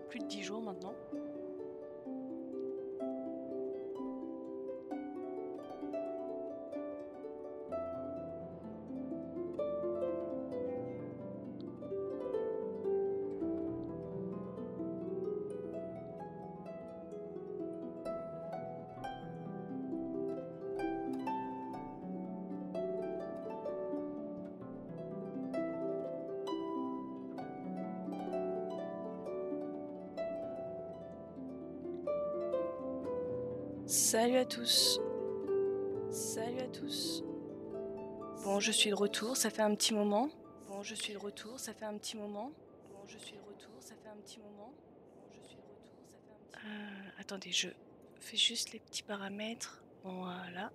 plus de 10 jours maintenant. Salut à tous. Salut à tous. Bon, je suis de retour, ça fait un petit moment. Bon, je suis de retour, ça fait un petit moment. Bon, je suis de retour, ça fait un petit moment. Bon, je suis de retour, ça fait un petit moment. Attendez, je fais juste les petits paramètres. Voilà.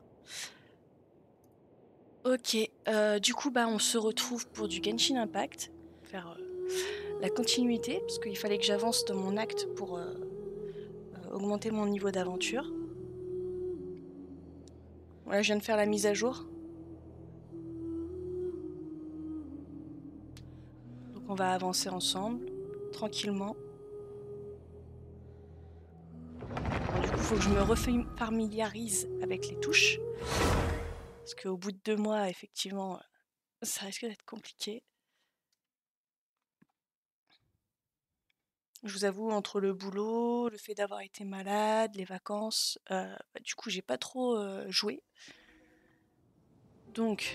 Ok, du coup, bah, on se retrouve pour du Genshin Impact. Faire la continuité, parce qu'il fallait que j'avance dans mon acte pour augmenter mon niveau d'aventure. Voilà, je viens de faire la mise à jour. Donc on va avancer ensemble, tranquillement. Bon, du coup, il faut que je me refamiliarise avec les touches. Parce qu'au bout de 2 mois, effectivement, ça risque d'être compliqué. Je vous avoue, entre le boulot, le fait d'avoir été malade, les vacances, du coup, j'ai pas trop joué. Donc,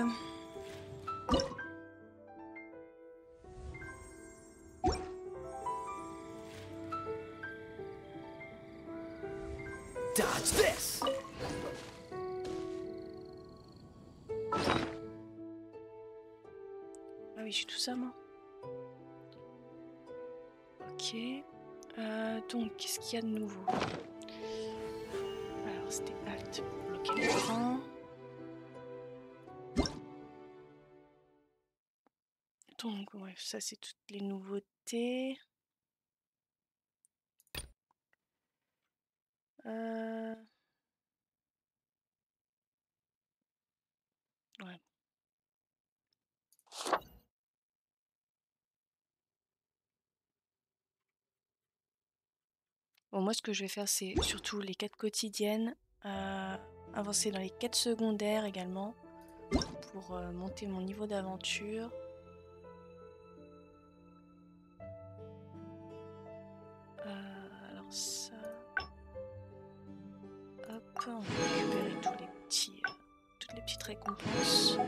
Dodge this! ah oui, j'ai tout ça, moi. Ok. Donc, qu'est-ce qu'il y a de nouveau? Alors, c'était Alt pour bloquer l'écran. Donc, ouais, ça, c'est toutes les nouveautés. Ouais. Bon, moi, ce que je vais faire, c'est surtout les quêtes quotidiennes, avancer dans les quêtes secondaires également, pour monter mon niveau d'aventure. Alors ça... Hop, on va récupérer toutes les petites récompenses.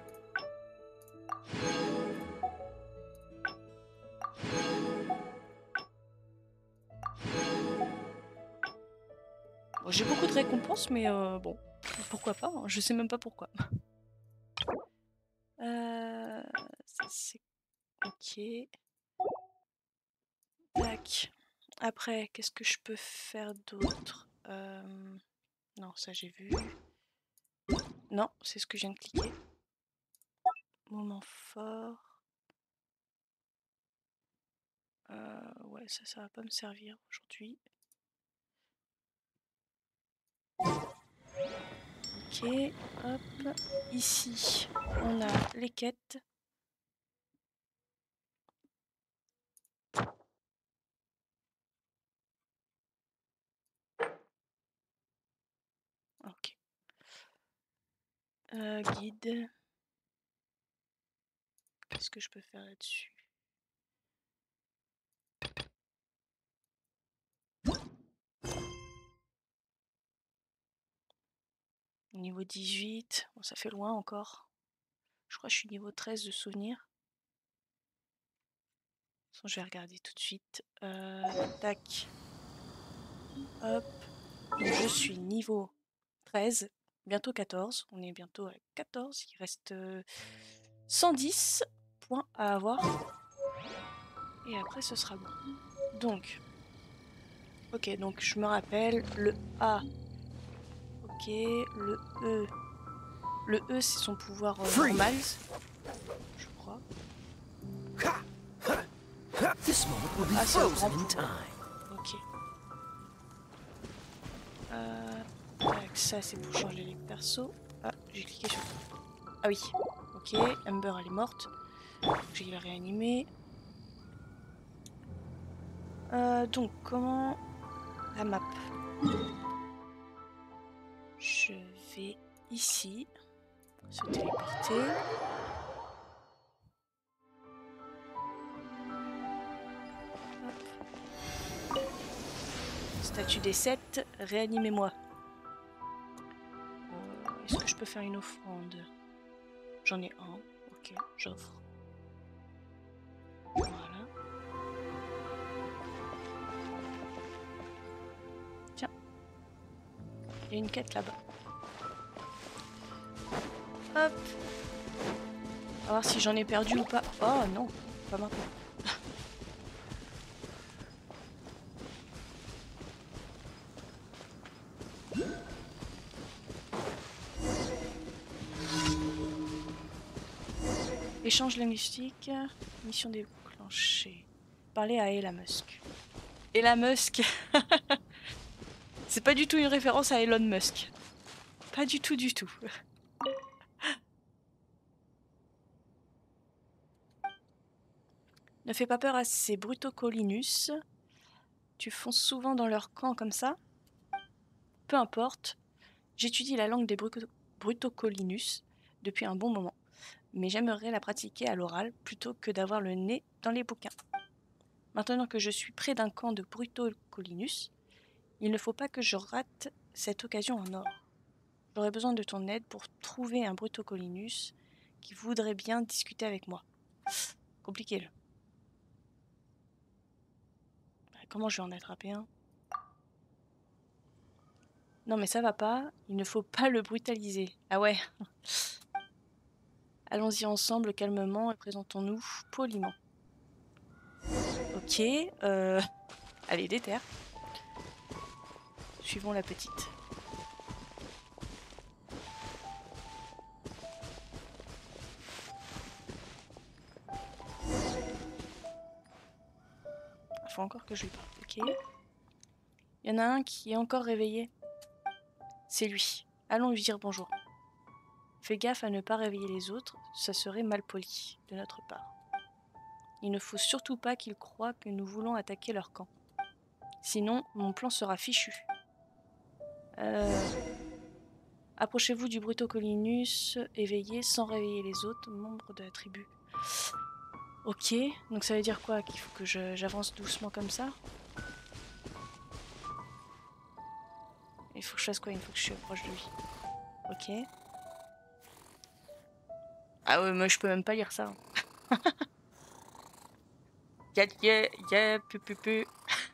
Bon, j'ai beaucoup de récompenses, mais bon, pourquoi pas, hein, je sais même pas pourquoi. Ça c'est... Ok. Tac. Après, qu'est-ce que je peux faire d'autre? Non, ça j'ai vu. Non, c'est ce que je viens de cliquer. Moment fort. Ouais, ça va pas me servir aujourd'hui. Ok, hop. Ici, on a les quêtes. Ok. Guide. Qu'est-ce que je peux faire là-dessus? Niveau 18. Bon, ça fait loin encore. Je crois que je suis niveau 13 de souvenir. Je vais regarder tout de suite. Tac. Hop. Donc, je suis niveau 13. Bientôt 14. On est bientôt à 14. Il reste 110 points à avoir. Et après, ce sera bon. Donc. Ok, donc je me rappelle. Le A. Ok. Le E. Le E, c'est son pouvoir normal. Je crois. This moment will be Ah, c'est un frozen grand in pouvoir. time. Ok. Tac, ça c'est pour changer les persos. Ah, j'ai cliqué sur... Ah oui. Ok, Amber elle est morte. J'ai la réanimer. Donc, comment... La map. Je vais ici. Se téléporter. Hop. Statue des 7, réanimez-moi. Est-ce que je peux faire une offrande? J'en ai un. Ok, j'offre. Voilà. Tiens. Il y a une quête là-bas. Hop. On va voir si j'en ai perdu ou pas. Oh non, pas maintenant. Échange linguistique, mission déclenchée. Parler à Elon Musk. Elon Musk. C'est pas du tout une référence à Elon Musk. Pas du tout, du tout. Ne fais pas peur à ces Brutocolinus. Tu fonces souvent dans leur camp comme ça. Peu importe. J'étudie la langue des Brutocolinus depuis un bon moment. Mais j'aimerais la pratiquer à l'oral plutôt que d'avoir le nez dans les bouquins. Maintenant que je suis près d'un camp de Brutocolinus, il ne faut pas que je rate cette occasion en or. J'aurais besoin de ton aide pour trouver un Brutocolinus qui voudrait bien discuter avec moi. Compliqué là. Comment je vais en attraper un? Non mais ça va pas, il ne faut pas le brutaliser. Ah ouais. Allons-y ensemble calmement et présentons-nous poliment. Ok, allez, déterre. Suivons la petite. Il faut encore que je lui parle. Ok. Il y en a un qui est encore réveillé. C'est lui. Allons lui dire bonjour. Fais gaffe à ne pas réveiller les autres, ça serait malpoli de notre part. Il ne faut surtout pas qu'ils croient que nous voulons attaquer leur camp. Sinon, mon plan sera fichu. Approchez-vous du Brutocolinus, éveillé sans réveiller les autres membres de la tribu. Ok, donc ça veut dire quoi? Qu'il faut que j'avance doucement comme ça? Il faut que je fasse quoi une fois que je suis proche de lui? Ok. Ah ouais, moi je peux même pas lire ça. Pu.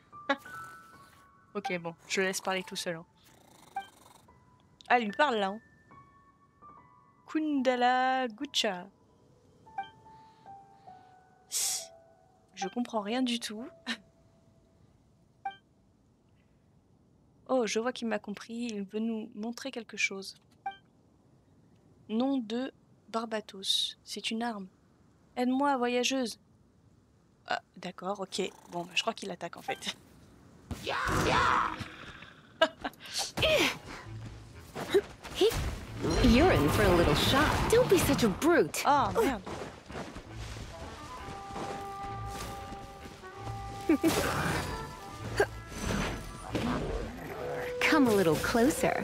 Ok, bon, je le laisse parler tout seul. Hein. Ah, il lui parle là. Hein. Kundala Gucha. Je comprends rien du tout. Oh, je vois qu'il m'a compris. Il veut nous montrer quelque chose. Nom de Barbatos. C'est une arme. Aide-moi, voyageuse. Ah, d'accord, ok. Bon, bah, je crois qu'il attaque en fait. You're in for a little shock. Don't be such a brute. Oh, merde. Come a little closer.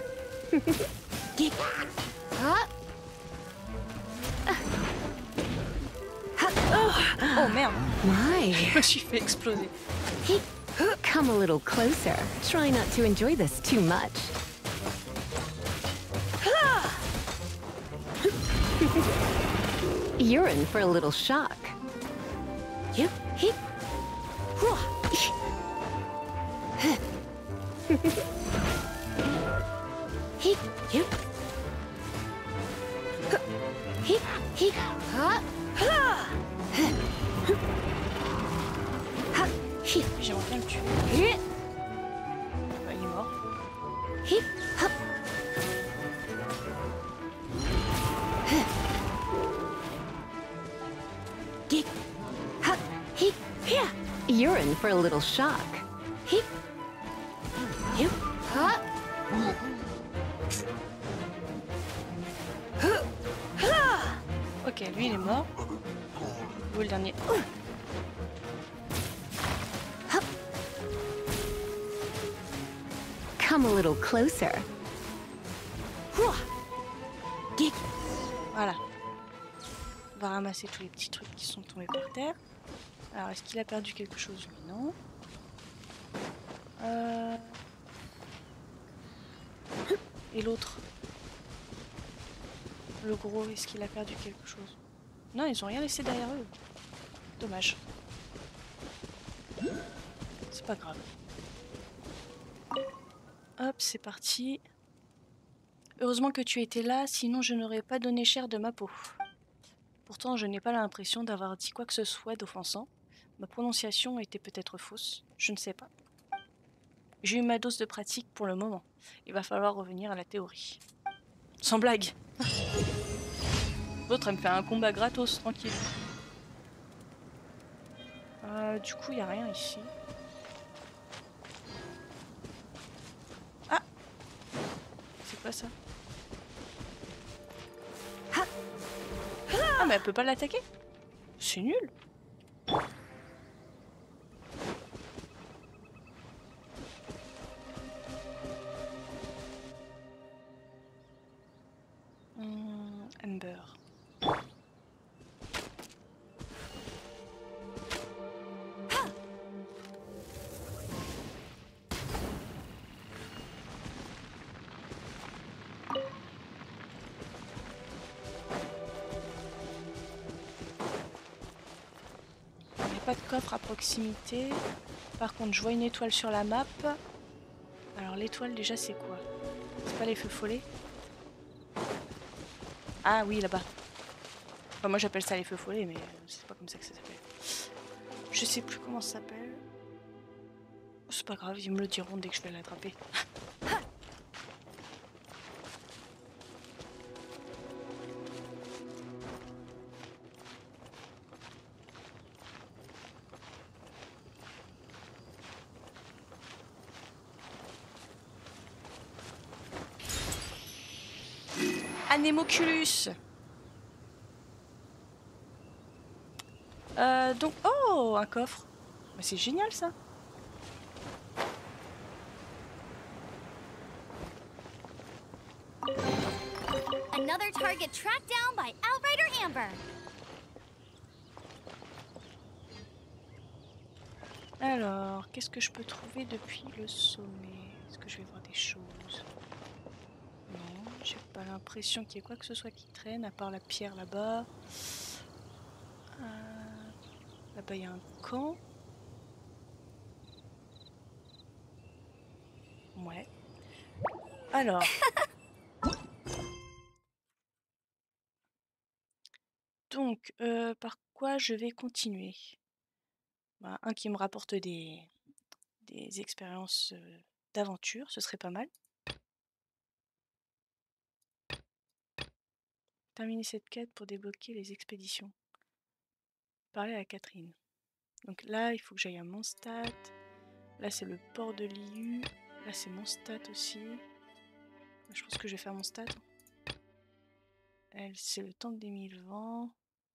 Oh, merde. My. Je me suis fait exploser. Come a little closer. Try not to enjoy this too much. You're in for a little shock. J'aimerais bien le tuer. Bah, il est mort. You're in for a little shock. Ok, lui il est mort. Où est le dernier? Come a little closer. Voilà. On va ramasser tous les petits trucs qui sont tombés par terre. Alors, est-ce qu'il a perdu quelque chose, lui? Non. Et l'autre? Le gros, est-ce qu'il a perdu quelque chose? Non, ils ont rien laissé derrière eux. Dommage. C'est pas grave. Hop, c'est parti. Heureusement que tu étais là, sinon je n'aurais pas donné cher de ma peau. Pourtant, je n'ai pas l'impression d'avoir dit quoi que ce soit d'offensant. Ma prononciation était peut-être fausse, je ne sais pas. J'ai eu ma dose de pratique pour le moment. Il va falloir revenir à la théorie. Sans blague. L'autre, elle me fait un combat gratos, tranquille. Du coup, il n'y a rien ici. Ah! C'est quoi ça? Ah, mais elle peut pas l'attaquer? C'est nul! Ember. Pas de coffre à proximité. Par contre, je vois une étoile sur la map. Alors l'étoile déjà c'est quoi? C'est pas les feux follets? Ah oui, là-bas. Enfin, moi j'appelle ça les feux follets, mais c'est pas comme ça que ça s'appelle. Je sais plus comment ça s'appelle. C'est pas grave, ils me le diront dès que je vais l'attraper. Anémoculus. Donc, oh, un coffre. Bah, c'est génial ça. Another target tracked down by Outrider Amber. Alors, qu'est-ce que je peux trouver depuis le sommet? Est-ce que je vais voir des choses? Non, j'ai pas l'impression qu'il y ait quoi que ce soit qui traîne, à part la pierre là-bas. Là-bas, il y a un camp. Ouais. Alors. Donc, par quoi je vais continuer? Bah, un qui me rapporte des expériences d'aventure, ce serait pas mal. Terminer cette quête pour débloquer les expéditions. Parler à Catherine. Donc là, il faut que j'aille à Mondstadt. Là, c'est le port de Liu. Là, c'est Mondstadt aussi. Je pense que je vais faire Mondstadt. Elle, c'est le temple des 1000 vents.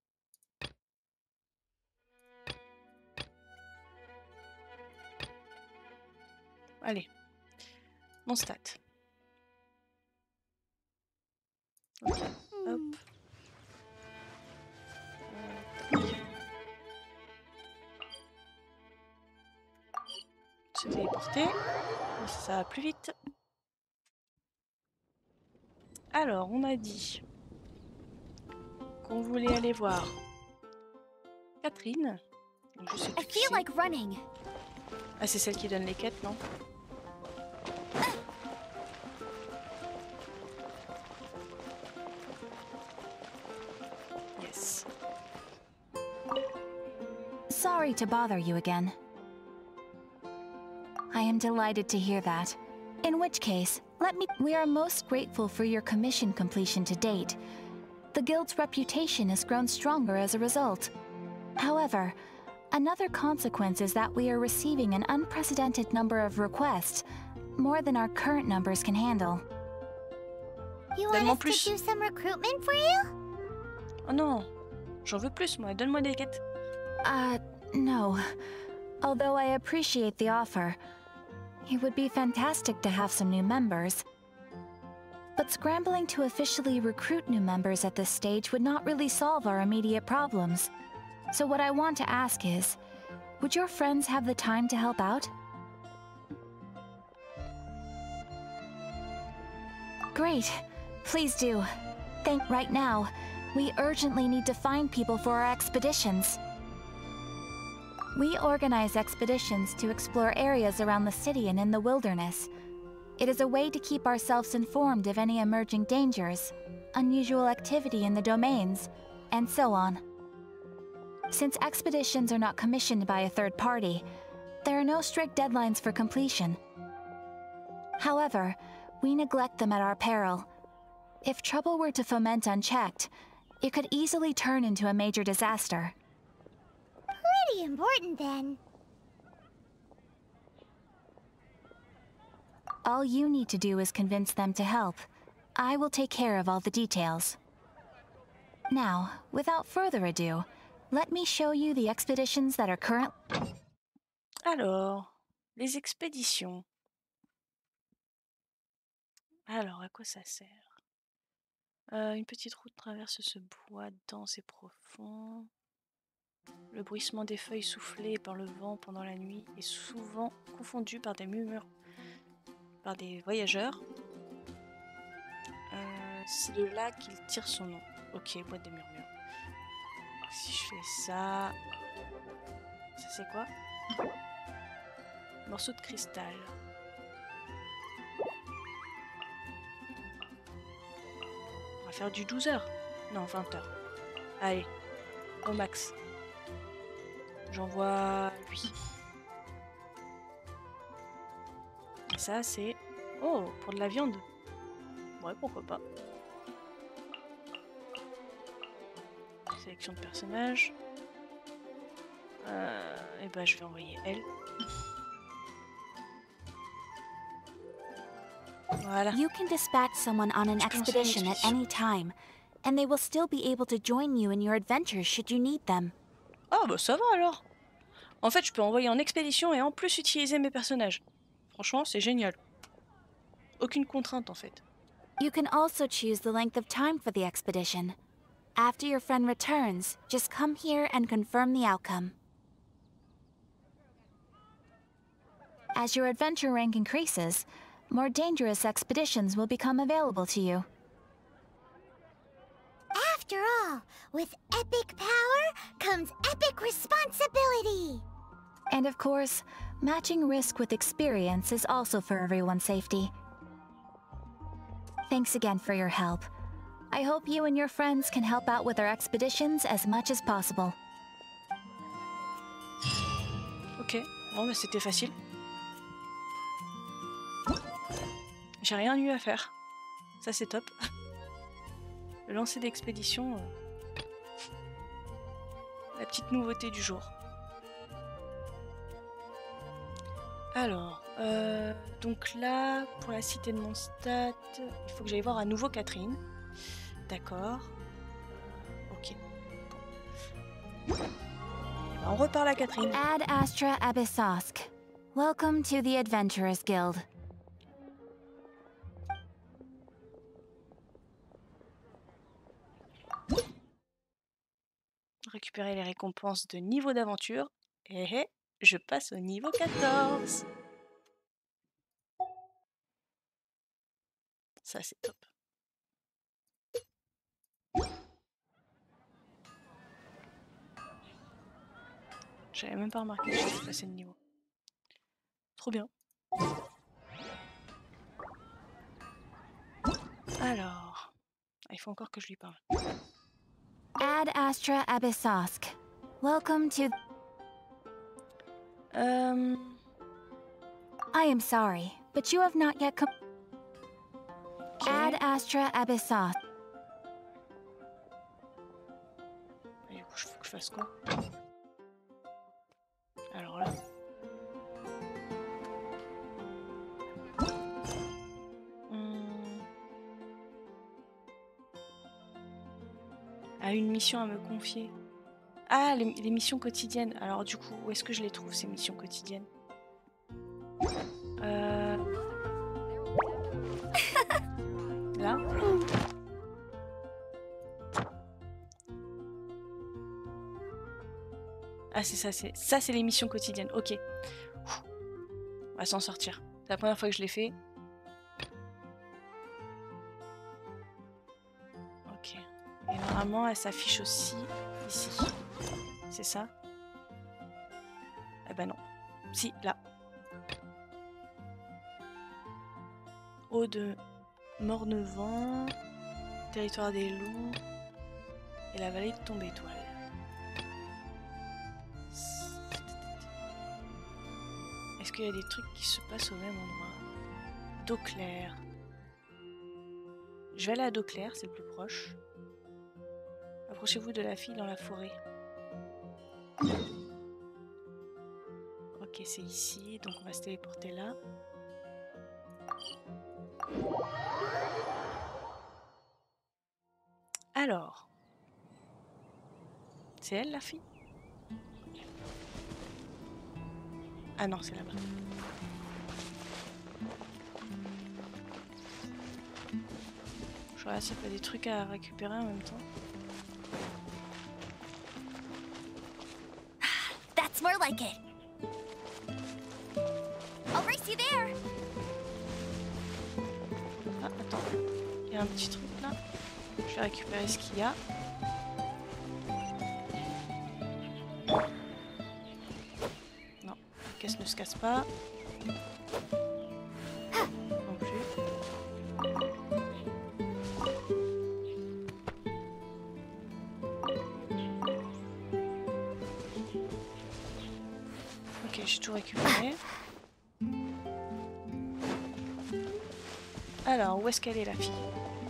Allez. Mondstadt. Okay. Hop. Se téléporter. Ça va plus vite. Alors, on m'a dit qu'on voulait aller voir Catherine. Donc, je sais plus qui c'est. Ah, c'est celle qui donne les quêtes, non? Yes. Sorry to bother you again. I am delighted to hear that. In which case, we are most grateful for your commission completion to date. The Guild's reputation has grown stronger as a result. However, another consequence is that we are receiving an unprecedented number of requests, more than our current numbers can handle. You want us to do some recruitment for you? Oh non, j'en veux plus moi, donne-moi des quêtes. No. Although I appreciate the offer, it would be fantastic to have some new members. But scrambling to officially recruit new members at this stage would not really solve our immediate problems. So what I want to ask is, would your friends have the time to help out? Great. Please do. Right now, we urgently need to find people for our expeditions. We organize expeditions to explore areas around the city and in the wilderness. It is a way to keep ourselves informed of any emerging dangers, unusual activity in the domains, and so on. Since expeditions are not commissioned by a third party, there are no strict deadlines for completion. However, we neglect them at our peril. If trouble were to foment unchecked, it could easily turn into a major disaster. Pretty important then. All you need to do is convince them to help. I will take care of all the details. Now, without further ado, let me show you the expeditions that are current. Alors, les expéditions. Alors, à quoi ça sert? Une petite route traverse ce bois dense et profond. Le bruissement des feuilles soufflées par le vent pendant la nuit est souvent confondu par des murmures, par des voyageurs. C'est de là qu'il tire son nom. Ok, boîte des murmures. Si je fais ça... Ça c'est quoi? Morceau de cristal. On va faire du 12 heures. Non, 20 heures. Allez, au max. J'envoie lui. Et ça c'est... Oh, pour de la viande. Ouais, pourquoi pas. Sélection de personnages. Et bah je vais envoyer elle. Voilà. You can dispatch someone on an expedition at any time, and they will still be able to join you in your adventures should you need them. Ah bah ça va alors. En fait je peux envoyer en expédition et en plus utiliser mes personnages. Franchement c'est génial. Aucune contrainte en fait. You can also choose the length of time for the expedition. After your friend returns, just come here and confirm the outcome. As your adventure rank increases, more dangerous expeditions will become available to you. After all, with epic power comes epic responsibility! And of course, matching risk with experience is also for everyone's safety. Thanks again for your help. I hope you and your friends can help out with our expeditions as much as possible. Ok, bon bah c'était facile. J'ai rien eu à faire. Ça c'est top. Le lancer d'expédition, la petite nouveauté du jour. Alors, donc là, pour la cité de Mondstadt, il faut que j'aille voir à nouveau Catherine. D'accord. Ok. Bon. Et ben, on reparle à Catherine. Ad Astra Abyssosque. Welcome to the Adventurers Guild. Récupérer les récompenses de niveau d'aventure. Et je passe au niveau 14. Ça c'est top. J'avais même pas remarqué que j'avais passé le niveau. Trop bien. Alors, il faut encore que je lui parle. Ad Astra Abyssosque. Welcome to... I am sorry, but you have not yet come... Ad Astra Abyssosque. Et du coup, il faut que je fasse quoi? Alors là... Ah, une mission à me confier. Ah, les missions quotidiennes. Alors du coup, où est-ce que je les trouve, ces missions quotidiennes? Là. Ah c'est ça, c'est les missions quotidiennes. Ok. On va s'en sortir. C'est la première fois que je l'ai fait. Ok. Et normalement elle s'affiche aussi ici. C'est ça? Eh ben non. Si, là. Eau de Mornevent, territoire des loups et la vallée de Tombe-Étoile. Est-ce qu'il y a des trucs qui se passent au même endroit? D'eau claire. Je vais aller à d'eau claire, c'est le plus proche. Approchez-vous de la fille dans la forêt. Ok, c'est ici, donc on va se téléporter là. Alors, c'est elle la fille? Ah non, c'est là-bas. Je regarde s'il y a pas des trucs à récupérer en même temps. That's more like it. I'll race you there. Ah, attends. Il y a un petit truc là. Je vais récupérer ce qu'il y a. Non, la caisse ne se casse pas. Non plus. Ok, j'ai tout récupéré. Alors, où est-ce qu'elle est la fille?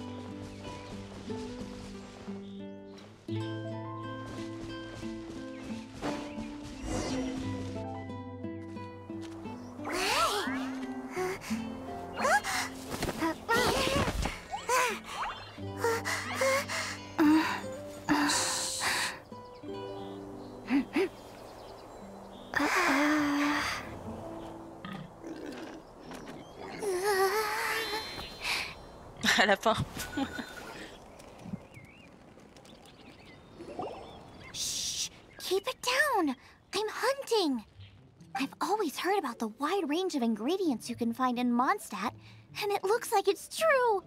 À la fin. Shh! Keep it down! I'm hunting! I've always heard about the wide range of ingredients you can find in Mondstadt, and it looks like it's true!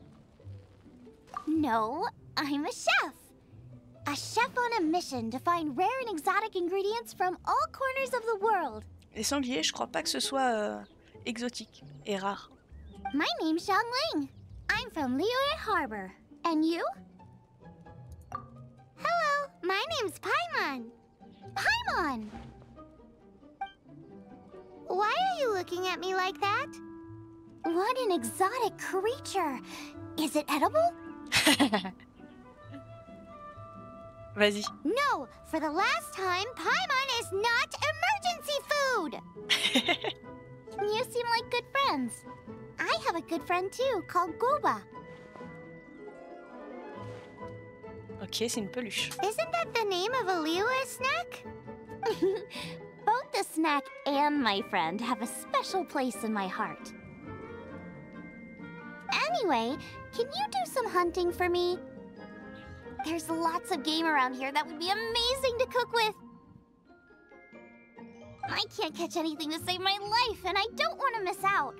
No, I'm a chef! A chef on a mission to find rare and exotic ingredients from all corners of the world. Les sangliers, je crois pas que ce soit exotique et rare. My name's Xiangling. I'm from Liyue Harbor. And you? Hello, my name's Paimon. Paimon! Why are you looking at me like that? What an exotic creature. Is it edible? Vas-y. No, for the last time, Paimon is not emergency food! You seem like good friends. I have a good friend too, called Goba. Ok, c'est une peluche. Isn't that the name of a Liyue snack? Both the snack and my friend have a special place in my heart. Anyway, can you do some hunting for me? There's lots of game around here that would be amazing to cook with. I can't catch anything to save my life, and I don't want to miss out.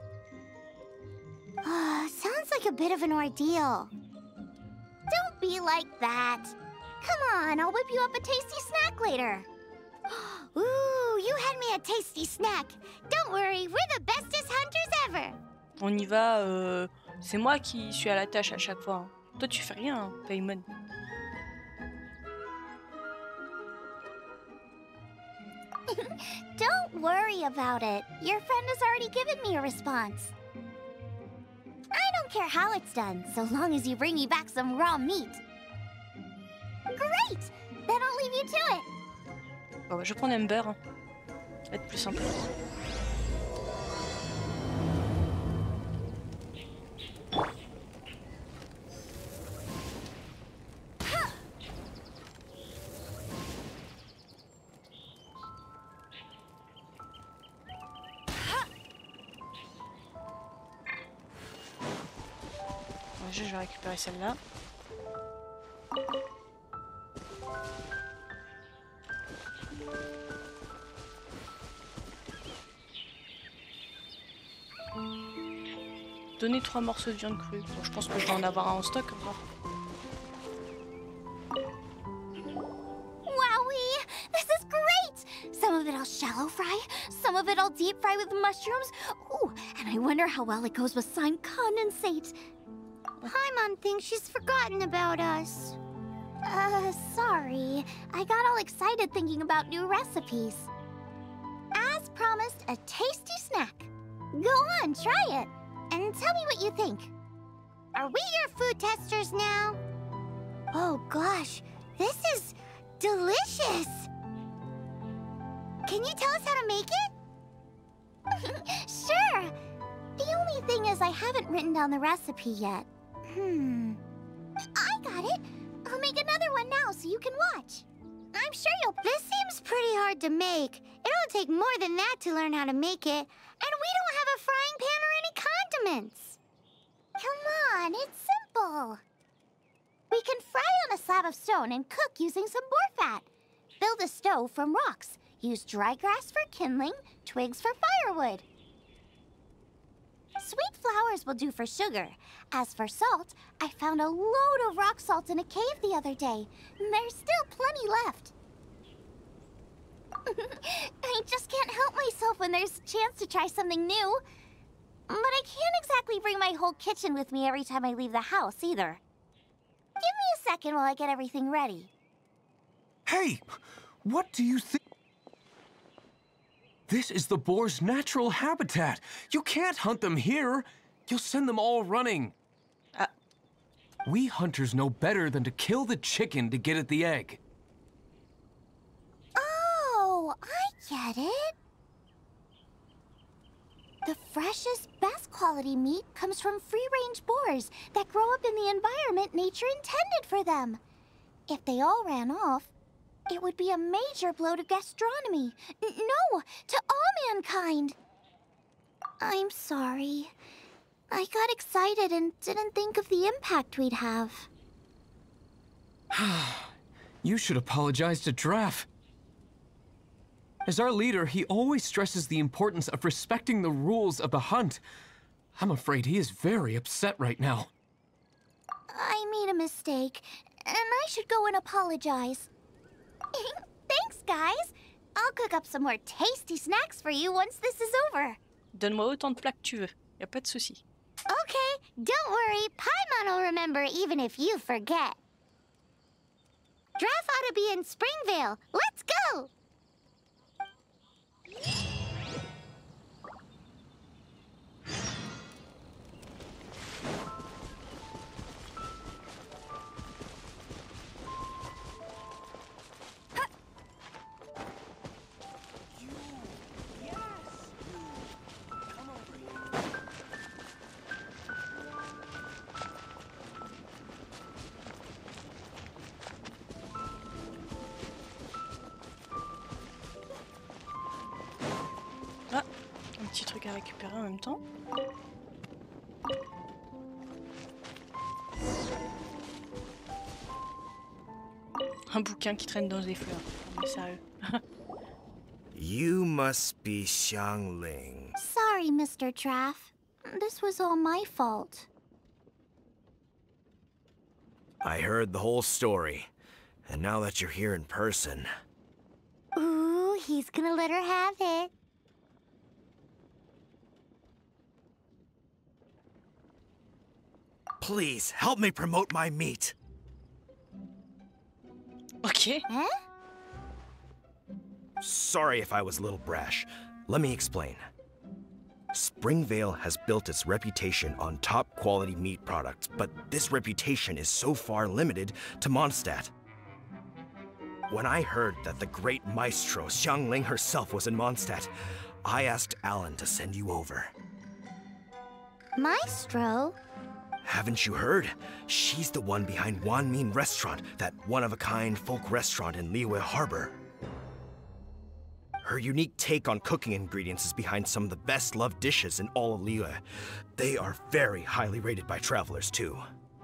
Sounds like a bit of an ordeal. Don't be like that. Come on, I'll whip you up a tasty snack later. Ooh, you had me a tasty snack. Don't worry, we're the bestest hunters ever. On y va, c'est moi qui suis à la tâche à chaque fois. Hein. Toi tu fais rien, hein, Paimon. Don't worry about it. Your friend has already given me a response. I don't care how it's done, so long as you bring me back some raw meat. Great! Then I'll leave you to it. Bon, bah, je prends Ember. Hein. Ça va être plus simple. je vais récupérer celle-là. Donner 3 morceaux de viande crue. Bon, je pense que je vais en avoir un en stock encore. Wowee! This is great! Some of it I'll shallow fry, some of it I'll deep fry with mushrooms. Ooh, and I wonder how well it goes with slime condensate. Paimon thinks she's forgotten about us. Sorry. I got all excited thinking about new recipes. As promised, a tasty snack. Go on, try it. And tell me what you think. Are we your food testers now? Oh gosh, this is delicious! Can you tell us how to make it? Sure! The only thing is I haven't written down the recipe yet. I got it! I'll make another one now so you can watch. I'm sure you'll... This seems pretty hard to make. It'll take more than that to learn how to make it. And we don't have a frying pan or any condiments. Come on, it's simple. We can fry on a slab of stone and cook using some boar fat. Build a stove from rocks. Use dry grass for kindling, twigs for firewood. Sweet flowers will do for sugar. As for salt, I found a load of rock salt in a cave the other day. There's still plenty left. I just can't help myself when there's a chance to try something new. But I can't exactly bring my whole kitchen with me every time I leave the house, either. Give me a second while I get everything ready. Hey! What do you think? This is the boar's natural habitat. You can't hunt them here. You'll send them all running. We hunters know better than to kill the chicken to get at the egg. Oh, I get it. The freshest, best quality meat comes from free-range boars that grow up in the environment nature intended for them. If they all ran off, it would be a major blow to gastronomy. No, to all mankind. I'm sorry. I got excited and didn't think of the impact we'd have. You should apologize to Draff. As our leader, he always stresses the importance of respecting the rules of the hunt. I'm afraid he is very upset right now. I made a mistake, and I should go and apologize. Thanks, guys. I'll cook up some more tasty snacks for you once this is over. Donne-moi autant de plats que tu veux. Y a pas de souci. Okay, don't worry. Paimon will remember even if you forget. Draff ought to be in Springvale. Let's go! Un petit truc à récupérer en même temps. Un bouquin qui traîne dans des fleurs. Non, mais sérieux. You must be Xiangling. Sorry, Mr. Draff. This was all my fault. I heard the whole story. And now that you're here in person... Ooh, he's gonna let her have it. Please, help me promote my meat. Ok. Huh? Sorry if I was a little brash. Let me explain. Springvale has built its reputation on top-quality meat products, but this reputation is so far limited to Mondstadt. When I heard that the great maestro Xiangling herself was in Mondstadt, I asked Alan to send you over. Maestro? Haven't you heard? She's the one behind Wanmin Restaurant, that one-of-a-kind folk restaurant in Liyue Harbor. Her unique take on cooking ingredients is behind some of the best-loved dishes in all of Liyue. They are very highly rated by travelers, too.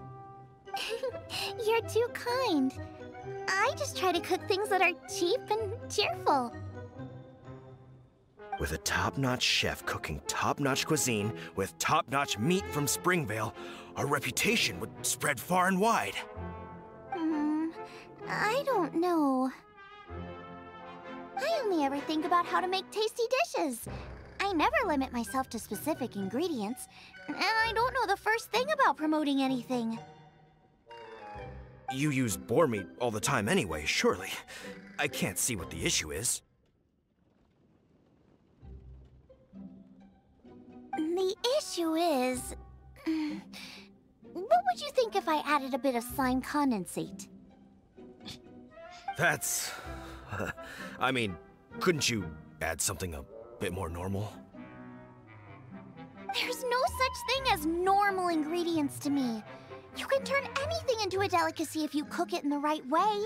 You're too kind. I just try to cook things that are cheap and cheerful. With a top-notch chef cooking top-notch cuisine with top-notch meat from Springvale, our reputation would spread far and wide. I don't know. I only ever think about how to make tasty dishes. I never limit myself to specific ingredients, and I don't know the first thing about promoting anything. You use boar meat all the time anyway, surely. I can't see what the issue is. The issue is... what would you think if I added a bit of slime condensate? That's... I mean, couldn't you add something a bit more normal? There's no such thing as normal ingredients to me. You can turn anything into a delicacy if you cook it in the right way.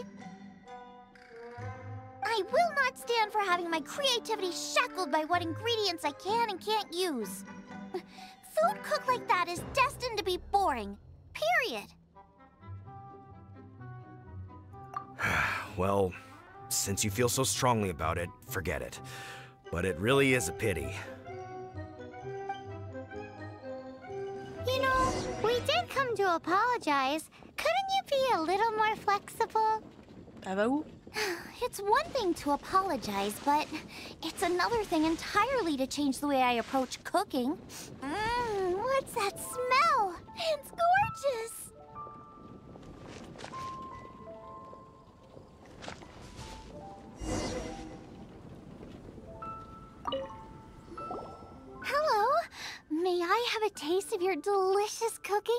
I will not stand for having my creativity shackled by what ingredients I can and can't use. Food cooked like that is destined to be boring. Period. Well, since you feel so strongly about it, forget it. But it really is a pity. You know, we did come to apologize. Couldn't you be a little more flexible? Ça va où? It's one thing to apologize, but it's another thing entirely to change the way I approach cooking. What's that smell? It's gorgeous! Hello? May I have a taste of your delicious cooking?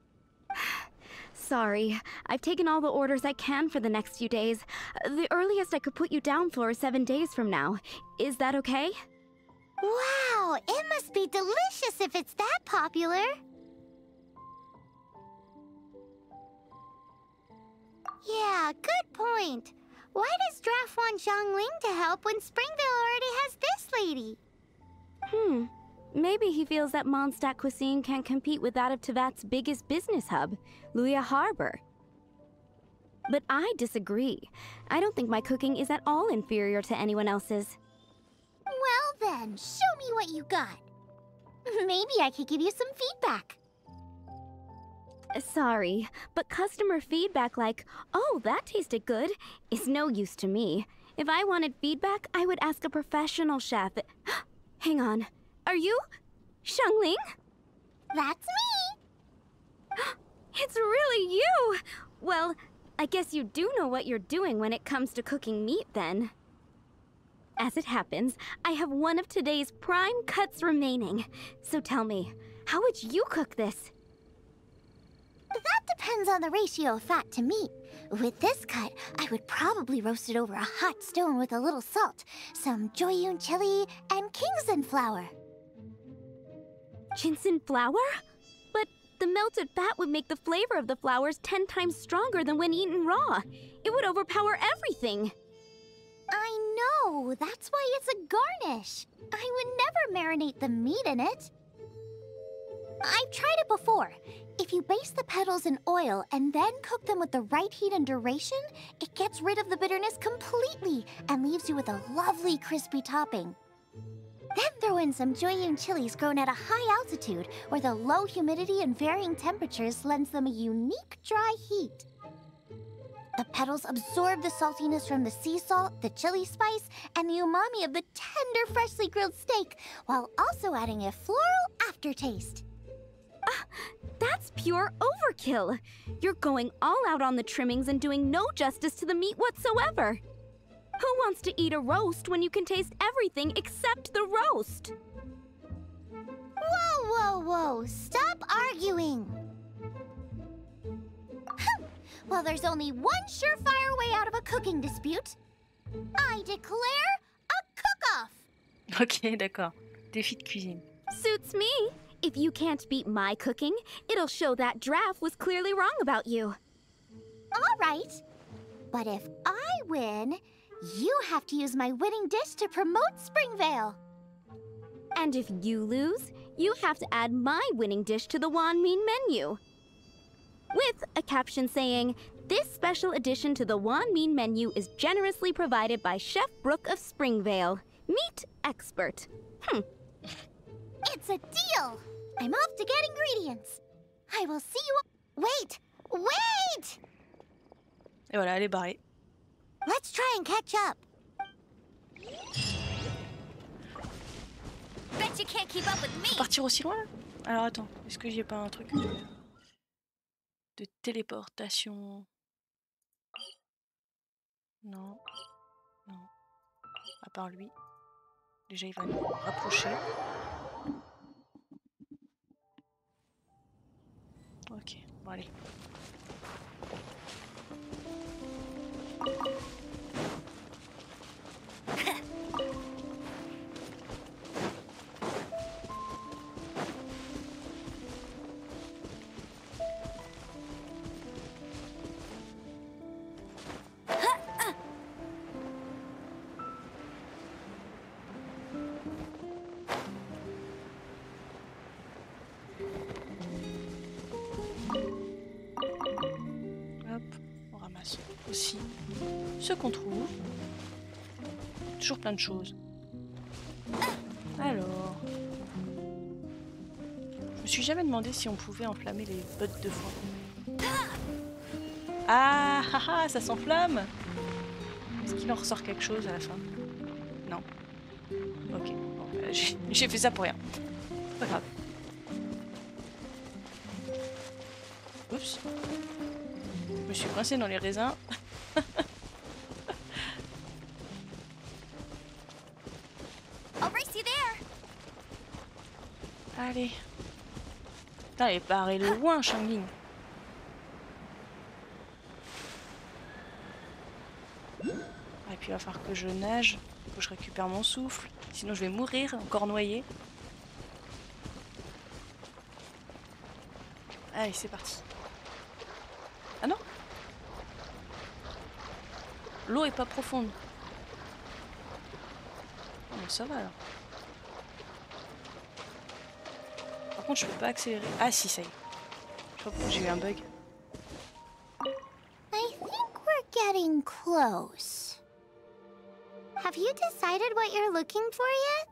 Sorry, I've taken all the orders I can for the next few days. The earliest I could put you down for is 7 days from now. Is that okay? Wow, it must be delicious if it's that popular. Yeah, good point. Why does Draft want Xiangling to help when Springvale already has this lady? Maybe he feels that Mondstadt cuisine can't compete with that of Teyvat's biggest business hub, Luya Harbor. But I disagree. I don't think my cooking is at all inferior to anyone else's. Well then, show me what you got. Maybe I could give you some feedback. Sorry, but customer feedback like, "Oh, that tasted good," is no use to me. If I wanted feedback, I would ask a professional chef. Hang on. Are you Xiangling? That's me! It's really you! Well, I guess you do know what you're doing when it comes to cooking meat, then. As it happens, I have one of today's prime cuts remaining. So tell me, how would you cook this? That depends on the ratio of fat to meat. With this cut, I would probably roast it over a hot stone with a little salt, some Joyun chili, and Kingston flour. Ginseng flour? But the melted fat would make the flavor of the flowers 10 times stronger than when eaten raw. It would overpower everything. I know, that's why it's a garnish. I would never marinate the meat in it. I've tried it before. If you baste the petals in oil and then cook them with the right heat and duration, it gets rid of the bitterness completely and leaves you with a lovely crispy topping. Then throw in some Joyun chilies grown at a high altitude where the low humidity and varying temperatures lends them a unique dry heat. The petals absorb the saltiness from the sea salt, the chili spice, and the umami of the tender, freshly grilled steak, while also adding a floral aftertaste. That's pure overkill. You're going all out on the trimmings and doing no justice to the meat whatsoever. Who wants to eat a roast when you can taste everything except the roast? Whoa, whoa, whoa! Stop arguing! Well, there's only one surefire way out of a cooking dispute. I declare a cook-off! Ok, d'accord. Défi de cuisine. Suits me. If you can't beat my cooking, it'll show that Draft was clearly wrong about you. All right. But if I win, you have to use my winning dish to promote Springvale. And if you lose, you have to add my winning dish to the Wanmin menu. with a caption saying, "This special addition to the Wan Min menu is generously provided by Chef Brooke of Springvale, meat expert." It's a deal! I'm off to get ingredients. I will see you... Wait! Wait! Et voilà, elle est barrée. Let's try and catch up. Bet you can't keep up with me. Faut partir aussi loin là? Alors attends, est-ce que j'ai pas un truc de téléportation? Non. Non. À part lui. Déjà il va nous rapprocher. Ok, bon allez. Aussi ce qu'on trouve. Toujours plein de choses. Alors, je me suis jamais demandé si on pouvait enflammer les bottes de foin. Ah, haha, ça s'enflamme. Est-ce qu'il en ressort quelque chose à la fin? Non. Ok, bon, j'ai fait ça pour rien. Pas grave. Oups. Je me suis coincée dans les raisins. Allez. Putain, elle est barrée loin, Shangling. Et puis il va falloir que je nage. Faut que je récupère mon souffle. Sinon je vais mourir, encore noyée. Allez, c'est parti. Ah non? L'eau est pas profonde. Oh, mais ça va alors. Par contre, je peux pas accélérer. Ah si, ça y est. Je crois que j'ai eu un bug. I think we're getting close. Have you decided what you're looking for yet?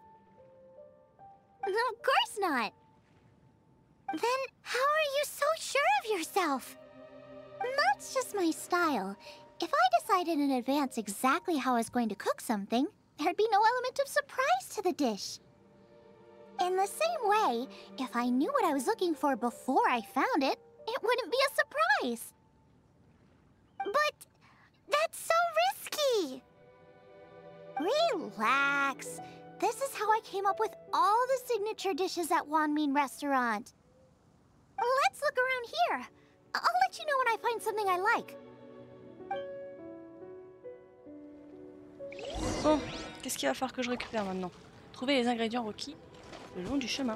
Of course not. Then how are you so sure of yourself? That's just my style. If I decided in advance exactly how I was going to cook something, there'd be no element of surprise to the dish. In the same way, if I knew what I was looking for before I found it, it wouldn't be a surprise. But that's so risky. Relax. This is how I came up with all the signature dishes at Wan Min Restaurant. Let's look around here. I'll let you know when I find something I like. Bon, qu'est-ce qu'il va falloir que je récupère maintenant? Trouver les ingrédients requis le long du chemin.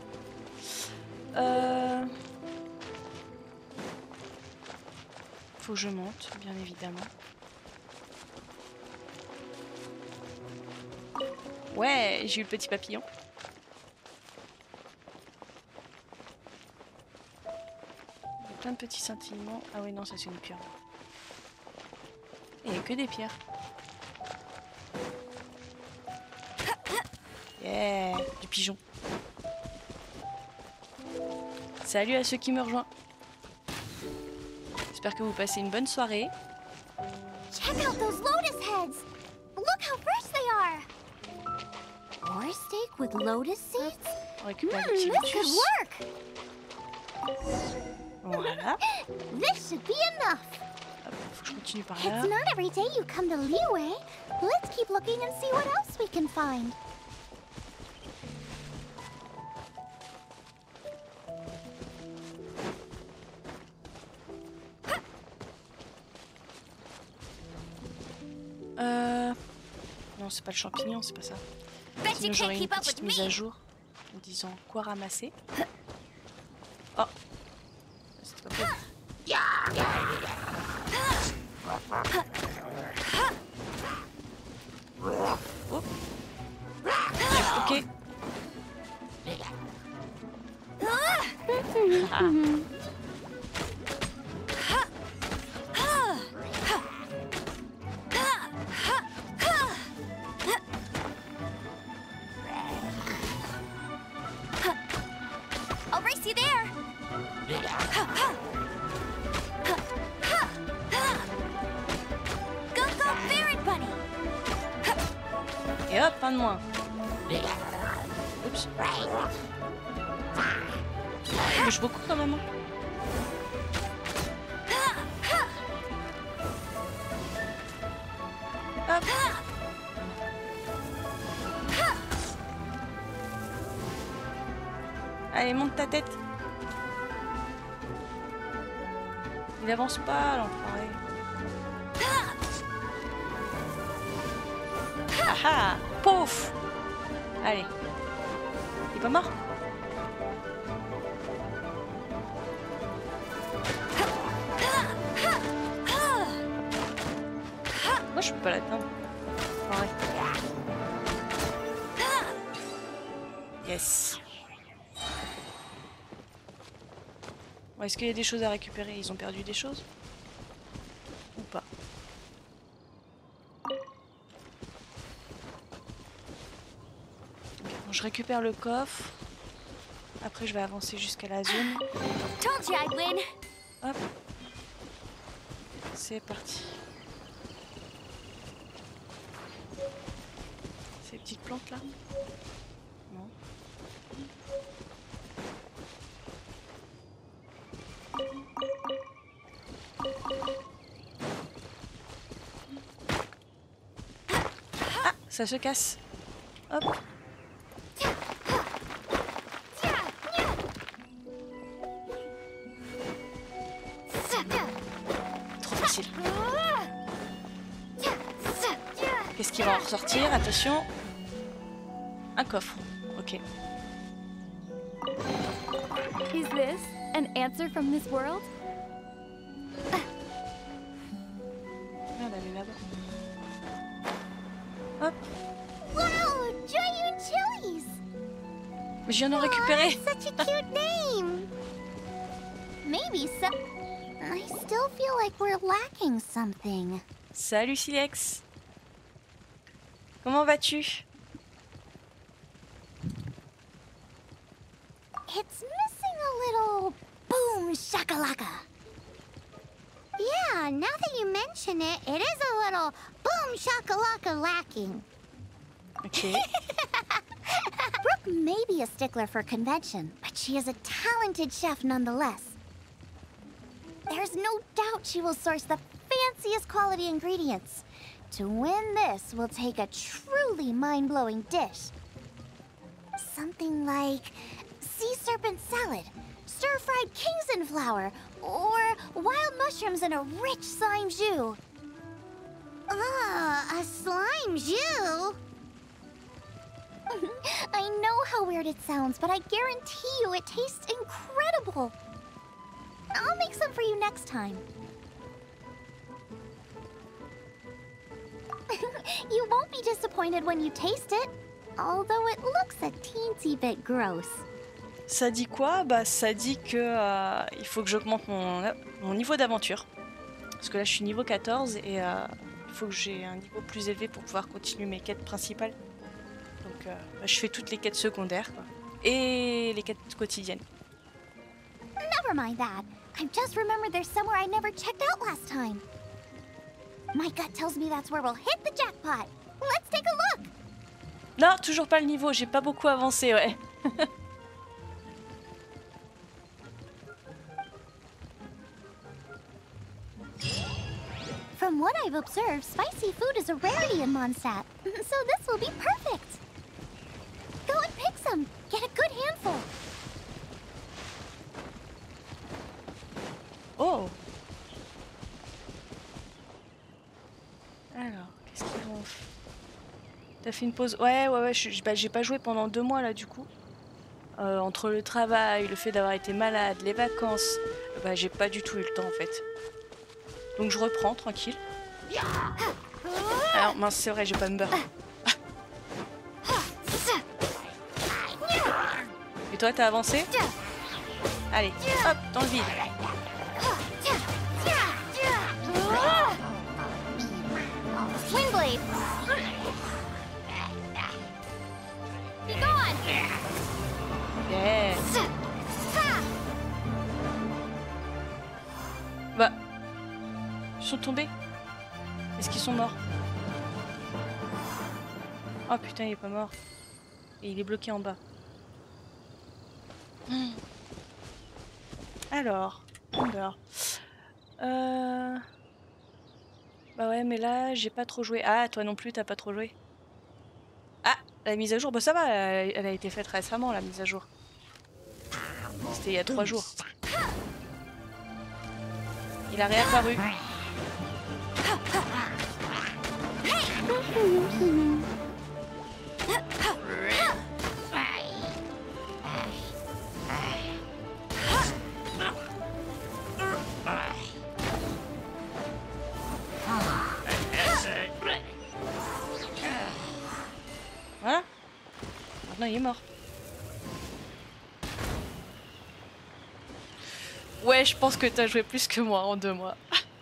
Faut que je monte, bien évidemment. Ouais, j'ai eu le petit papillon. Il y a plein de petits scintillements. Ah oui, non, ça c'est une pierre. Et il n'y a que des pierres. Yeah, du pigeon. Salut à ceux qui me rejoignent. J'espère que vous passez une bonne soirée. Check out those lotus heads. Look how fresh they are. Or steak with lotus seeds. On récupère le petit This could lotus. work. Voilà. This should be enough. Hop, faut que je continue par là. It's not every day you come to Liyue. Let's keep looking and see what else we can find. Non, c'est pas le champignon, c'est pas ça. Sinon j'aurais une petite mise à jour en disant quoi ramasser. Oh, c'était pas possible. Oh. Ok. Ah. Et hop, un de moins. Oups. Il bouge beaucoup quand même. Hein. Hop. Allez, monte ta tête. Il avance pas, l'enfoiré. Ah ah! Pouf! Allez. Il est pas mort? Moi, je peux pas l'atteindre. Ouais. Yes. Bon, est-ce qu'il y a des choses à récupérer? Ils ont perdu des choses? Ou pas? Bon, je récupère le coffre. Après, je vais avancer jusqu'à la zone. Told you I'd win. Hop. C'est parti. Ces petites plantes là? Non. Ah, ça se casse. Hop. Trop facile. Qu'est-ce qui va en ressortir? Attention. Un coffre. Ok. Is this an answer from this world? Merde, elle est là-bas. Hop. Wow, Giant Chilies! Mais je viens d'en récupérer. Such a cute name! Maybe so. I still feel like we're lacking something. Salut Silex. Comment vas-tu? It's missing a little boom shakalaka. Yeah, now that you mention it, it is a little boom shakalaka lacking. Ok. Brooke may be a stickler for convention, but she is a talented chef nonetheless. There's no doubt she will source the fanciest quality ingredients. To win this, we'll take a truly mind-blowing dish. Something like sea serpent salad, stir-fried Kingston flour, or wild mushrooms in a rich slime jus. A slime jus? I know how weird it sounds, but I guarantee you it tastes incredible. I'll make some for you next time. You won't be disappointed when you taste it, although it looks a teensy bit gross. Ça dit quoi? Bah ça dit que il faut que j'augmente mon niveau d'aventure. Parce que là je suis niveau 14 et il faut que j'ai un niveau plus élevé pour pouvoir continuer mes quêtes principales. Donc bah, je fais toutes les quêtes secondaires quoi. Et les quêtes quotidiennes. Never mind that. I've just remembered there's somewhere I never checked out last time. My gut tells me that's where we'll hit the jackpot. Let's take a look. Non, toujours pas le niveau, j'ai pas beaucoup avancé, ouais. From what I've observed, spicy food is a rarity in Mondstadt, so this will be perfect. Go and pick some. Get a good handful. Oh. Alors, qu'est-ce qu'ils vont faire? T'as fait une pause? Ouais, j'ai pas joué pendant 2 mois là du coup. Entre le travail, le fait d'avoir été malade, les vacances, bah j'ai pas du tout eu le temps en fait. Donc je reprends tranquille. Alors mince, c'est vrai, j'ai pas me beurre. Et toi, t'as avancé? Allez, hop, dans le vide. Windblade. Be gone. Yeah. Bah, ils sont tombés. Est-ce qu'ils sont morts? Oh putain, il est pas mort. Et il est bloqué en bas. Alors, Amber. Bah ouais, mais là, j'ai pas trop joué. Ah, toi non plus, t'as pas trop joué. Ah, la mise à jour, bah ça va, elle a été faite récemment, la mise à jour. C'était il y a 3 jours. Il a réapparu. Voilà. Maintenant il est mort. Ouais, je pense que t'as joué plus que moi en 2 mois.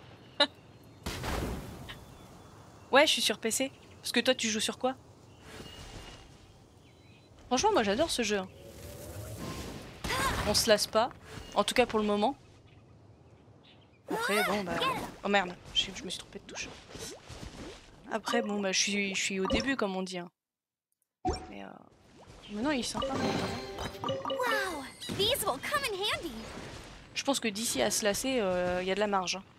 Ouais, je suis sur PC. Parce que toi, tu joues sur quoi? Franchement, moi j'adore ce jeu. On se lasse pas. En tout cas pour le moment. Après, bon bah... Oh merde, je me suis trompée de touche. Après, bon bah je suis au début comme on dit. Hein. Mais maintenant il est sympa. Wow, these will come in handy. Je pense que d'ici à se lasser, il y a de la marge. Hein.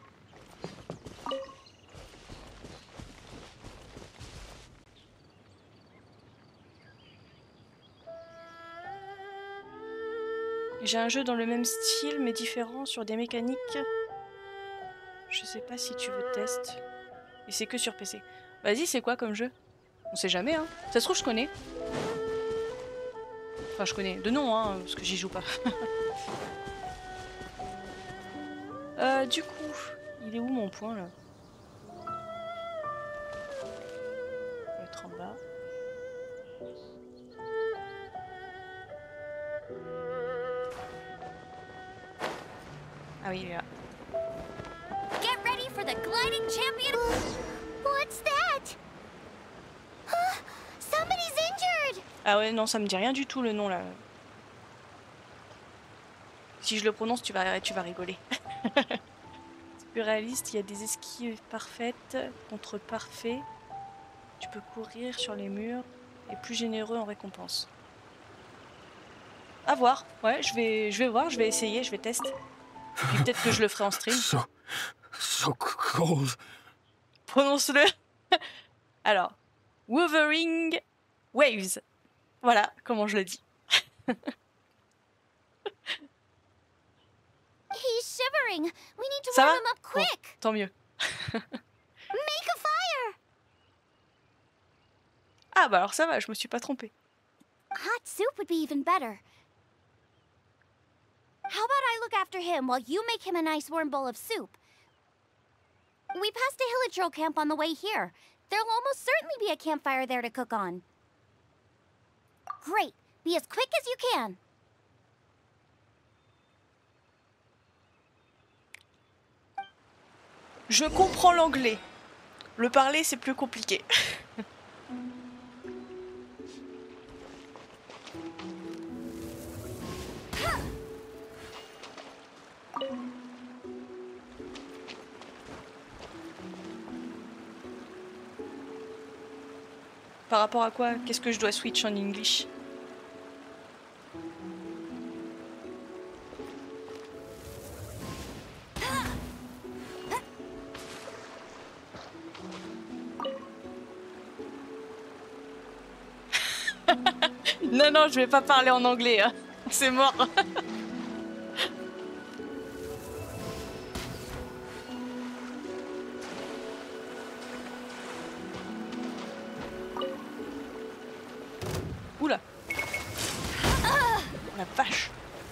J'ai un jeu dans le même style mais différent sur des mécaniques. Je sais pas si tu veux test. Et c'est que sur PC. Vas-y, c'est quoi comme jeu? On sait jamais, hein. Ça se trouve, je connais. Enfin, je connais. De nom, hein, parce que j'y joue pas. Du coup, il est où mon point, là? Il va être en bas. Ah oui, il est là. Get ready for the gliding champion. What's that? Somebody's injured! Ah ouais, non, ça me dit rien du tout, le nom, là. Si je le prononce, tu vas rigoler. C'est plus réaliste, il y a des esquives parfaites contre parfait. Tu peux courir sur les murs et plus généreux en récompense. À voir. Ouais, je vais voir, je vais essayer, je vais tester. Puis peut-être que je le ferai en stream. So cold. Prononce-le. Alors, Wuthering Waves. Voilà comment je le dis. He's shivering. We need to Ça warm va? him up Bon, quick. tant mieux. Make a fire. Ah bah alors ça va, je me suis pas trompée. Hot soup would be even better. How about I look after him while you make him a nice warm bowl of soup? We passed a Hilichurl camp on the way here. There'll almost certainly be a campfire there to cook on. Great. Be as quick as you can. Je comprends l'anglais. Le parler, c'est plus compliqué. Par rapport à quoi? Qu'est-ce que je dois switch en English? Non, non, je vais pas parler en anglais. Hein. C'est mort. Oula. Oh, la vache.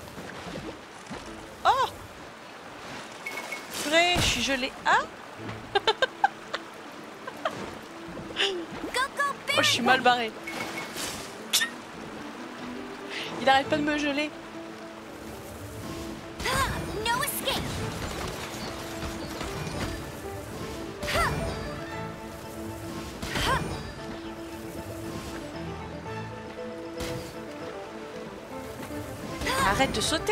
Oh. Purée, je suis gelée. Ah. Oh, je suis mal barrée. Il arrête pas de me geler. No escape. Arrête de sauter.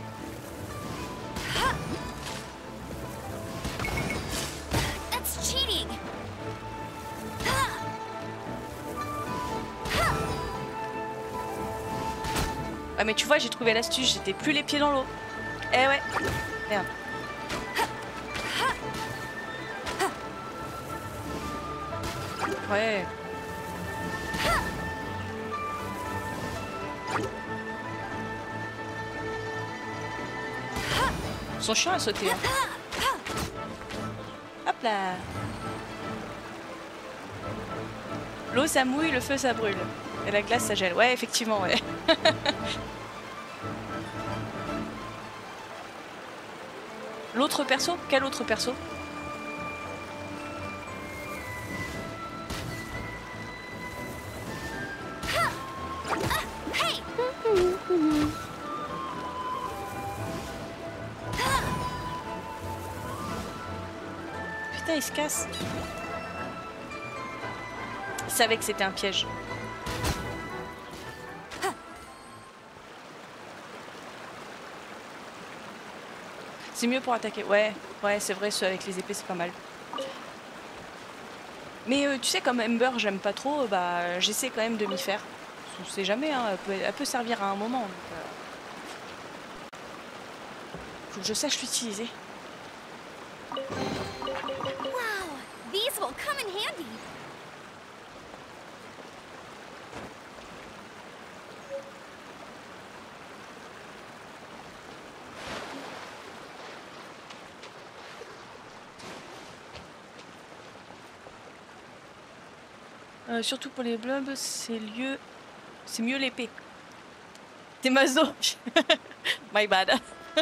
That's cheating. Ah mais tu vois, j'ai trouvé l'astuce, j'étais plus les pieds dans l'eau. Eh ouais. Merde. Ouais. Ils sont chiants à sauter. Hein. Hop là. L'eau ça mouille, le feu ça brûle. Et la glace ça gèle. Ouais, effectivement, ouais. L'autre perso? Quel autre perso? Putain, il se casse. Il savait que c'était un piège. C'est mieux pour attaquer. Ouais, ouais, c'est vrai, ceux avec les épées, c'est pas mal. Mais tu sais, comme Ember, j'aime pas trop, bah j'essaie quand même de m'y faire. On sait jamais, hein, elle peut servir à un moment. Donc, faut que je sache l'utiliser. Wow, these will come in handy. Surtout pour les blobs, c'est mieux l'épée. T'es maso. My bad.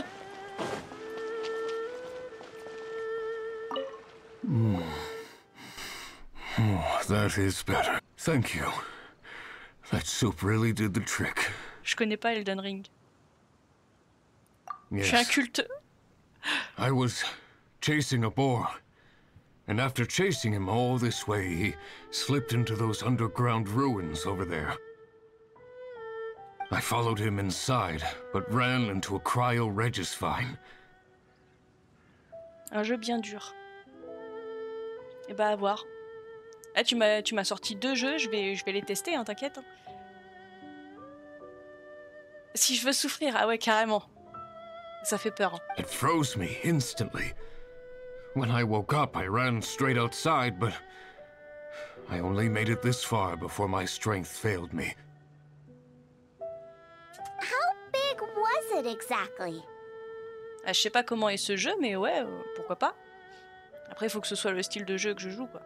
Oh, that is better. Thank you. That soup really did the trick. Je connais pas Elden Ring. Je suis un Yes. culte. I was chasing a boar. And after chasing him all this way, he slipped into those underground ruins over there. I followed him inside, but ran into a cryo-regisvine. Un jeu bien dur. Et bah à voir. Ah, tu m'as sorti 2 jeux, je vais les tester, hein, t'inquiète. Si je veux souffrir, ah ouais, carrément. Ça fait peur. It froze me instantly. When I woke up, I ran straight outside, but I only made it this far before my strength failed me. How big was it exactly? Ah, je sais pas comment est ce jeu, mais ouais, pourquoi pas. Après, il faut que ce soit le style de jeu que je joue, quoi.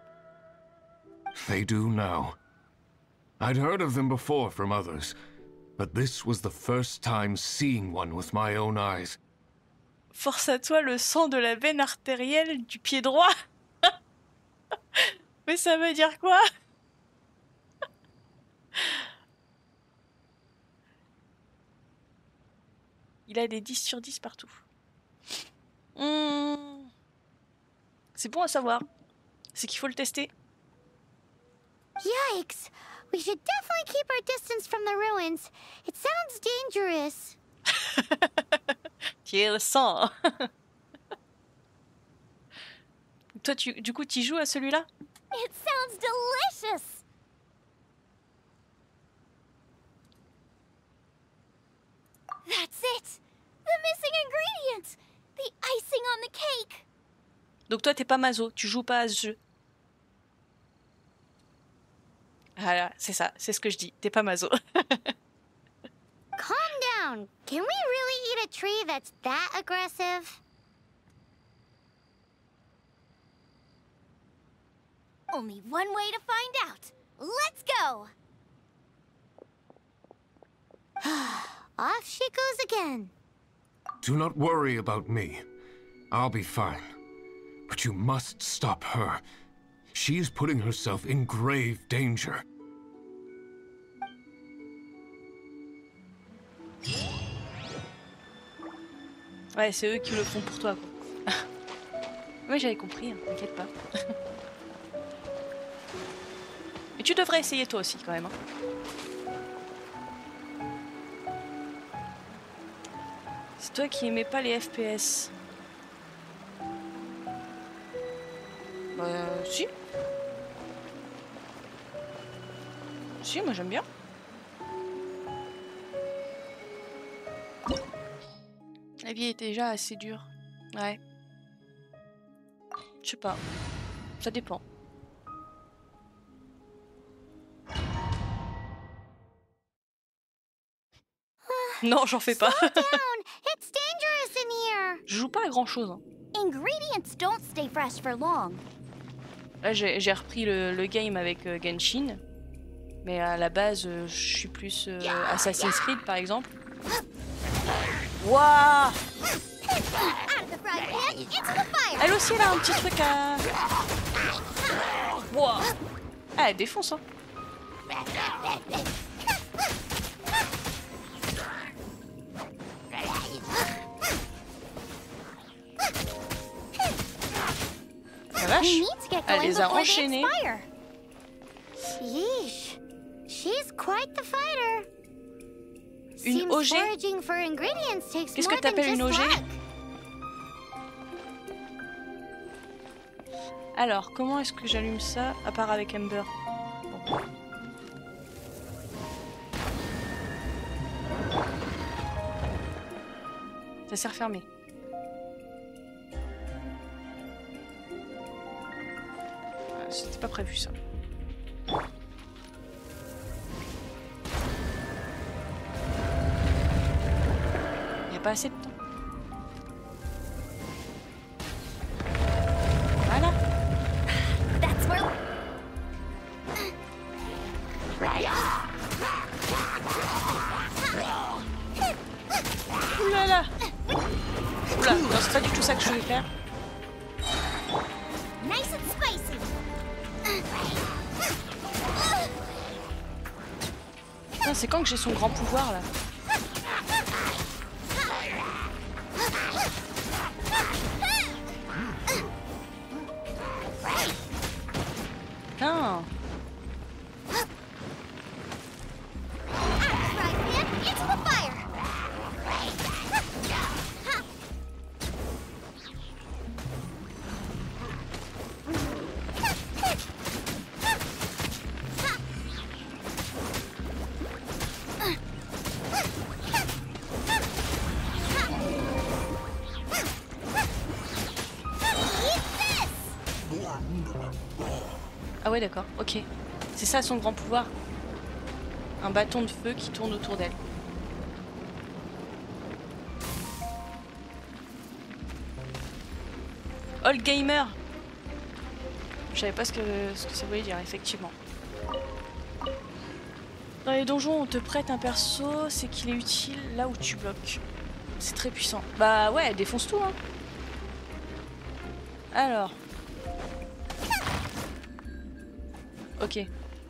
They do now. I'd heard of them before from others, but this was the first time seeing one with my own eyes. Force à toi le sang de la veine artérielle du pied droit. Mais ça veut dire quoi? Il a des 10 sur 10 partout. C'est bon à savoir. C'est qu'il faut le tester. Yikes! We should definitely keep our distance from the ruins. It sounds dangerous. Qui est le sang. Toi, du coup, tu joues à celui-là? It sounds delicious. That's it. The missing ingredient. The icing on the cake. Donc toi, t'es pas maso, tu joues pas à ce jeu. Voilà, c'est ça, c'est ce que je dis. T'es pas maso. Calm down. Can we really eat a tree that's that aggressive? Only one way to find out. Let's go. Off she goes again. Do not worry about me. I'll be fine. But you must stop her. She is putting herself in grave danger. Ouais, c'est eux qui le font pour toi, quoi. Ouais, j'avais compris, hein, t'inquiète pas. Mais tu devrais essayer toi aussi, quand même. Hein. C'est toi qui aimais pas les FPS. Si. Si, moi j'aime bien. vie est déjà assez dure. Ouais. Je sais pas. Ça dépend. Non, j'en fais pas. Slow down. It's dangerous in here. Je joue pas à grand chose. Hein. Ingredients don't stay fresh for long. Là, j'ai repris le game avec Genshin. Mais à la base, je suis plus Assassin's Creed par exemple. Waouh! Elle aussi, elle a un petit truc à. Waouh! Ah, elle défonce, hein! La vache! Elle les a enchaînés. Yeesh. She's quite the fighter. Une OG? Qu'est-ce que t'appelles une OG? Alors, comment est-ce que j'allume ça, à part avec Ember? Bon. Ça s'est refermé. C'était pas prévu ça. Il n'y a pas assez de temps. Voilà. Ouh là là. Oula, non, c'est pas du tout ça que je voulais faire. Nice and spicy. Putain, c'est quand que j'ai son grand pouvoir là? Putain. Ah ouais d'accord, ok. C'est ça son grand pouvoir. Un bâton de feu qui tourne autour d'elle. Old Gamer. Je savais pas ce que ça voulait dire, effectivement. Dans les donjons, on te prête un perso, c'est qu'il est utile là où tu bloques. C'est très puissant. Bah ouais, elle défonce tout, hein. Alors. Ok.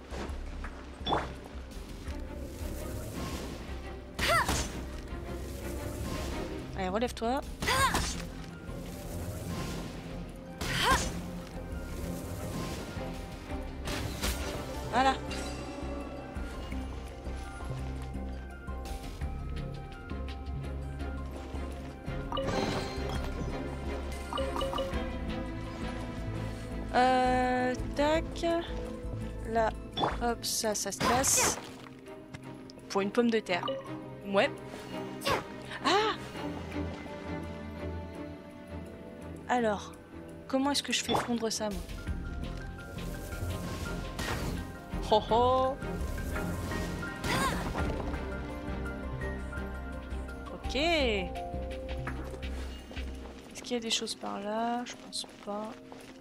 Allez, relève-toi. Voilà. Tac. Là, hop, ça se casse. Pour une pomme de terre. Ouais. Ah! Alors, comment est-ce que je fais fondre ça, moi? Ho ho! Ok. Est-ce qu'il y a des choses par là? Je pense pas.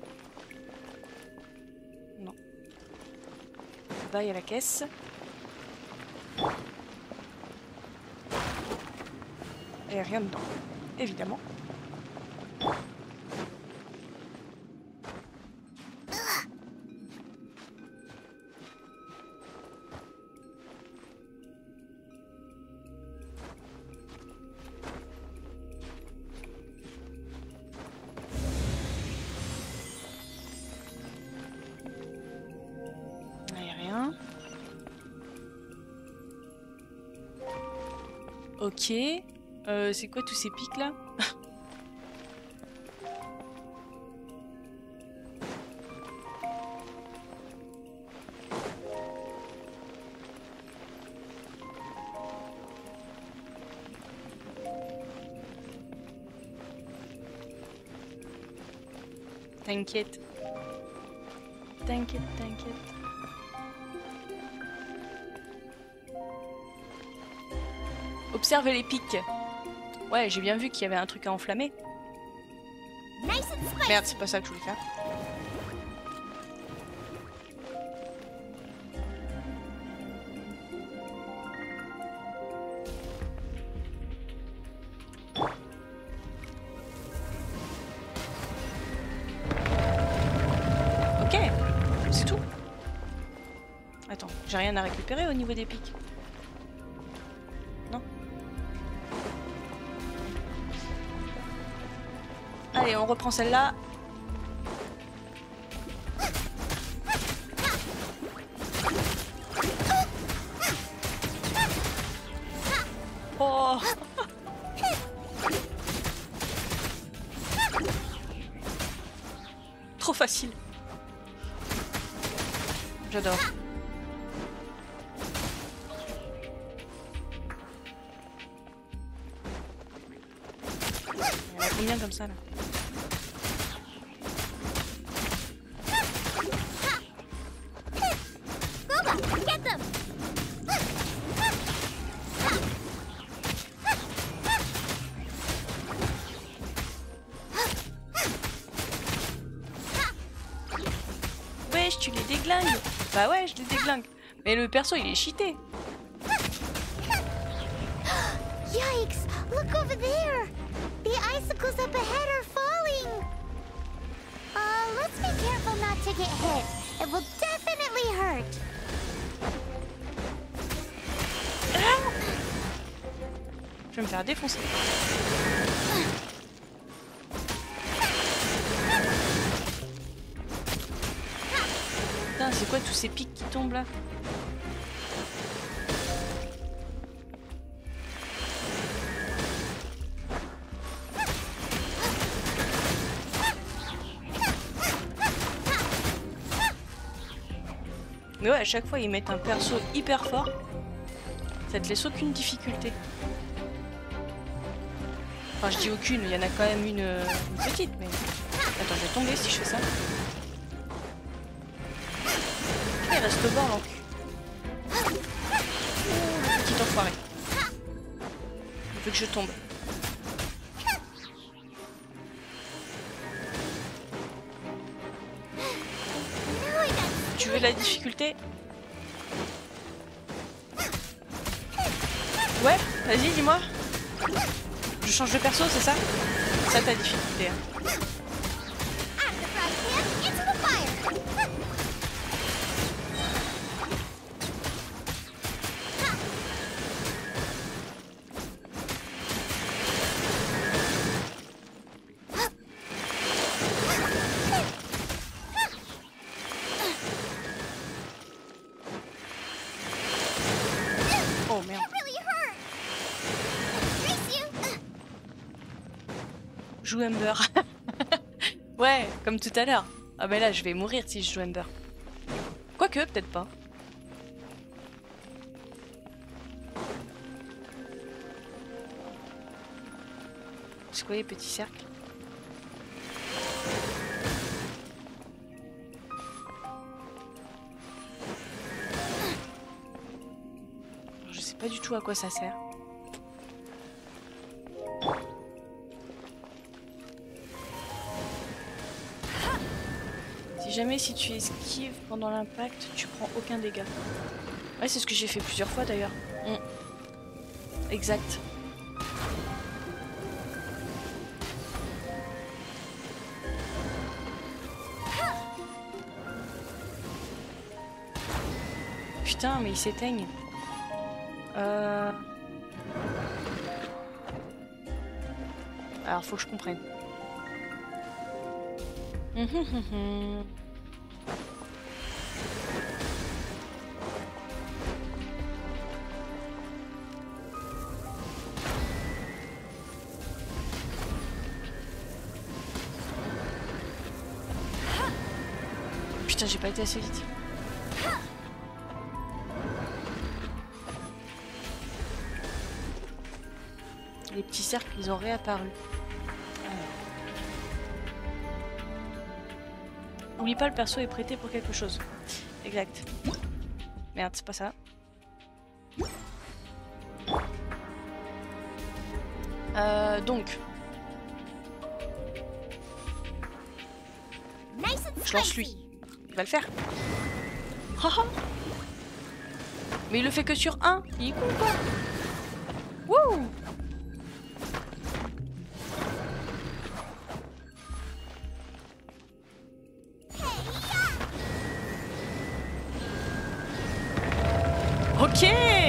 Non. Là-bas, il y a la caisse. Et rien dedans, évidemment. Ok. C'est quoi tous ces pics là? T'inquiète. T'inquiète, t'inquiète. Observe les pics. Ouais, j'ai bien vu qu'il y avait un truc à enflammer. Merde, c'est pas ça que je voulais faire. Ok, c'est tout. Attends, j'ai rien à récupérer au niveau des pics. Non. Allez, on reprend celle-là. Oh. Trop facile. J'adore. Il y en a combien comme ça là? Wesh, tu les déglingues. Bah ouais, je les déglingue. Mais le perso, il est cheaté. Yikes! Look over there! The icicles up ahead are falling! Let's be careful not to get hit. It will definitely hurt. Je vais me faire défoncer. Putain, c'est quoi tous ces pics qui tombent là? Mais ouais, à chaque fois ils mettent un perso hyper fort. Ça te laisse aucune difficulté. Enfin, je dis aucune, il y en a quand même une petite, mais... Attends, je vais tomber si je fais ça. Il reste au bord, l'encu. Petit enfoiré. Il veut que je tombe. Tu veux la difficulté? Ouais, vas-y, dis-moi. Je change de perso, c'est ça? Ça ta difficulté. Hein. Oh merde. Joue Ember. Ouais, comme tout à l'heure. Ah bah là, je vais mourir si je joue Ember. Quoique, peut-être pas. C'est quoi les petits cercles? Je sais pas du tout à quoi ça sert. Si tu esquives pendant l'impact, tu prends aucun dégât. Ouais, c'est ce que j'ai fait plusieurs fois d'ailleurs. Exact. Putain, mais ils s'éteignent. Alors, faut que je comprenne. Putain, j'ai pas été assez vite. Les petits cercles, ils ont réapparu. N'oublie pas, le perso est prêté pour quelque chose. Exact. Merde, c'est pas ça. Donc. Je lance lui. Il va le faire. Mais il le fait que sur un. Il est con quoi. Wouh. Ok.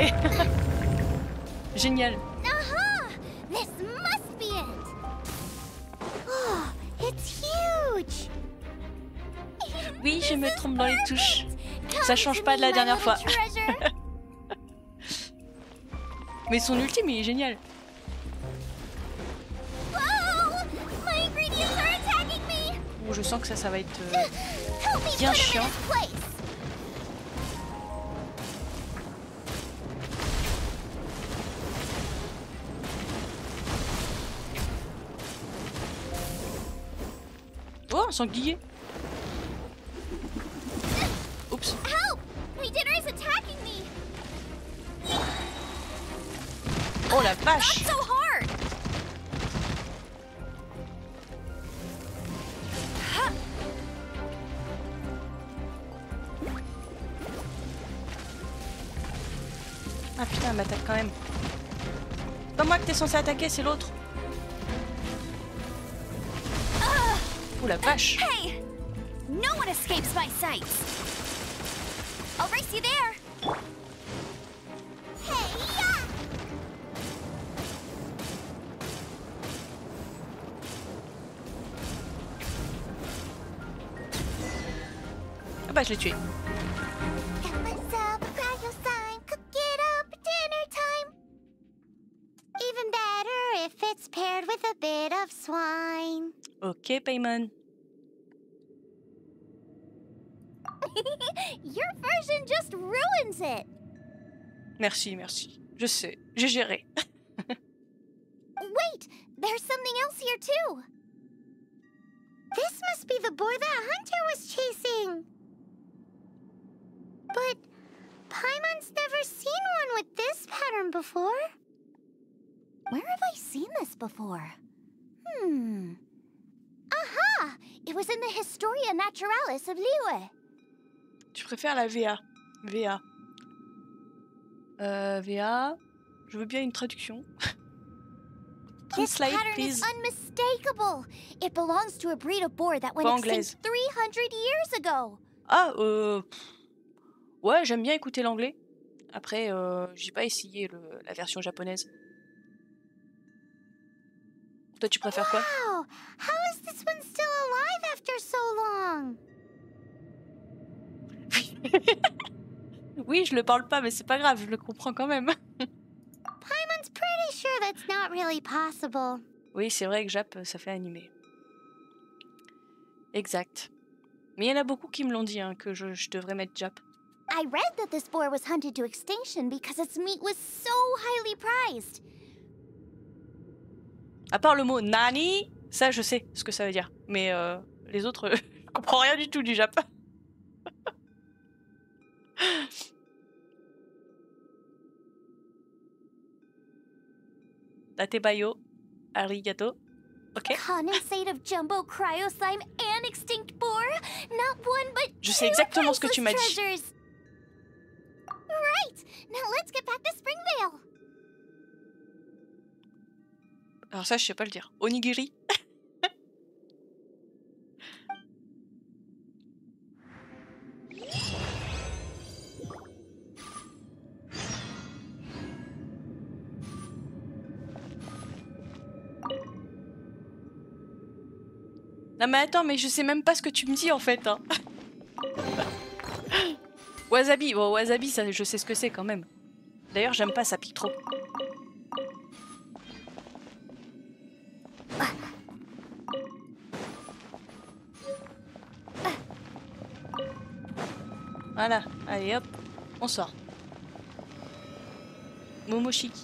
Génial. This must be it. Oh, it's huge. Oui, je me trompe dans les touches. Ça change pas de la dernière fois. Mais son ultime, il est génial. Oh, je sens que ça va être bien chiant. Oh, un sanglier. Oups. Oh la vache. Ah putain, elle m'attaque quand même. Pas moi que t'es censé attaquer, c'est l'autre. Oh la vache. Hey! No one escapes my sights. I'll race you there. Hey, yeah! Ah bah je l'ai tué. Got myself a cryo sign, cook it up at dinner time. Even better if it's paired with a bit of swine. Ok, Paimon. Your version just ruins it. Merci, merci. Je sais, j'ai géré. Wait, there's something else here too. This must be the boar that Hunter was chasing. But Paimon's never seen one with this pattern before. Where have I seen this before? Aha! It was in the Historia Naturalis of Liyue. Tu préfères la VA. VA. VA. Je veux bien une traduction. This Translate, pattern please. is unmistakable. It belongs to a breed of boar that went Pas extinct 300 years ago. Ah, ouais, j'aime bien écouter l'anglais. Après, j'ai pas essayé la version japonaise. Toi, tu préfères quoi? Wow! How is this one still alive after so long? Oui, je le parle pas, mais c'est pas grave, je le comprends quand même. Paimon's pretty sure that's not really possible. Oui, c'est vrai que Jap, ça fait animé. Exact. Mais il y en a beaucoup qui me l'ont dit, hein, que je devrais mettre Jap. I read that this boar was hunted to extinction because its meat was so highly prized. À part le mot Nani, ça je sais ce que ça veut dire. Mais les autres, je comprends rien du tout du Jap. Datebayo, arigato. Ok. Condensate of jumbo cryo slime and extinct boar? Not one but Je sais exactement ce que tu m'as dit. treasures. Right! Now let's get back to Springvale. Alors ça, je sais pas le dire. Onigiri. Non mais attends, mais je sais même pas ce que tu me dis en fait. Hein. Wasabi, bon, wasabi, ça, je sais ce que c'est quand même. D'ailleurs, j'aime pas, ça pique trop. Voilà, allez hop, on sort. Momoshiki.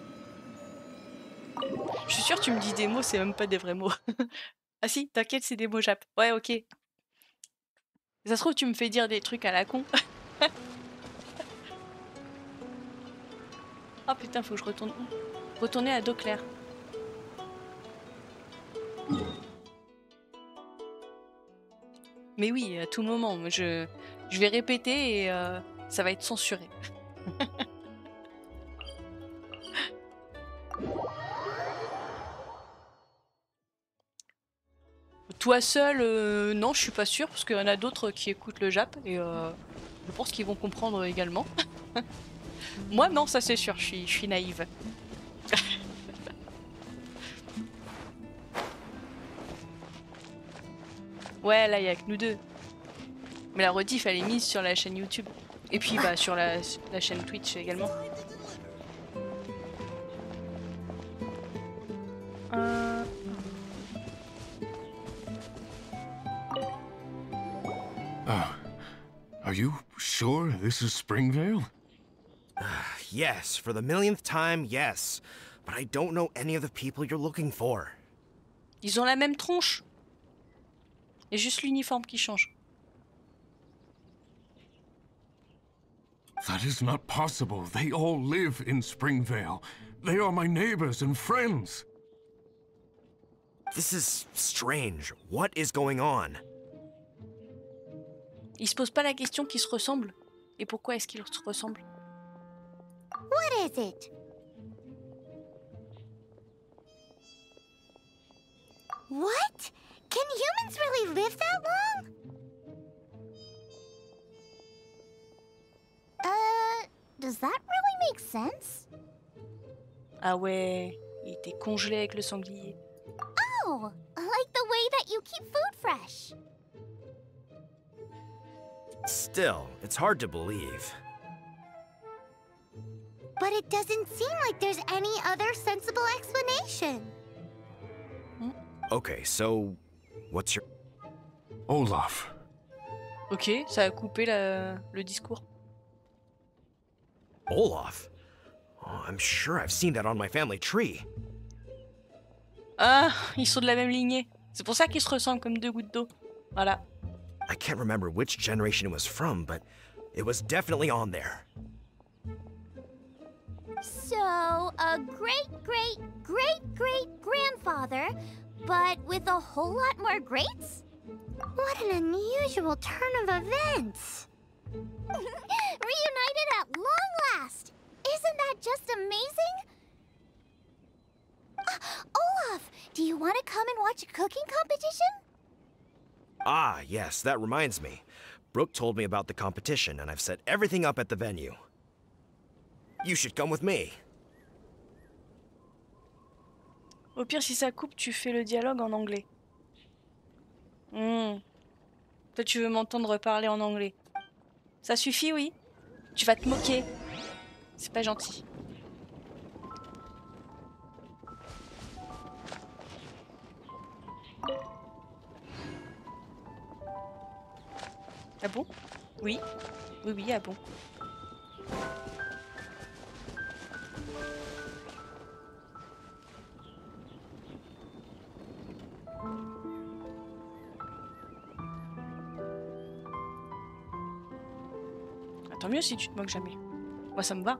Je suis sûre que tu me dis des mots, c'est même pas des vrais mots. Ah si, t'inquiète, c'est des mots jap. Ouais, ok. Ça se trouve, tu me fais dire des trucs à la con. Oh putain, faut que je retourne. Retourner à Doclair. Mais oui, à tout moment, je vais répéter et ça va être censuré. Toi seul, non, je suis pas sûre, parce qu'il y en a d'autres qui écoutent le Jap et je pense qu'ils vont comprendre également. Moi, non, ça c'est sûr, je suis naïve. Ouais, là, il y a que nous deux. Mais la rediff, elle est mise sur la chaîne YouTube. Et puis, bah, sur la chaîne Twitch également. Are you sure this is Springvale? Yes, for the millionth time, yes. But I don't know any of the people you're looking for. Ils ont la même tronche. Il y a juste l'uniforme qui change. That is not possible. They all live in Springvale. They are my neighbors and friends. This is strange. What is going on? Ils se posent pas la question qu'ils se ressemblent. Et pourquoi est-ce qu'ils se ressemblent? What is it? What? Can humans really live that long? Does that really make sense? Ah ouais, il était congelé avec le sanglier. Oh, like the way that you keep food fresh. Still, it's hard to believe. But it doesn't seem like there's any other sensible explanation. Okay, so what's your... Olaf. Ok, ça a coupé le discours. Olaf? Oh, I'm sure I've seen that on my family tree. Ah, ils sont de la même lignée. C'est pour ça qu'ils se ressemblent comme deux gouttes d'eau. Voilà. I can't remember which generation it was from, but it was definitely on there. So, a great-great-great-great-grandfather, but with a whole lot more greats? What an unusual turn of events! Reunited at long last! Isn't that just amazing? Olaf, do you want to come and watch a cooking competition? Ah, yes, that reminds me. Brooke told me about the competition, and I've set everything up at the venue. You should come with me. Au pire, si ça coupe, tu fais le dialogue en anglais. Toi, tu veux m'entendre parler en anglais. Ça suffit, oui? Tu vas te moquer. C'est pas gentil. Ah bon? Oui. Oui, oui, ah bon. Ah, tant mieux si tu te moques jamais. Moi, ça me va.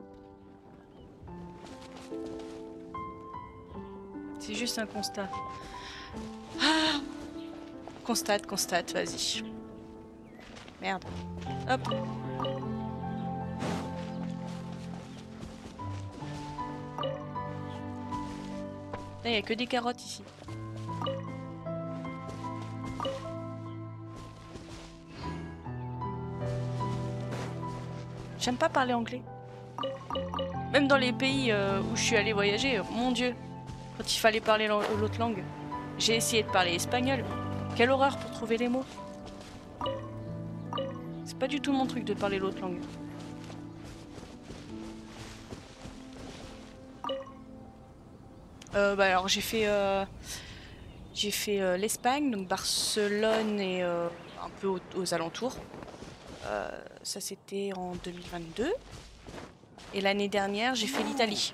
C'est juste un constat. Ah, constate, vas-y. Merde. Hop. Il n'y a que des carottes ici. J'aime pas parler anglais. Même dans les pays où je suis allée voyager, mon Dieu, quand il fallait parler l'autre langue, j'ai essayé de parler espagnol. Quelle horreur pour trouver les mots. C'est pas du tout mon truc de parler l'autre langue. Bah alors j'ai fait l'Espagne, donc Barcelone et un peu aux alentours. Ça c'était en 2022. Et l'année dernière j'ai fait l'Italie.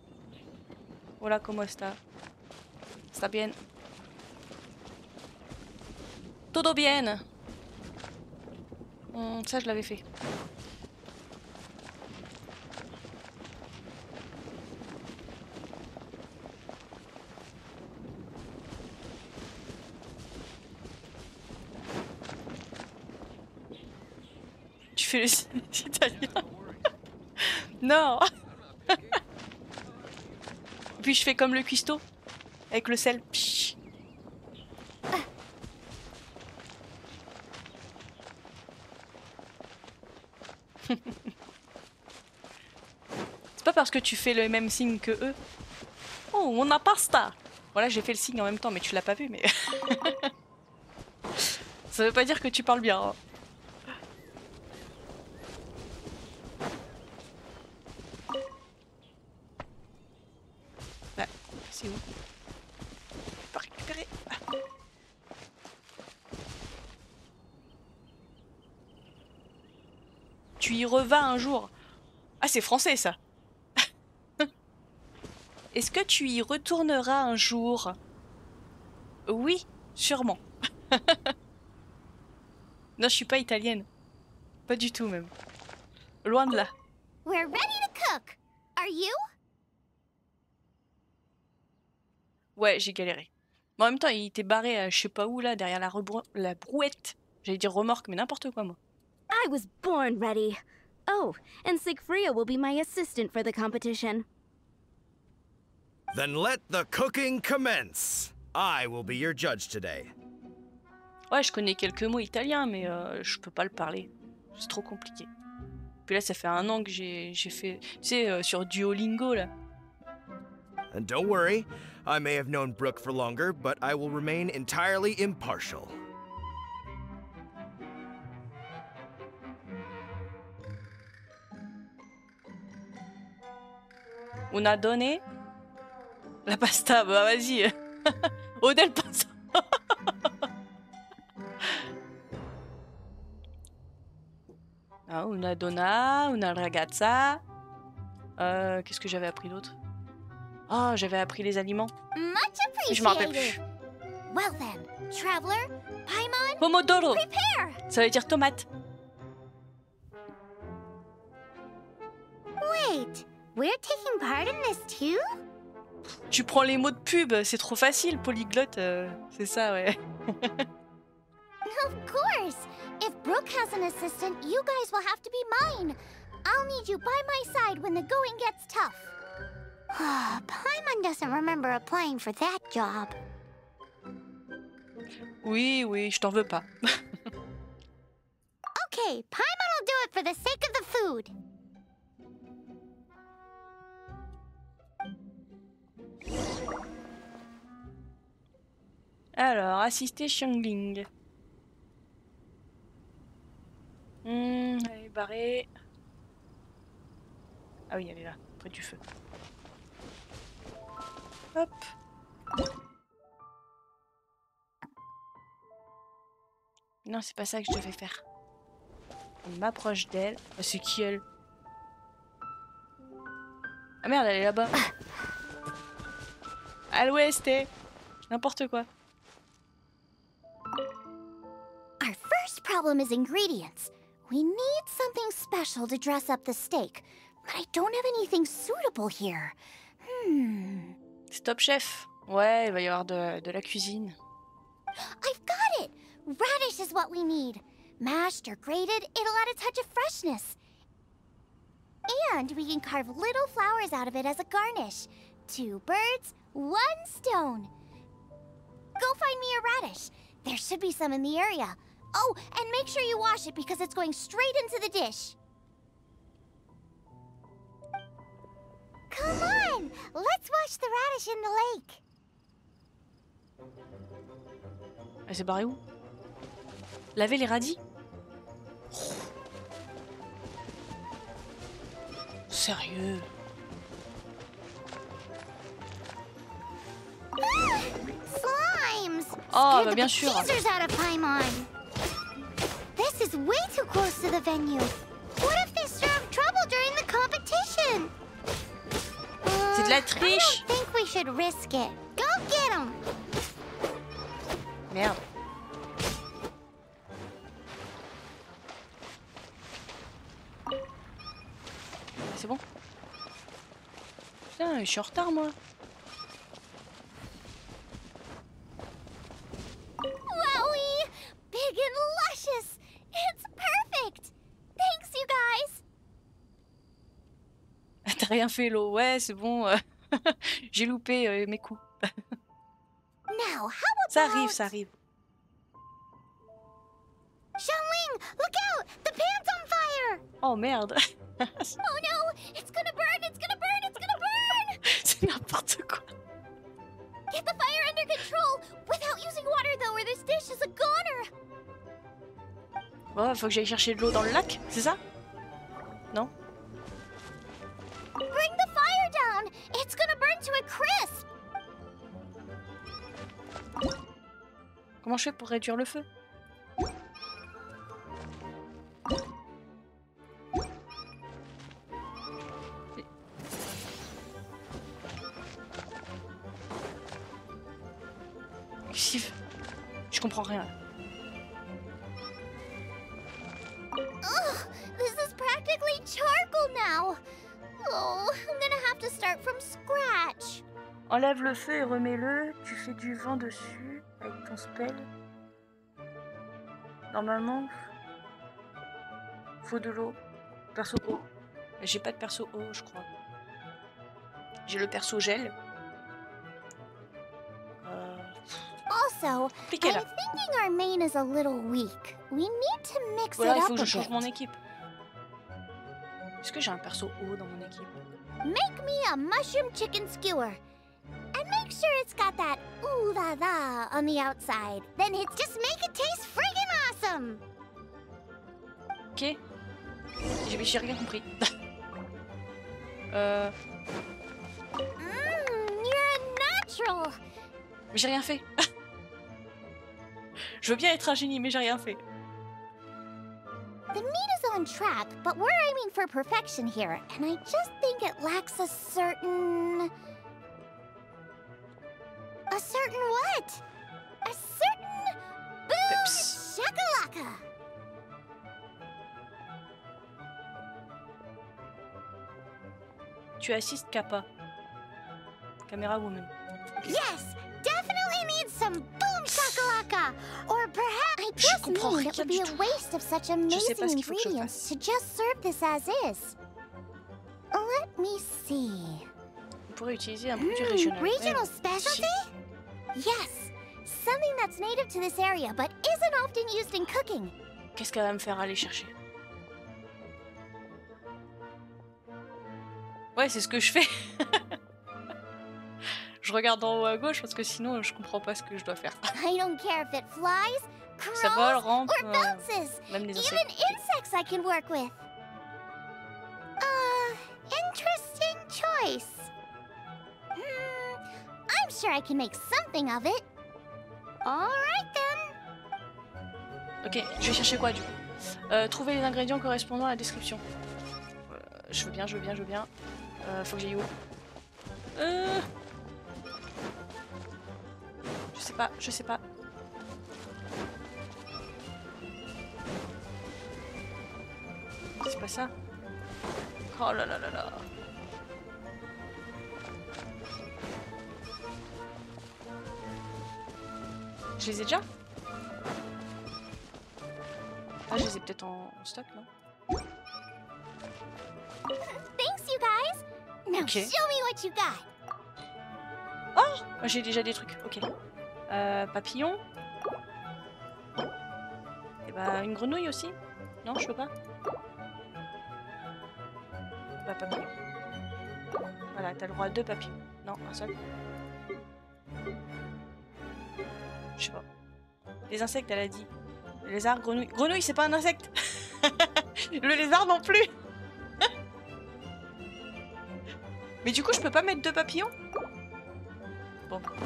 Hola, ¿cómo está? ¿Está bien? Todo bien. Ça, je l'avais fait. Tu fais le signe italien. Non. Puis je fais comme le cuistot avec le sel. Psh. C'est pas parce que tu fais le même signe que eux. Oh, on a pasta. Voilà, j'ai fait le signe en même temps, mais tu l'as pas vu, mais ça veut pas dire que tu parles bien. Hein. Bah, c'est où? Je peux pas récupérer. Ah. Tu y revas un jour. Ah, c'est français ça. Est-ce que tu y retourneras un jour? Oui, sûrement. Non, je suis pas italienne. Pas du tout même. Loin de là. We're ready to cook. Are you? Ouais, j'ai galéré. Mais en même temps, il était barré à je sais pas où là, derrière la brouette. J'allais dire remorque, mais n'importe quoi moi. I was born ready. Oh, and Sigfria will be my assistant for the competition. Then let the cooking commence. I will be your judge today. Ouais, je connais quelques mots italiens, mais je peux pas le parler. C'est trop compliqué. Puis là, ça fait 1 an que j'ai fait, tu sais, sur Duolingo là. And don't worry, I may have known Brooke for longer, but I will remain entirely impartial. Una donné la pasta, bah vas-y. Odel pasta. Ah, una donna, una ragazza. Qu'est-ce que j'avais appris d'autre? Ah, j'avais appris les aliments. Much Je m'en rappelle appreciated. plus. Well then, traveler, Paimon, Pomodoro. prepare. Ça veut dire tomate. Wait, we're taking part in this too? Tu prends les mots de pub, c'est trop facile, polyglotte, c'est ça, ouais. Of course. If Brooke has an assistant, you guys will have to be mine. I'll need you by my side when the going gets tough. Paimon doesn't remember applying for that job. Oui, oui, je t'en veux pas. Okay, Paimon will do it for the sake of the food. Alors, assister Xiangling. Elle est barrée. Ah oui, elle est là, près du feu. Hop. Non, c'est pas ça que je devais faire. On m'approche d'elle. Ah, c'est qui elle? Ah merde, elle est là-bas. À l'ouest, n'importe quoi. Our first problem is ingredients. We need something special to dress up the steak, but I don't have anything suitable here. Stop chef. Ouais, il va y avoir de la cuisine. I've got it! Radish is what we need. Mashed or grated, it'll add a touch of freshness. And we can carve little flowers out of it as a garnish. 2 birds, 1 stone. Go find me a radish. There should be some in the area. Oh, and make sure you wash it because it's going straight into the dish. Come on! Let's wash the radish in the lake. Elle s'est barrée où? Laver les radis? Sérieux? Slimes! Oh, Scared bah the bien sûr. bejesus out of Paimon. This is way too close to the venue. What if they stir up trouble during the competition? C'est de la I triche. don't think we should risk it. Go get them. Merde. c'est bon. Putain, je suis en retard moi. Wowie! Big and luscious! It's perfect! Thanks, you guys! T'as rien fait, l'eau. Ouais, c'est bon. J'ai loupé mes coups. Now, how about... Ça arrive, ça arrive. Xiangling, look out! The pan's on fire! Oh merde. Oh no! It's gonna burn! It's gonna burn! It's gonna burn! C'est n'importe quoi. Get the fire under control without using water though, or this dish is a goner. Bon, faut que j'aille chercher de l'eau dans le lac, c'est ça? Non? Bring the fire down. It's gonna burn to a crisp. Comment je fais pour réduire le feu? Je comprends rien. Ugh, this is practically charcoal now. Oh, I'm gonna have to start from scratch. Enlève le feu et remets-le. Tu fais du vent dessus avec ton spell. Normalement, faut de l'eau. Perso eau. Mais j'ai pas de perso eau, je crois. J'ai le perso gel. Also, Piquez là. I'm thinking our main is a little weak. We need to mix Voilà, it il up faut que a je change mon bit. équipe. Est-ce que j'ai un perso eau dans mon équipe? Make me a mushroom chicken skewer. And make sure it's got that ooh la la on the outside. Then it's just make it taste friggin' awesome. Ok. J'ai rien compris. You're a natural. Mais j'ai rien fait. Je veux bien être un génie, mais j'ai rien fait. The meat is on track, but we're aiming for perfection here, and I just think it lacks a certain... A certain what? A certain... Boom Peps. shakalaka! Tu assistes Kappa. Caméra woman. Yes! Definitely needs some boom shakalaka! Or perhaps... I just comprends mean it rien would be du a tout. waste of such sais amazing pas ce qu'il faut que je ingredients to just serve this as is. Let me see... On pourrait utiliser un produit régional. Regional Ouais. specialty? Yes, something that's native to this area but isn't often used in cooking. Qu'est-ce qu'elle va me faire aller chercher? Ouais, c'est ce que je fais. Je regarde en haut à gauche parce que sinon je comprends pas ce que je dois faire. I don't care if it flies, Ça vole, crawls, rampe, or bounces. même les Even insectes. insects I can work with. Interesting choice. I'm sure I can make something of it. Alright then. Ok, je vais chercher quoi du coup? Trouver les ingrédients correspondant à la description. Je veux bien. Faut que j'aille où? Je sais pas. C'est pas ça? Oh là là là là. Je les ai déjà? Ah, je les ai peut-être en stock, non? Thanks, you guys. Now Okay. show me what you got. Oh! J'ai déjà des trucs, ok. Papillon. Et bah, une grenouille aussi? Non, je peux pas? Bah, papillon. Voilà, t'as le droit à 2 papillons. Non, un seul. Je sais pas. Les insectes, elle a dit. Le lézard, grenouille. Grenouille, c'est pas un insecte! Le lézard non plus! Mais du coup, je peux pas mettre 2 papillons? Bon. Do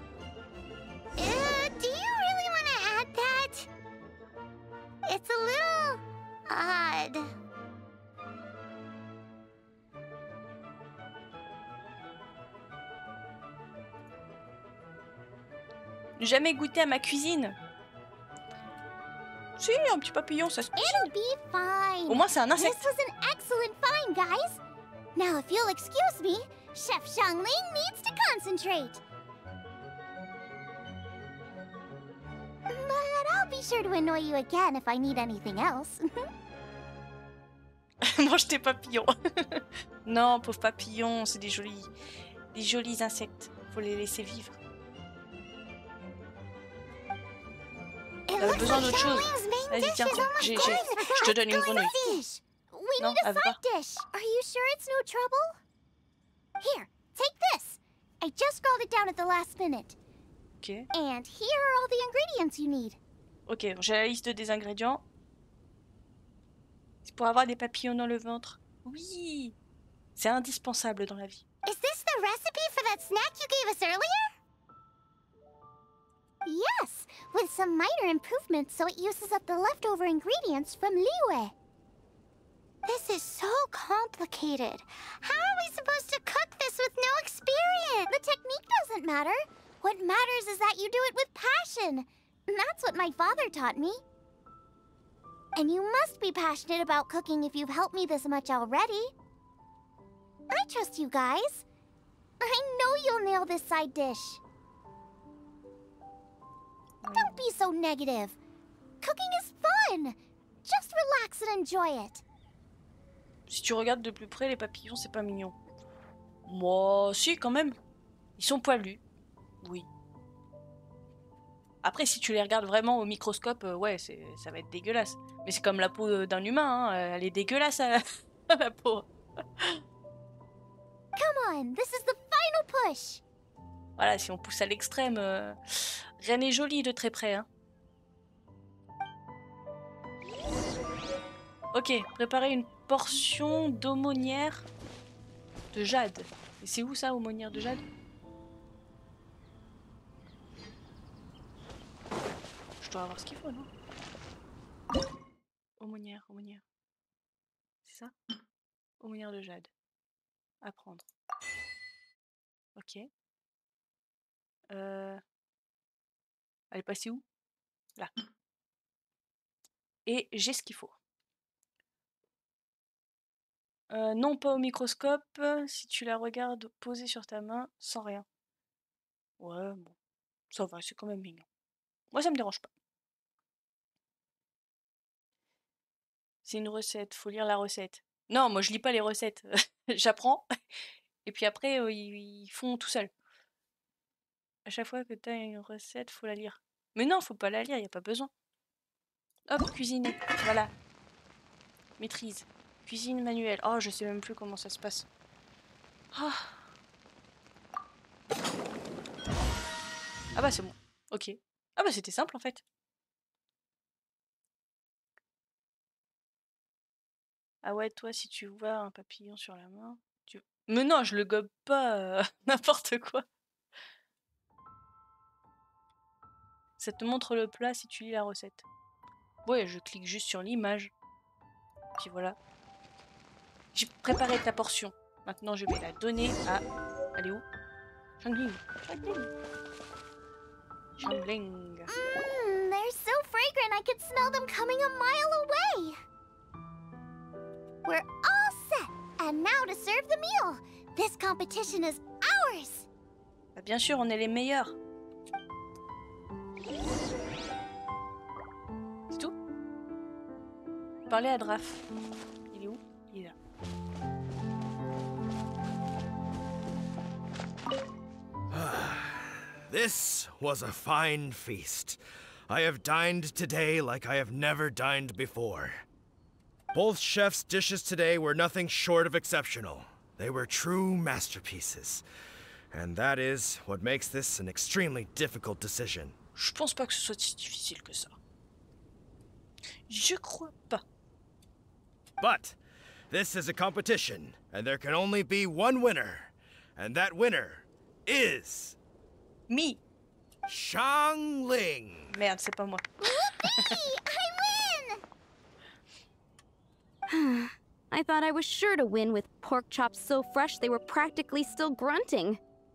you really want to add that? It's a little odd. Jamais goûté à ma cuisine. Si, un petit papillon, ça se cuisine. It'll be fine. Au moins, c'est un This insecte. was an excellent find, guys. Now, if you'll excuse me, Chef Xiangling needs to concentrate. But I'll be sure to annoy you again if I need anything else. Mange tes papillons. Non, pauvre papillon, c'est des jolis insectes. Faut les laisser vivre. T'avais besoin d'autre chose. Vas-y, tiens, je te donne une grenouille. We Non, need a elle veut pas. side dish. Are you sure it's no trouble? Here, take this. I just scrolled it down at the last minute. Ok. And here are all the ingredients you need. Ok, j'ai la liste des ingrédients. C'est pour avoir des papillons dans le ventre. Oui. C'est indispensable dans la vie. Is this the recipe for that snack you gave us earlier? Yes, with some minor improvements so it uses up the leftover ingredients from Liyue. This is so complicated. How are we supposed to cook this with no experience? The technique doesn't matter. What matters is that you do it with passion. That's what my father taught me. And you must be passionate about cooking if you've helped me this much already. I trust you guys. I know you'll nail this side dish. Don't be so negative. Cooking is fun. Just relax and enjoy it. Si tu regardes de plus près, les papillons, c'est pas mignon. Moi, si, quand même. Ils sont poilus. Oui. Après, si tu les regardes vraiment au microscope, ouais, ça va être dégueulasse. Mais c'est comme la peau d'un humain, hein. Elle est dégueulasse, la peau. Come on, this is the final push. Voilà, si on pousse à l'extrême, rien n'est joli de très près, hein. Ok, préparer une portion d'aumônière de jade. Et c'est où ça, aumônière de jade? Je dois avoir ce qu'il faut, non? Aumônière. C'est ça? Aumônière de jade. À prendre. Ok. Elle est passée où? Là. Et j'ai ce qu'il faut. Non, pas au microscope. Si tu la regardes posée sur ta main, sans rien. Ouais, bon. Ça va, c'est quand même mignon. Moi, ça me dérange pas. C'est une recette, faut lire la recette. Non, moi, je lis pas les recettes. J'apprends. Et puis après, ils font tout seul. À chaque fois que t'as une recette, faut la lire. Mais non, faut pas la lire, y a pas besoin. Hop, cuisiner. Voilà. Maîtrise. Cuisine manuelle. Oh, je sais même plus comment ça se passe. Oh. Ah bah c'est bon. Ok. Ah bah c'était simple en fait. Ah ouais, toi, si tu vois un papillon sur la main, tu... Mais non, je le gobe pas, n'importe quoi. Ça te montre le plat si tu lis la recette. Ouais, je clique juste sur l'image. Puis voilà. J'ai préparé ta portion. Maintenant, je vais la donner à... Elle est où? Xiangling. They're so fragrant I could smell them coming a mile away. We're all set. And now to serve the meal. This competition is ours. Bah, bien sûr, on est les meilleurs. C'est tout? Parlez à Draf. Il est où? Il est là. This was a fine feast. I have dined today like I have never dined before. Both chefs' dishes today were nothing short of exceptional. They were true masterpieces. And that is what makes this an extremely difficult decision. Je pense pas que ce soit si difficile que ça. Je crois pas. But this is a competition, and there can only be one winner. And that winner is... Me. Xiangling. Merde, c'est pas moi. I win! I thought I was sure to win with pork chops so fresh they were practically still grunting.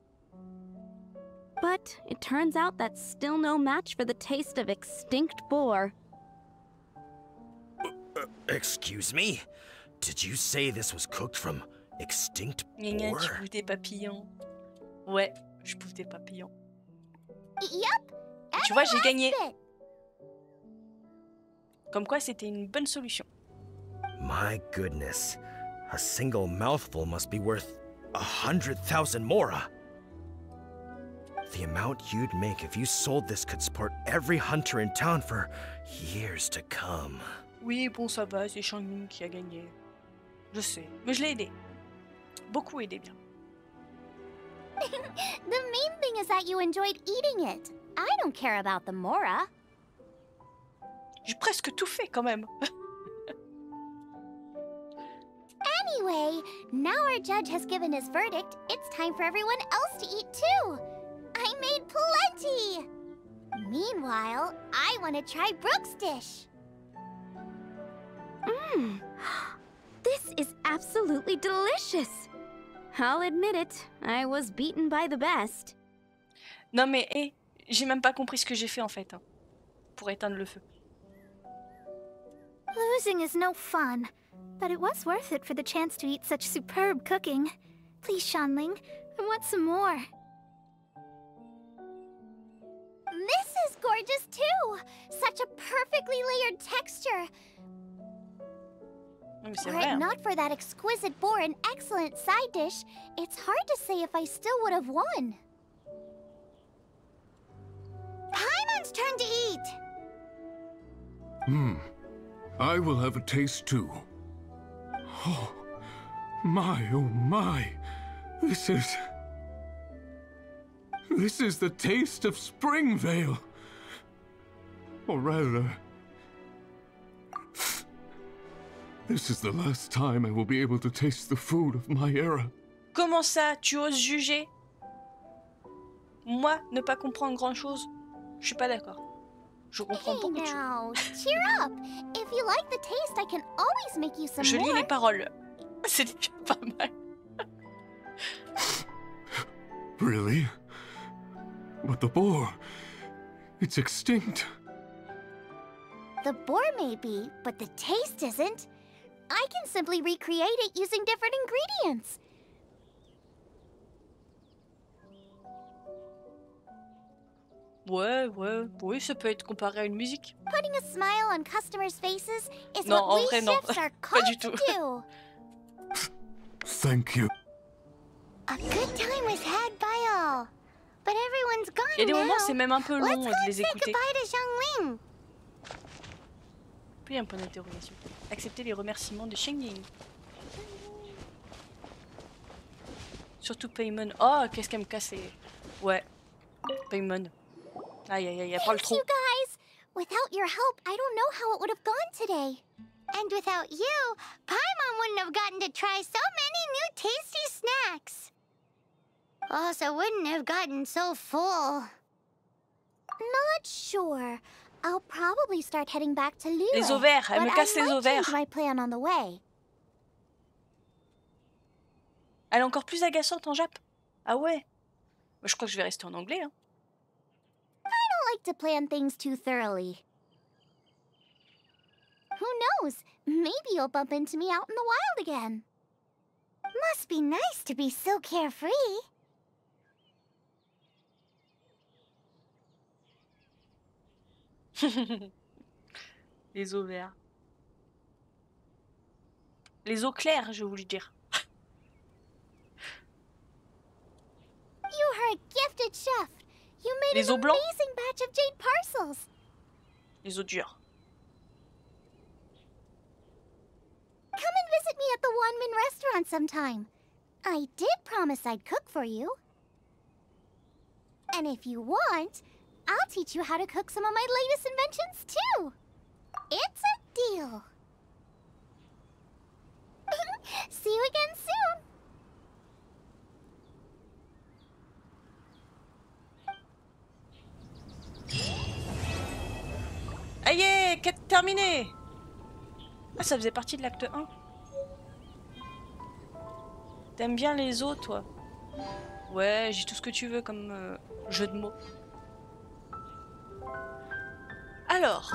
But it turns out that's still no match for the taste of extinct boar. Excuse me? Did you say this was cooked from Extinct Gna gna, tu boar? bouffes des papillons. Ouais, je bouffe des papillons. Yep. Tu vois, j'ai gagné. Bit. Comme quoi, c'était une bonne solution. My goodness. A single mouthful must be worth 100,000 mora. The amount you'd make if you sold this could support every hunter in town for years to come. Oui, bon, ça va, c'est Shang-Ling qui a gagné. Je sais, mais je l'ai aidé. Beaucoup aidé, bien. The main thing is that you enjoyed eating it. I don't care about the mora. J'ai presque tout fait, quand même. Anyway, now our judge has given his verdict, it's time for everyone else to eat too. I made plenty! Meanwhile, I want to try Brooke's dish. Mmm. This is absolutely delicious. I'll admit it, I was beaten by the best. Non mais, hé, j'ai même pas compris ce que j'ai fait en fait, hein, pour éteindre le feu. Losing is no fun, but it was worth it for the chance to eat such superb cooking. Please, Shanling, I want some more. This is gorgeous too! Such a perfectly layered texture. Non mais c'est Were vrai, it hein. not for that exquisite boar and excellent side dish, it's hard to say if I still would have won. Paimon's turn to eat! I will have a taste too. Oh my. This is the taste of Springvale. Or rather, this is the last time I will be able to taste the food of my era. Comment ça, tu oses juger? Moi, ne pas comprendre grand-chose? Je suis pas d'accord. Je comprends Hey beaucoup de choses. now, cheer up! If you like the taste, I can always make you some Je lis more. les paroles. C'est déjà pas mal. Really? But the boar, it's extinct. The boar may be, but the taste isn't. I can simply recreate it using different ingredients. Oui, ça peut être comparé à une musique. Putting a smile on customers' faces is Non, what en we vrai, non. chefs are Pas du called to tout. do. Thank you. A good time was had by all. But everyone's gone Il y a des now. moments, c'est même un peu Let's long go de and les say écouter. goodbye to Xiangling. Puis un point d'interrogation. Accepter les remerciements de Shang-Ling. Surtout Paimon. Oh, qu'est-ce qu'elle me cassait. Ouais. Paimon. Aïe, aïe, aïe, elle parle Thanks, trop. you guys. Without your help, I don't know how it would have gone today. And without you, Paimon wouldn't have gotten to try so many new tasty snacks. Also wouldn't have gotten so full. Not sure. I'll probably start heading back to Lure. Les ovaires, elle me but casse I les might ovaires. change my plan on the way. Elle est encore plus agaçante en Jap. Ah ouais. Je crois que je vais rester en anglais. Hein. I don't like to plan things too thoroughly. Who knows? Maybe you'll bump into me out in the wild again. Must be nice to be so carefree. Les ovaires. Les eaux claires, je voulais dire. You are a gifted chef. You made Les an os blancs. amazing batch of jade parcels. Les eaux dures. Come and visit me at the Wanmin restaurant sometime. I did promise I'd cook for you. And if you want, I'll teach you how to cook some of my latest inventions too. It's a deal. See you again soon. Aïe, quête terminée. Ah, ça faisait partie de l'acte 1. T'aimes bien les eaux, toi? Ouais, j'ai tout ce que tu veux comme jeu de mots. Alors.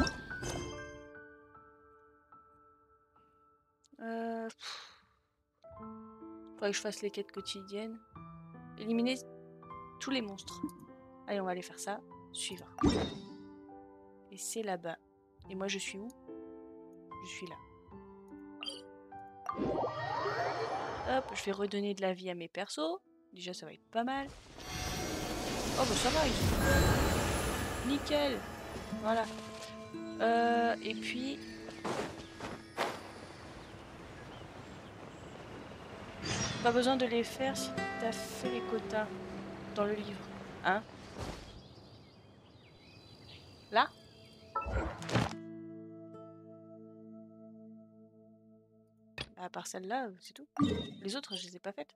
Faudrait que je fasse les quêtes quotidiennes. Éliminer tous les monstres. Allez, on va aller faire ça. Suivre. Et c'est là-bas. Et moi, je suis où? Je suis là. Hop, je vais redonner de la vie à mes persos. Déjà, ça va être pas mal. Oh, bah ça va, ils... Nickel. Voilà. Et puis... Pas besoin de les faire si t'as fait les quotas dans le livre. Hein? Là? À part celle-là, c'est tout. Les autres, je les ai pas faites.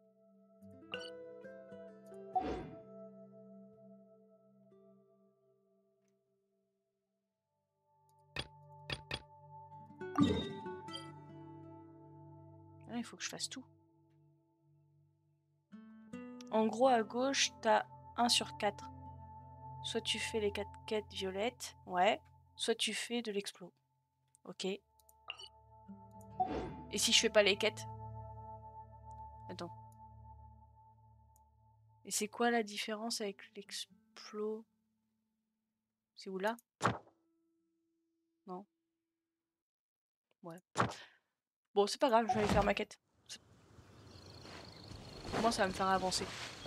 Ah, il faut que je fasse tout. En gros, à gauche, t'as 1 sur 4. Soit tu fais les 4 quêtes violettes, ouais. Soit tu fais de l'explo. Ok. Et si je fais pas les quêtes? Attends. Et c'est quoi la différence avec l'explo? C'est où là? Non. Ouais. Bon, c'est pas grave, je vais aller faire ma quête. Comment ça va me faire avancer?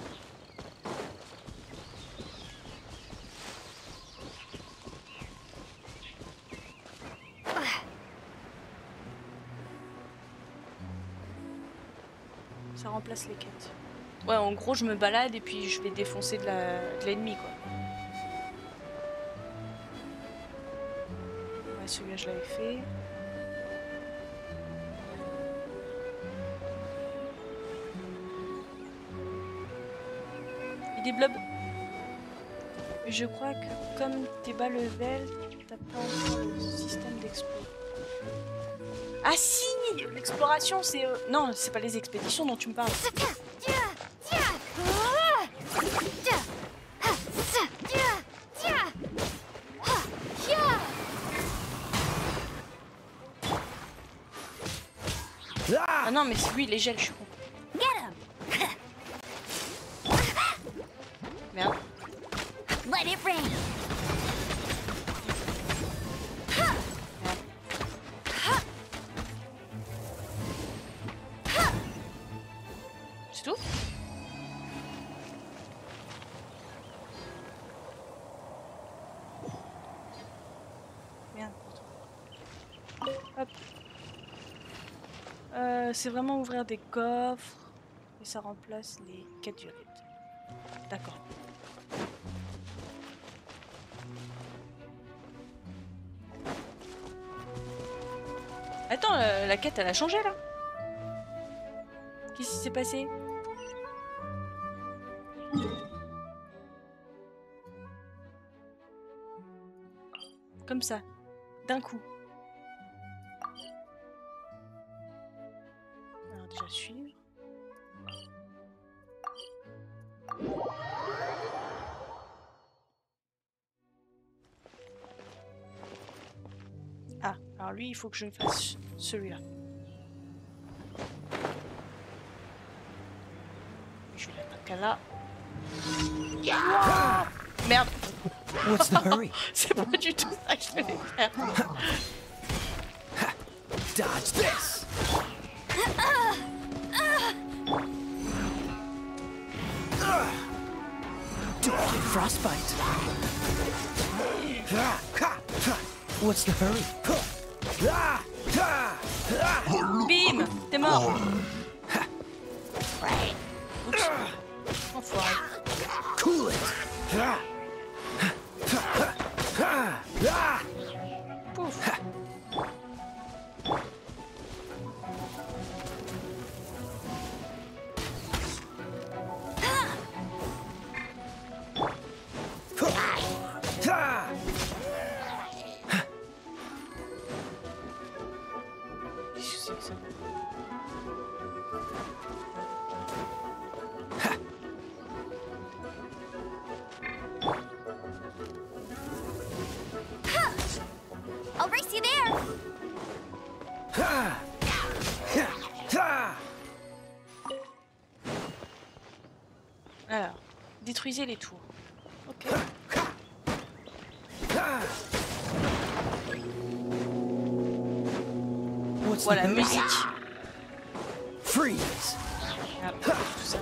Ça remplace les quêtes. Ouais, en gros, je me balade et puis je vais défoncer de l'ennemi, quoi. Ouais, celui-là, je l'avais fait. Et des blobs. Mais je crois que comme t'es bas level, t'as pas encore le système d'explo. Ah si! L'exploration, c'est... Non, c'est pas les expéditions dont tu me parles. Ah non, mais c'est lui, les gels, je suis con. Merde. Let it rain. C'est tout? Merde. Hop. C'est vraiment ouvrir des coffres et ça remplace les quêtes violettes. D'accord. Attends, la quête elle a changé là? Qu'est-ce qui s'est passé? Comme ça, d'un coup. Alors déjà suivre. Ah, alors lui il faut que je fasse celui-là. Je vais l'attaquer là. Yeah. Merde. What's the hurry? C'est pas du tout ça que je devais faire. Dodge this! Don't get frostbite. What's the hurry? Bim! T'es mort! Oups. Enfoiré. Cool it! Pouf! Qu'est-ce que c'est que ça? I'll race you there. Alors, détruisez les tours. Ok. Voilà, musique. Freeze. Ah, tout ça.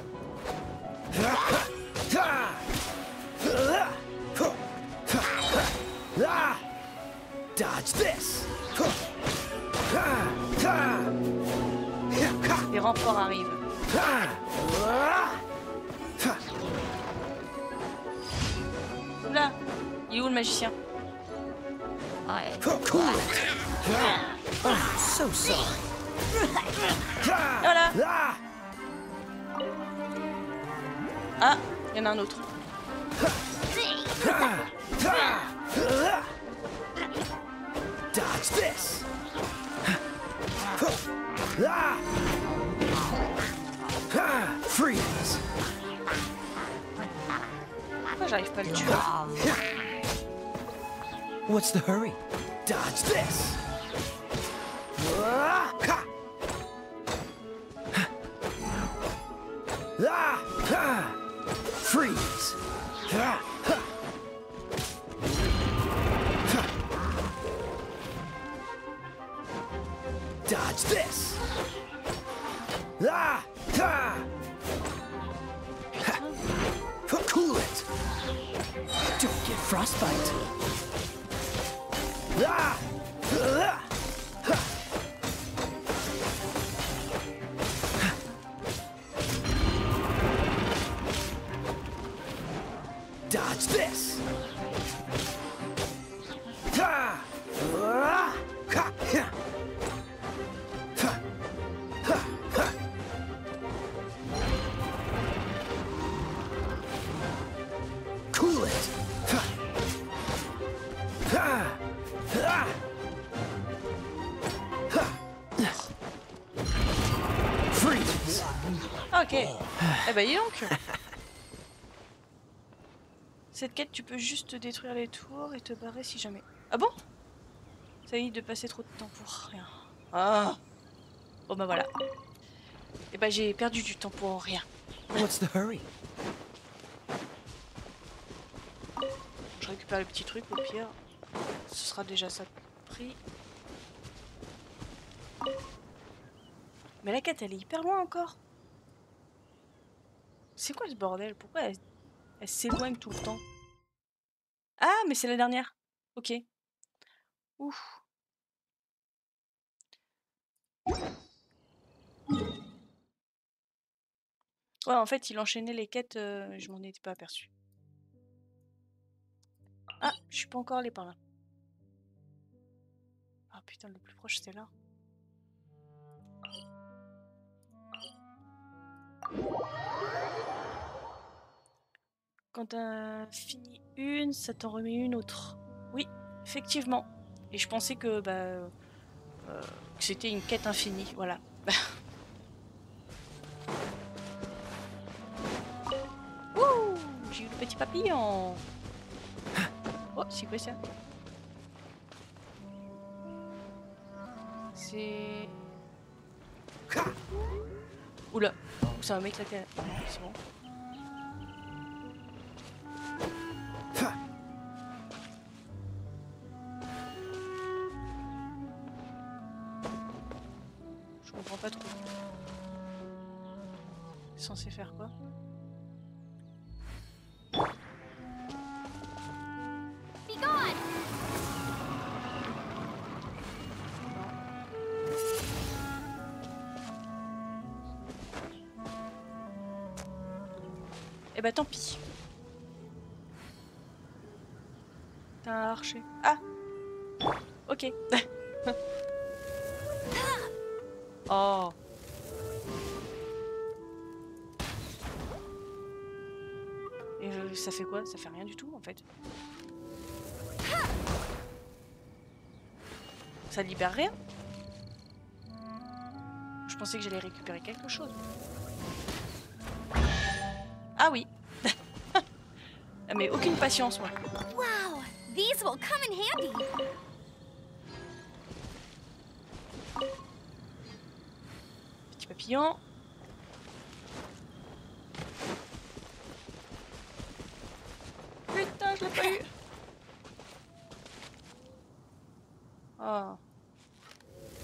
Dodge this. Les renforts arrivent. Oula, il est où le magicien? So sorry. Voilà. Ah, il y en a un autre. Dodge this. Freeze. Pourquoi j'arrive pas à le tuer? What's the hurry? Dodge this. Freeze. Dodge this. Cool it. Don't get frostbite. Dodge this. Cool it. Freeze. Ok. Eh ben, dis donc. Cette quête, tu peux juste détruire les tours et te barrer si jamais. Ah bon? Ça y est, de passer trop de temps pour rien. Ah. Bon bah voilà. Et bah j'ai perdu du temps pour rien. What's the hurry? Je récupère le petit truc, au pire. Ce sera déjà ça pris. Mais la quête, elle est hyper loin encore. C'est quoi ce bordel? Pourquoi elle s'éloigne tout le temps? Ah, mais c'est la dernière. Ok. Ouf. Ouais, en fait, il enchaînait les quêtes, je m'en étais pas aperçu. Ah, je suis pas encore allée par là. Ah putain, le plus proche, c'est là. Quand t'as fini une, ça t'en remet une autre. Oui, effectivement. Et je pensais que, que c'était une quête infinie, voilà. Wouh, j'ai eu le petit papillon. Oh, c'est quoi ça? C'est... Oula, c'est un mec là qui a... C'est bon. Je comprends pas trop. C'est censé faire quoi? Eh bah tant pis. T'as un archer. Ah! Ok. Oh. Et ça fait quoi? Ça fait rien du tout en fait. Ça libère rien? Je pensais que j'allais récupérer quelque chose. Ah oui. Mais aucune patience moi. Wow, these will come in handy. Petit papillon.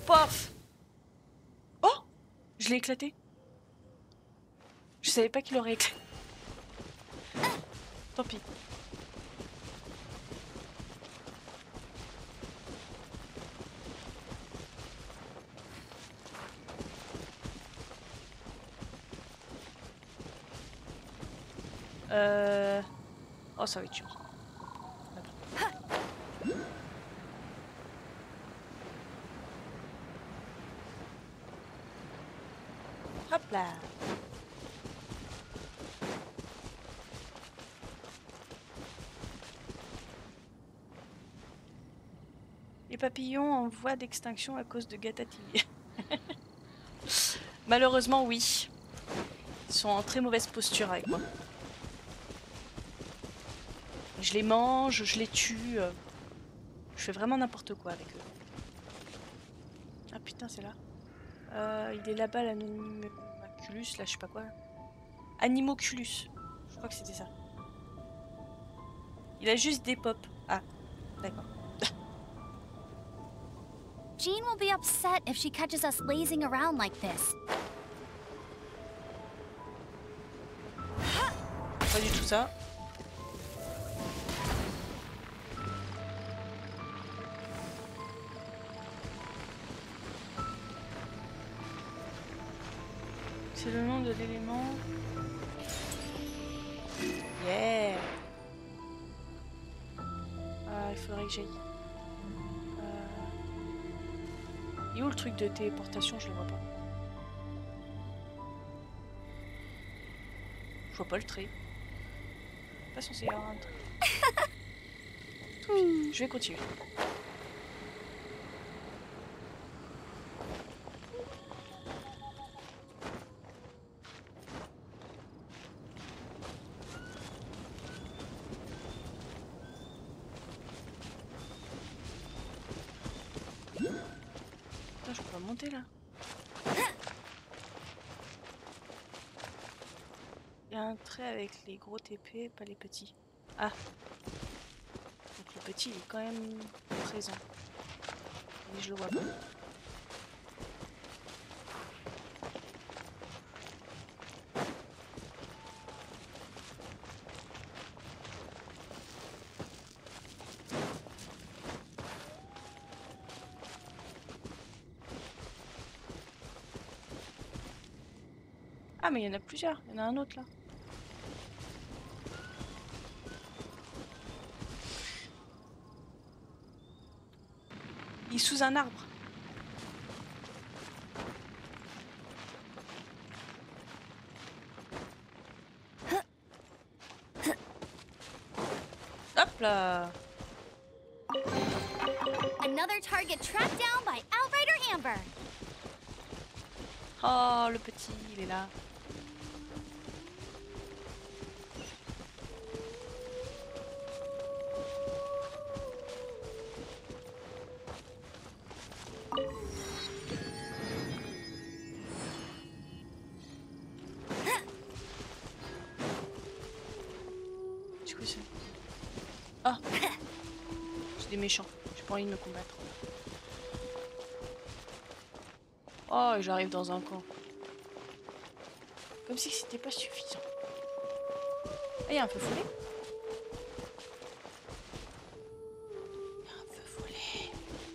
Paf! Oh! Je l'ai éclaté. Je savais pas qu'il aurait éclaté. Tant pis. Oh, ça va être dur. Hop là. Les papillons en voie d'extinction à cause de Gatati. Malheureusement, oui. Ils sont en très mauvaise posture avec moi. Je les mange, je les tue. Je fais vraiment n'importe quoi avec eux. Ah putain, c'est là. Il est là-bas, l'Animaculus, là, je sais pas quoi. Animoculus. Je crois que c'était ça. Il a juste des pops. Ah, d'accord. Jean will be upset if she catches us lazing around like this. Pas du tout ça. C'est le nom de l'élément. Yeah. Ah, il faudrait que j'aille. Et où le truc de téléportation? Je le vois pas. Je vois pas le trait. Pas censé y avoir un trait. Je vais continuer. Je peux pas monter là. Il y a un trait avec les gros TP, pas les petits. Ah. Donc le petit il est quand même présent. Mais je le vois pas. Ah mais il y en a plusieurs, il y en a un autre là. Il est sous un arbre. Hop là. Another target tracked down by Outrider Amber. Oh le petit, il est là. Ah, c'est des méchants. J'ai pas envie de me combattre. Oh, j'arrive dans un camp. Comme si c'était pas suffisant. Ah, il y a un feu follet. Il y a un feu follet.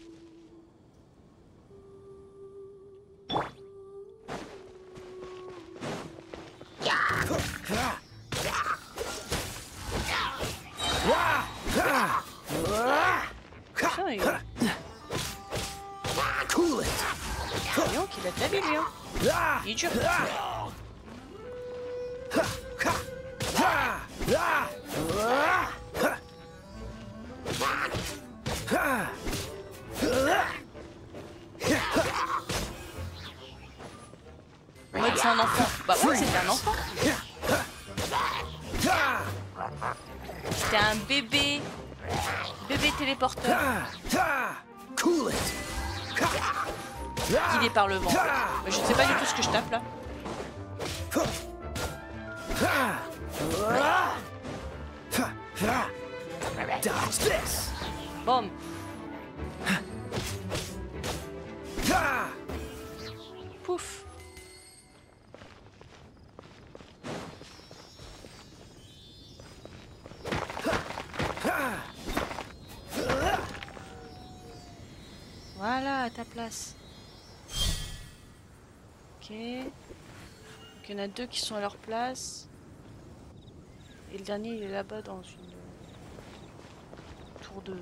Voyons qu'il a de la vie, lui, hein. Il est dur. En mode c'est un enfant. Bah ouais, c'était un enfant. C'était un bébé. Bébé téléporteur. Guidé par le vent. Je ne sais pas du tout ce que je tape là. Boum. là à ta place. Ok. Donc il y en a 2 qui sont à leur place. Et le dernier il est là-bas dans une tour de...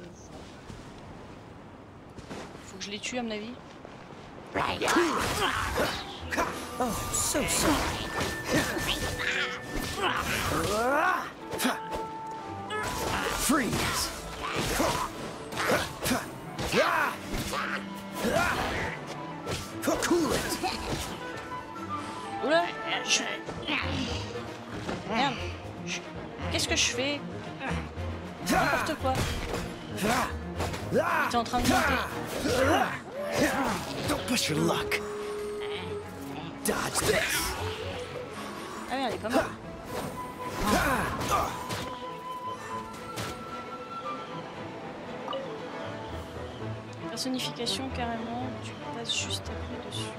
Faut que je les tue à mon avis. Oh, so sorry. Freeze. Cool it. Oula, merde. Qu'est-ce que je fais? N'importe quoi. Il était en train de monter. Don't push your luck. Dodge this. Ah merde, il est pas mort. Personnification carrément, tu passes juste après dessus.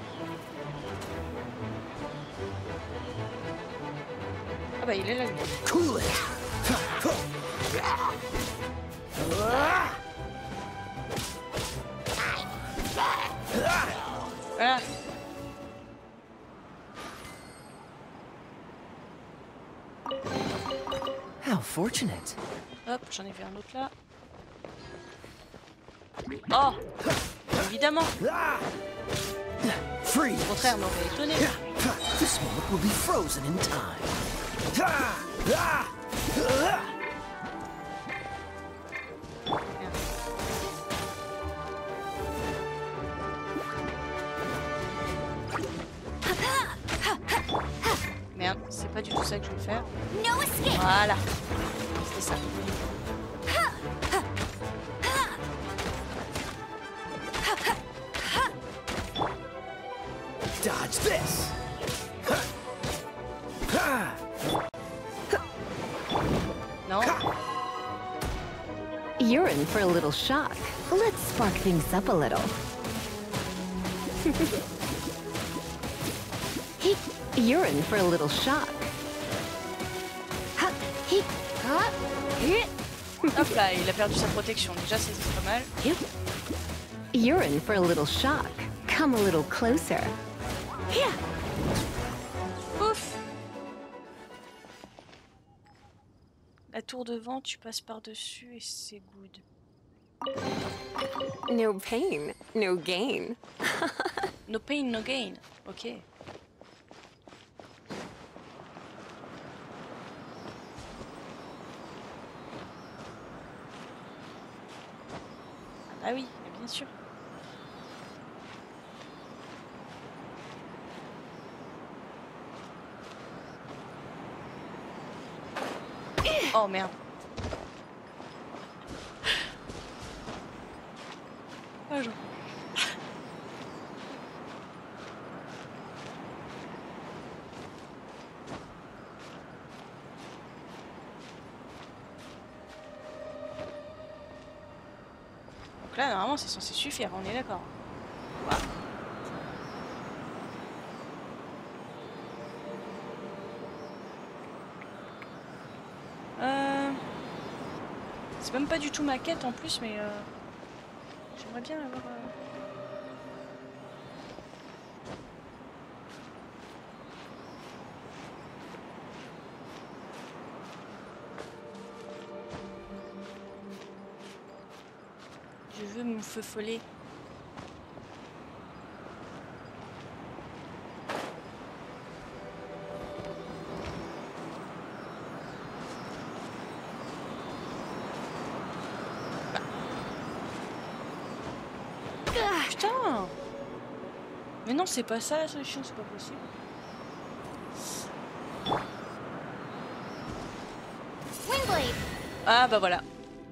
Ah bah il est là lui. Cool it. Voilà. How fortunate. Hop, j'en ai vu un autre là. Oh, évidemment. Freeze. Au contraire, m'aurait étonné. The smoke will be frozen in time. Merde, c'est pas du tout ça que je veux faire. No escape. Voilà. C'était ça. Dodge this. Non. You're in for a little shock. Let's spark things up a little. You're in for a little shock. Hop là, il a perdu sa protection. Déjà, c'est pas mal. You're in for a little shock. Come a little closer. Ouf. La tour devant, tu passes par-dessus et c'est good. No pain, no gain. No pain, no gain. Ok. Ah oui, bien sûr. Oh merde. Ah, j'en... Donc là, normalement, c'est censé suffire, on est d'accord. Wow. C'est même pas du tout ma quête en plus, mais j'aimerais bien avoir... Je veux me feufoler. Putain! Mais non, c'est pas ça la solution, c'est pas possible. Windblade. Ah bah voilà.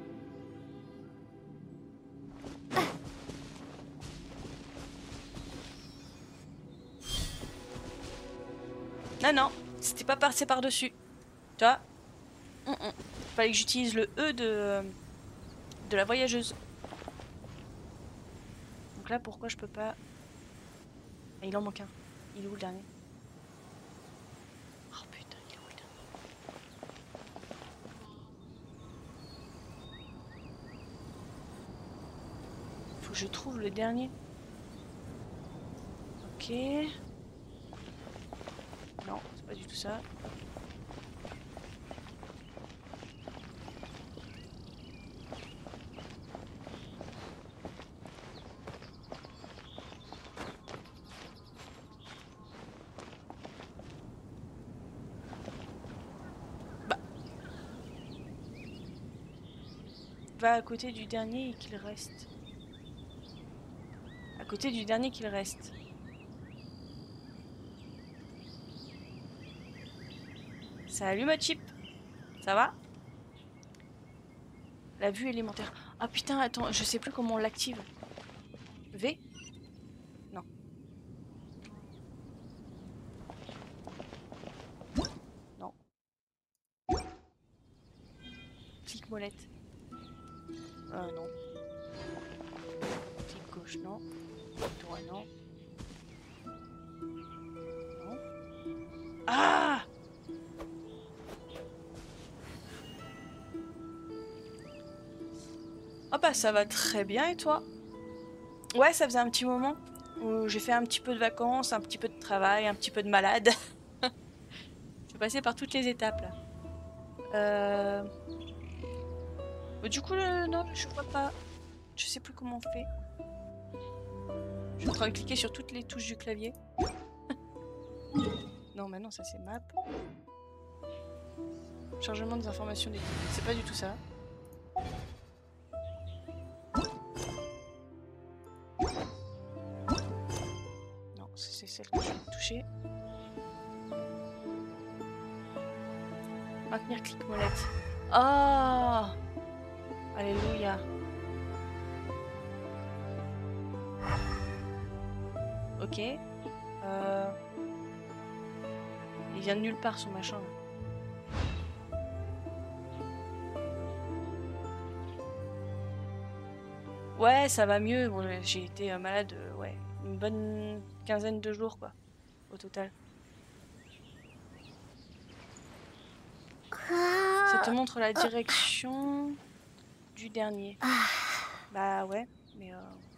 Non, non, c'était pas passé par-dessus. Tu vois? Fallait que j'utilise le E de la voyageuse. Donc là, pourquoi je peux pas... Ah, il en manque un. Il est où le dernier? Oh putain, il est où le dernier? Faut que je trouve le dernier. Ok. Non, c'est pas du tout ça. Va à côté du dernier et qu'il reste. À côté du dernier qu'il reste. Salut ma chip. Ça va? La vue élémentaire. Ah putain, attends, je sais plus comment on l'active. V? Non. Non. Clic molette. Non. Clic gauche, non. Droit, non. Non. Ah! Ah bah ça va très bien et toi? Ouais, ça faisait un petit moment où j'ai fait un petit peu de vacances, un petit peu de travail, un petit peu de malade. J'ai passé par toutes les étapes là. Du coup, non, je vois pas. Je sais plus comment on fait. Je suis en train de cliquer sur toutes les touches du clavier. Non, maintenant ça c'est map. Chargement des informations des... C'est pas du tout ça. Non, c'est celle que je vais toucher. Maintenir clic molette. Ah! Alléluia. Ok. Il vient de nulle part son machin. Ouais, ça va mieux. Bon, j'ai été malade, ouais, une bonne quinzaine de jours quoi, au total. Ça te montre la direction du dernier. Bah ouais, mais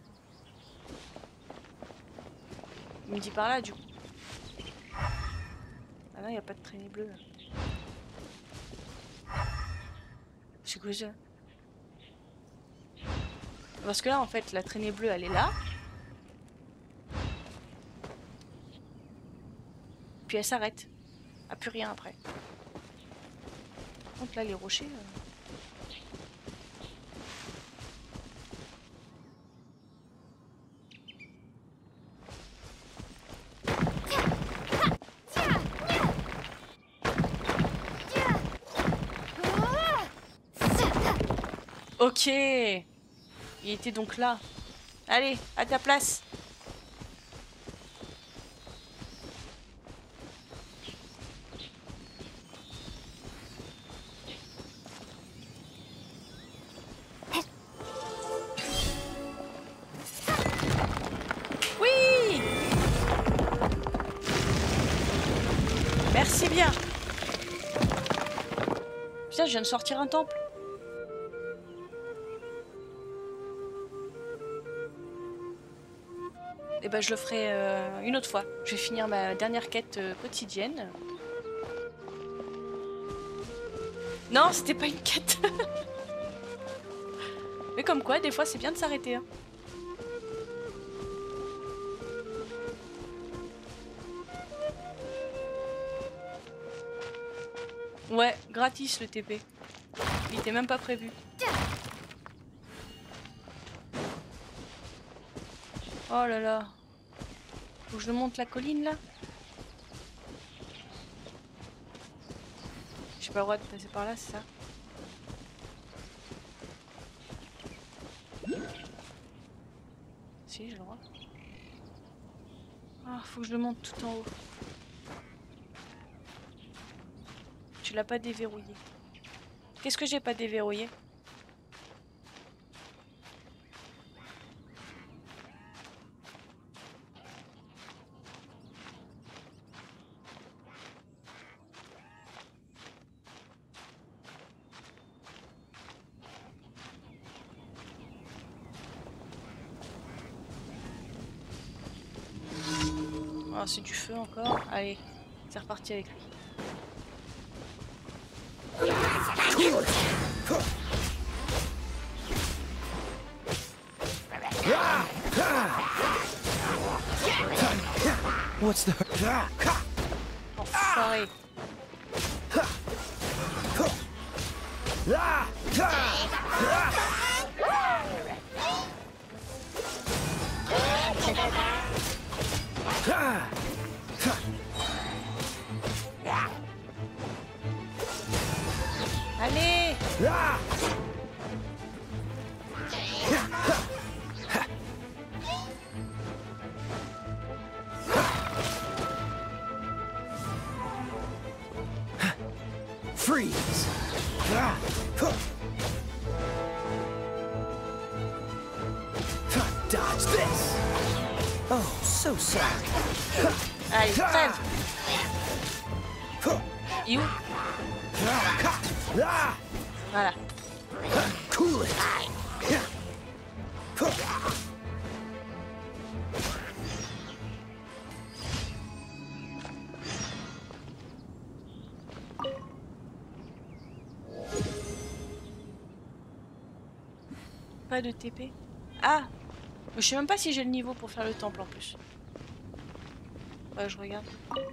il me dit par là du coup. Ah non, il n'y a pas de traînée bleue là. C'est quoi ça? Parce que là en fait la traînée bleue elle est là. Puis elle s'arrête. Ah, plus rien après. Par contre là les rochers... Ok. Il était donc là. Allez, à ta place. Oui. Merci bien. Putain, je viens de sortir un temple. Et ben je le ferai une autre fois. Je vais finir ma dernière quête quotidienne. Non, c'était pas une quête. Mais comme quoi, des fois, c'est bien de s'arrêter. Hein. Ouais, gratis le TP. Il était même pas prévu. Oh là là. Faut que je monte la colline là. J'ai pas le droit de passer par là, c'est ça? Si, j'ai le droit. Ah, faut que je le monte tout en haut. Tu l'as pas déverrouillé. Qu'est-ce que j'ai pas déverrouillé? Oh, c'est du feu encore. Allez, c'est reparti avec lui. What's the... Enfoiré. Allez. Freeze! Dodge this! Oh, so sorry. Allez, crève. Et où? Voilà. Cool it! Pas de TP. Ah! Je sais même pas si j'ai le niveau pour faire le temple en plus. Ouais, je regarde.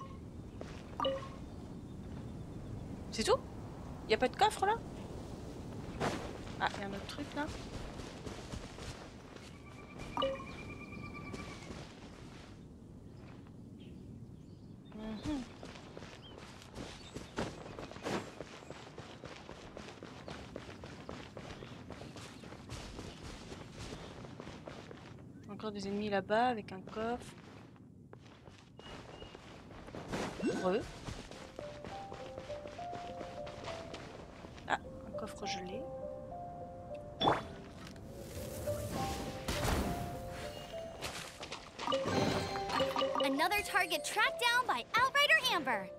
C'est tout? Y a pas de coffre là? Ah, y a un autre truc là. Mhm. Encore des ennemis là-bas avec un coffre. Heureux. Ah, un coffre gelé. Another target tracked down by Outrider Amber.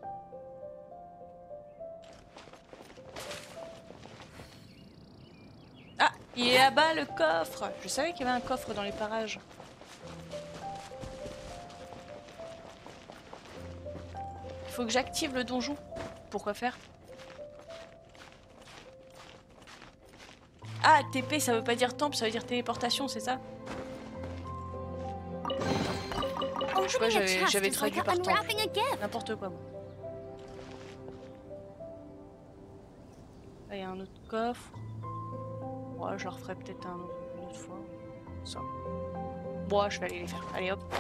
Ah, il est là-bas le coffre. Je savais qu'il y avait un coffre dans les parages. Il faut que j'active le donjon. Pourquoi faire? Ah, TP, ça veut pas dire temple, ça veut dire téléportation, c'est ça? Je sais pas, j'avais traduit par temple. N'importe quoi, moi. Là, il y a un autre coffre. Ouais, je le referai peut-être une autre fois. Ça. Bon, je vais aller les faire. Allez, hop.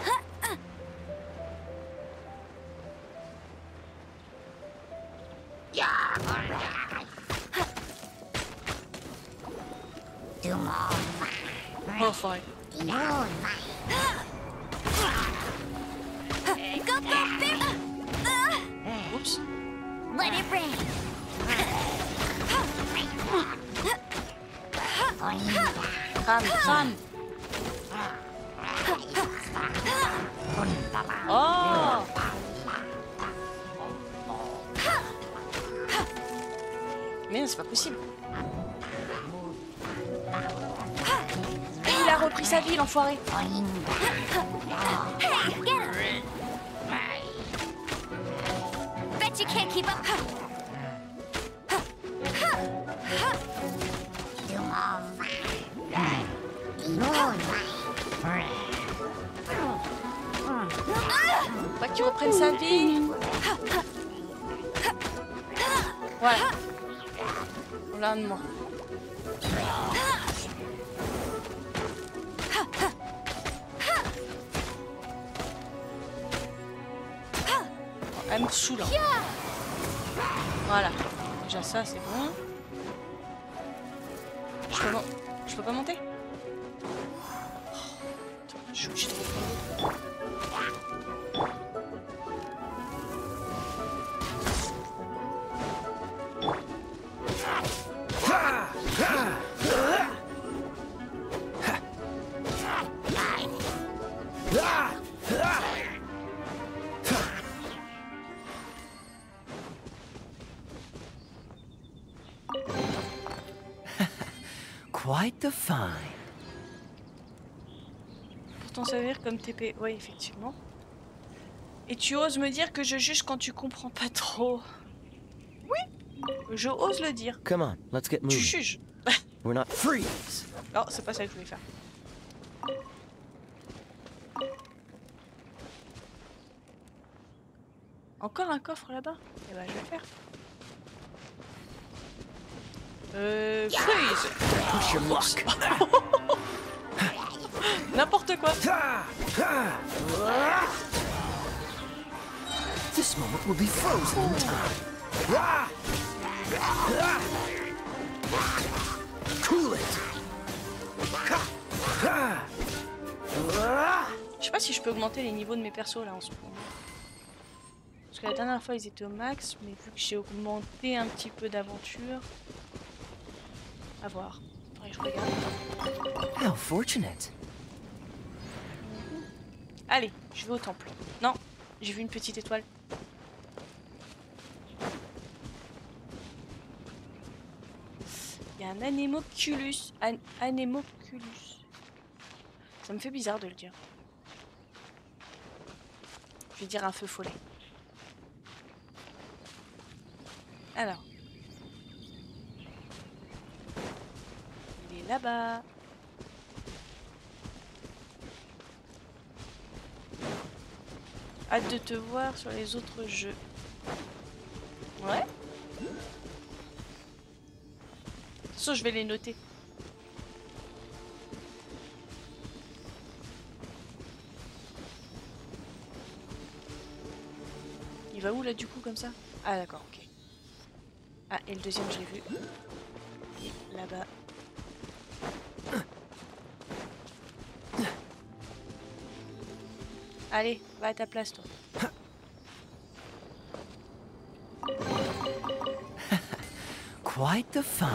Oh, sorry. Oups. Let it rain. Crame, crame. Oh! Mais c'est pas possible. Il a repris sa vie, l'enfoiré. Bet you can't keep up. Pas qu'il reprenne sa vie. Voilà. Là de moi. Elle me saoule. Voilà. Déjà ça c'est bon. Je peux pas monter. Je suis obligée de reprendre. Quite the find. Pourtant servir comme TP. Ouais, effectivement. Et tu oses me dire que je juge quand tu comprends pas trop. Oui, je ose le dire. Come on, let's get Tu moving. juges. We're not freeze. Non, c'est pas ça que je voulais faire. Encore un coffre là-bas? Eh ben, je vais le faire. Freeze! Push your luck. N'importe quoi. This moment will be frozen in time. Cool it. Je sais pas si je peux augmenter les niveaux de mes persos là en ce moment. Parce que la dernière fois ils étaient au max, mais vu que j'ai augmenté un petit peu d'aventure. À voir. Faudrait que je regarde. How fortunate. Allez, je vais au temple. Non, j'ai vu une petite étoile. Il y a un anémoculus. Anémoculus. Ça me fait bizarre de le dire. Je vais dire un feu follet. Alors. Il est là-bas. Hâte de te voir sur les autres jeux. Ouais. De toute façon, je vais les noter. Il va où là du coup comme ça? Ah d'accord, ok. Ah, et le deuxième, je l'ai vu. Et là-bas. Allez, va à ta place, toi. Quite the find.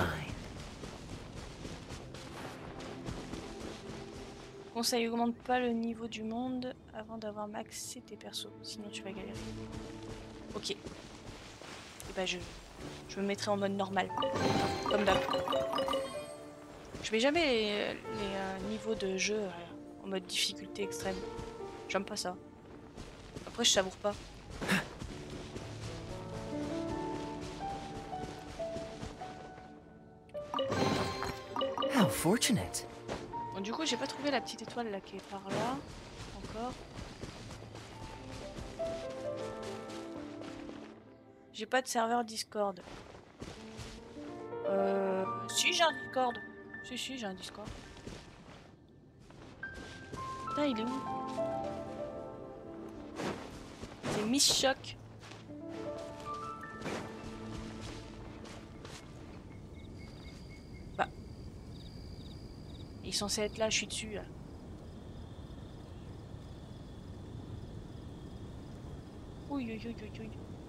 Conseil, augmente pas le niveau du monde avant d'avoir maxé tes persos, sinon tu vas galérer. Ok. Et bah je me mettrai en mode normal, comme d'hab. Je mets jamais les niveaux de jeu en mode difficulté extrême. J'aime pas ça. Après je savoure pas. How fortunate. Bon, du coup j'ai pas trouvé la petite étoile là qui est par là. Encore. J'ai pas de serveur Discord. Si j'ai un Discord. Si j'ai un Discord. Putain il est où? C'est Miss Choc. Bah. Il est censé être là, je suis dessus là. Ouille ouille ouille ouille ouille.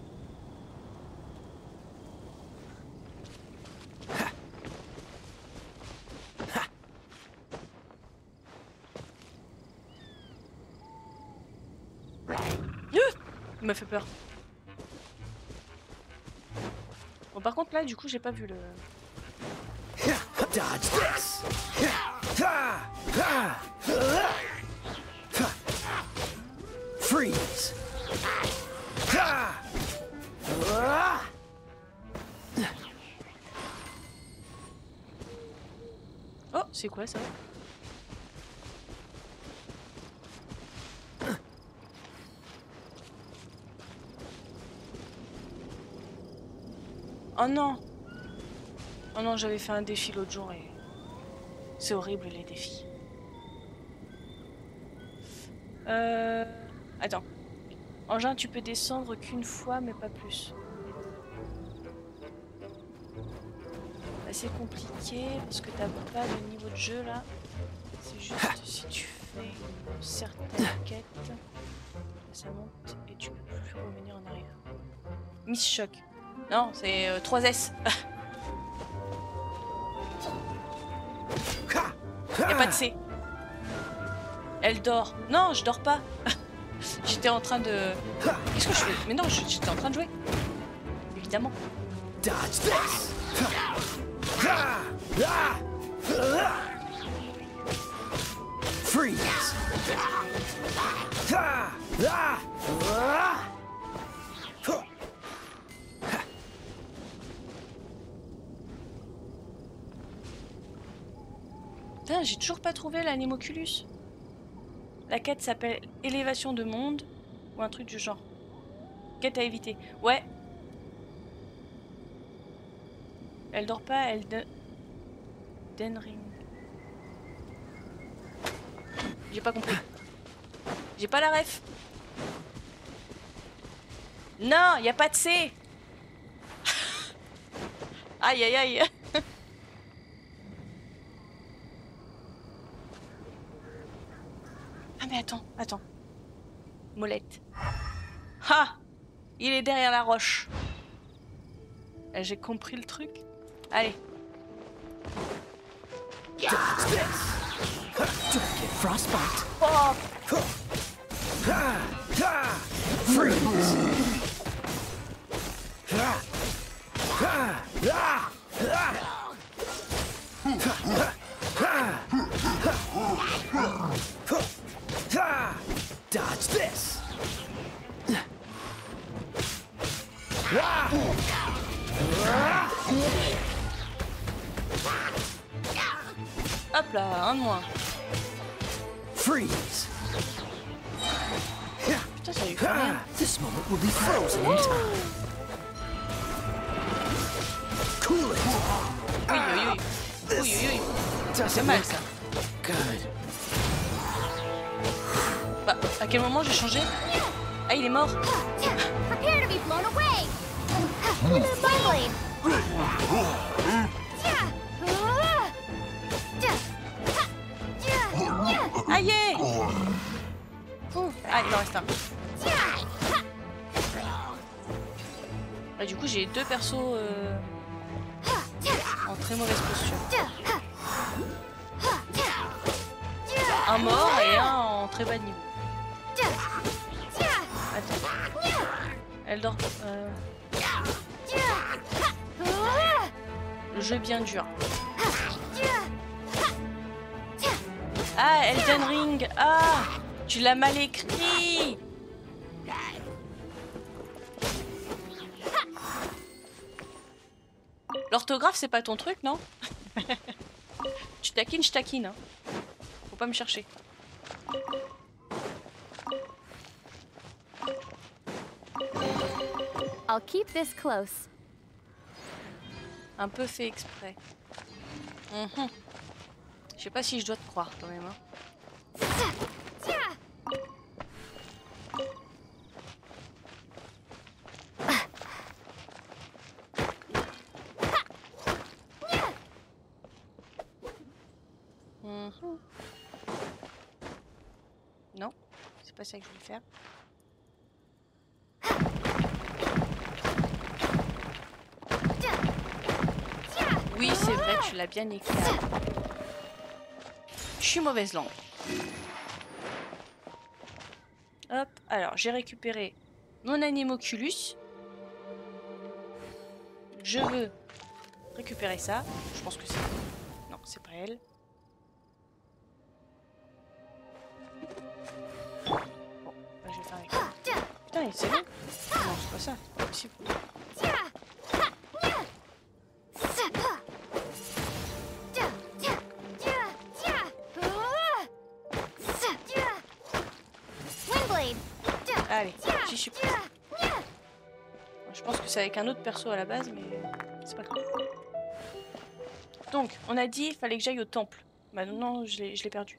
Il m'a fait peur. Bon par contre là du coup j'ai pas vu le... Dodge this. Freeze. Oh c'est quoi ça? Oh non! Oh non, j'avais fait un défi l'autre jour et... C'est horrible les défis. Attends. Engin, tu peux descendre qu'une fois, mais pas plus. C'est compliqué parce que t'as pas de niveau de jeu là. C'est juste si tu fais une certaine quête, ça monte et tu peux plus revenir en arrière. Miss Choc. Non, c'est 3S. Y'a pas de C. Elle dort. Non, je dors pas. J'étais en train de... Qu'est-ce que je fais? Mais non, j'étais en train de jouer. Évidemment. Dodge this. Freeze. Putain, j'ai toujours pas trouvé l'animoculus. La quête s'appelle Élévation de monde ou un truc du genre. Quête à éviter. Ouais. Elle dort pas, elle... Denring. J'ai pas compris. J'ai pas la ref. Non, y a pas de C. Aïe aïe aïe. Ah mais attends. Molette. Ha! Il est derrière la roche. J'ai compris le truc. Allez. Frostbite. Oh! Dodge this. Hop là, un de moins. Freeze. Putain, ça lui fait rien. This moment will be frozen in time. Cool it. Oui. C'est mal ça. Good. Bah, à quel moment j'ai changé? Ah, il est mort. Prepare to be blown away. Blade. Aïe! Ah, il en reste un. Bah, du coup, j'ai deux persos en très mauvaise posture. Un mort et un en très bas niveau. Attends. Elle dort. Le jeu est bien dur. Ah, Elden Ring. Ah, tu l'as mal écrit. L'orthographe, c'est pas ton truc, non? Tu taquines, je taquine. Hein. Faut pas me chercher. I'll keep this close. Un peu fait exprès. Je sais pas si je dois te croire quand même. Hein. Non, c'est pas ça que je voulais faire. Oui, c'est vrai, tu l'as bien écrit. Je suis mauvaise langue. Hop, alors j'ai récupéré mon animoculus. Je veux récupérer ça. Je pense que c'est... Non, c'est pas elle. Bon, bah, je vais faire avec elle. Putain, c'est bon. Non, c'est pas ça, c'est pas possible. Allez, j'y suis plus. Je pense que c'est avec un autre perso à la base, mais c'est pas grave. Donc, on a dit qu'il fallait que j'aille au temple. Bah non, je l'ai perdu.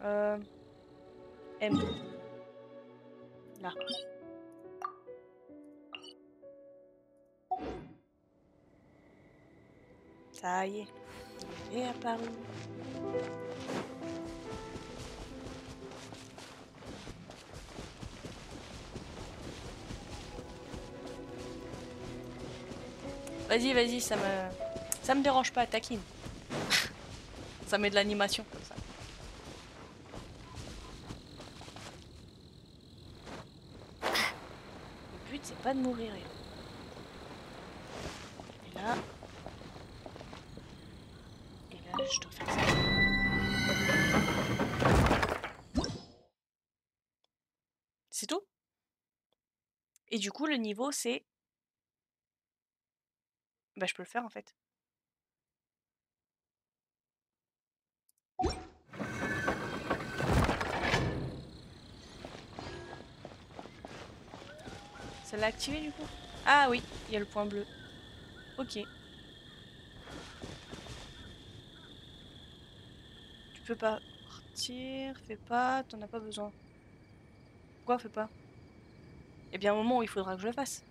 M. Là. Ça y est. Il est apparu. Vas-y, ça me dérange pas, taquine. Ça met de l'animation comme ça. Le but c'est pas de mourir. Et là, je dois faire ça. C'est tout? Et du coup, le niveau, c'est... Bah, je peux le faire, en fait. Ça l'a activé, du coup? Ah oui, il y a le point bleu. Ok. Tu peux pas partir, fais pas, t'en as pas besoin. Pourquoi fais pas? Eh bien, un moment où il faudra que je le fasse.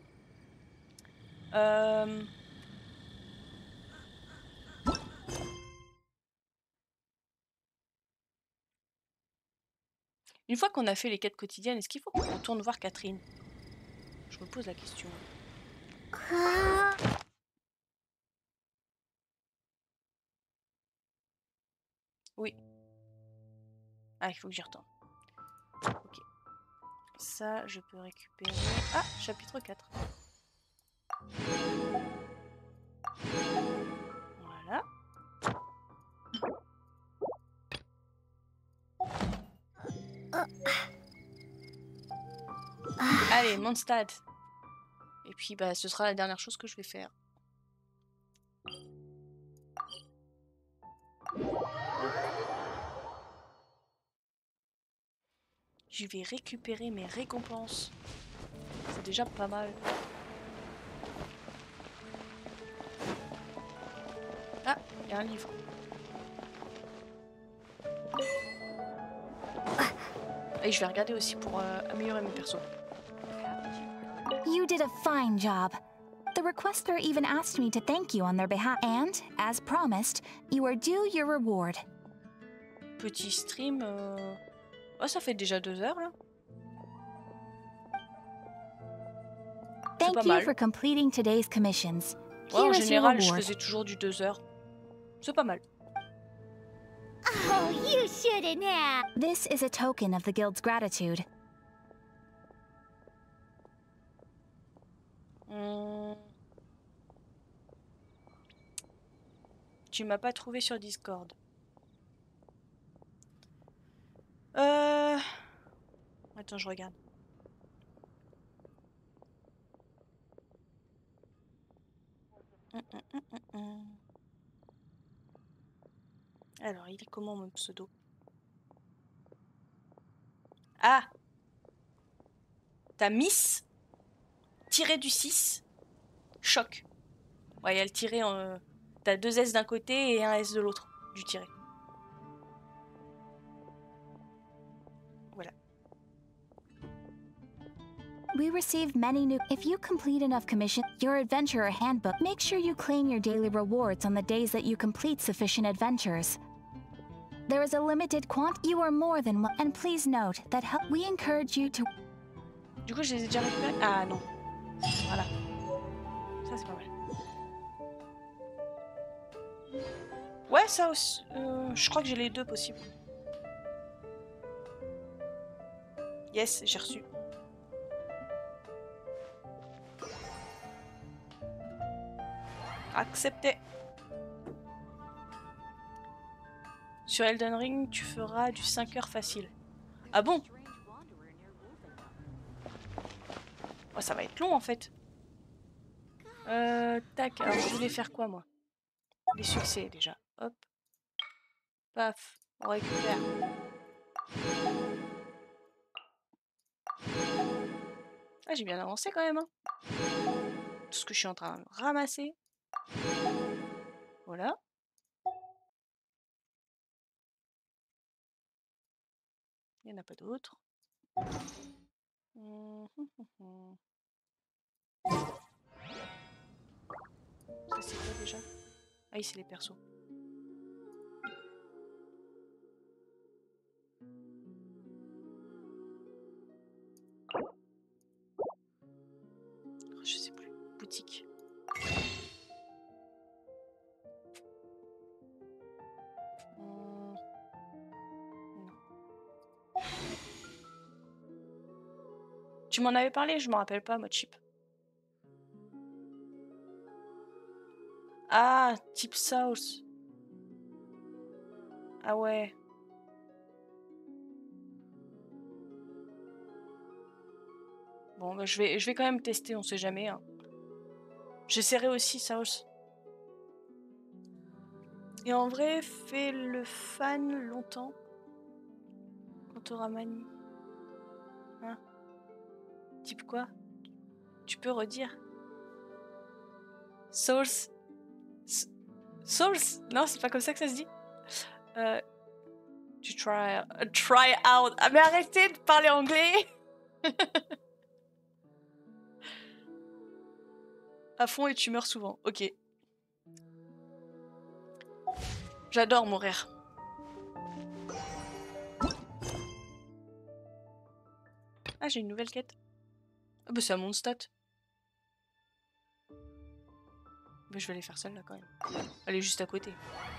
Une fois qu'on a fait les quêtes quotidiennes, est-ce qu'il faut qu'on retourne voir Catherine? Je me pose la question. Oui. Ah, il faut que j'y retourne. Ok. Ça, je peux récupérer... Ah, chapitre 4. Voilà. Allez, Mondstadt. Et puis, bah, ce sera la dernière chose que je vais faire. Je vais récupérer mes récompenses. C'est déjà pas mal. Ah, il y a un livre. Et je vais regarder aussi pour améliorer mes persos. You did a fine job. The requester even asked me to thank you on their behalf, and, as promised, you are due your reward. Petit stream... Oh, ça fait déjà 2 heures, là. Thank you for completing today's commissions. Ouais, en Here is your général, je reward. faisais toujours du 2 heures. C'est pas mal. Oh, you shouldn't have. This is a token of the guild's gratitude. Tu m'as pas trouvé sur Discord. Attends, je regarde. Alors, il est comment mon pseudo? Ah! T'as Miss tiré du 6 choc. Ouais, il y a le tiré en... T'as 2 S d'un côté et un S de l'autre du tiré. Voilà. We received many new... If you complete enough commissions, your adventurer handbook, make sure you claim your daily rewards on the days that you complete sufficient adventures. There is a limited you are more than one, and please note that we encourage you to... Du coup, je les ai déjà récupérés. Ah non. Voilà. Ça, c'est pas mal. Ouais, ça aussi. Je crois que j'ai les deux possibles. Yes, j'ai reçu. Accepté. Sur Elden Ring, tu feras du 5 heures facile. Ah bon? Oh, ça va être long en fait. Tac, alors je voulais faire quoi moi? Les succès déjà. Hop. Paf. On récupère. Ah, j'ai bien avancé quand même. Hein. Tout ce que je suis en train de ramasser. Voilà. Il n'y en a pas d'autres. Ça c'est quoi déjà? Ah oui, c'est les persos. Oh, je sais plus. Boutique. Non. Tu m'en avais parlé, je m'en rappelle pas, mode chip. Ah, type sauce. Ah ouais. Bon, bah, je vais quand même tester, on sait jamais. Hein. J'essaierai aussi Sauce. Et en vrai, fais le fan longtemps. Quand t'auras manie. Hein? Type quoi? Tu peux redire? Sauce. Sauce? Non, c'est pas comme ça que ça se dit. Tu try out. Ah mais arrêtez de parler anglais. À fond et tu meurs souvent. Ok. J'adore mourir. Ah, j'ai une nouvelle quête. Ah bah c'est à mon stat. Bah, je vais aller faire celle-là quand même. Elle est juste à côté.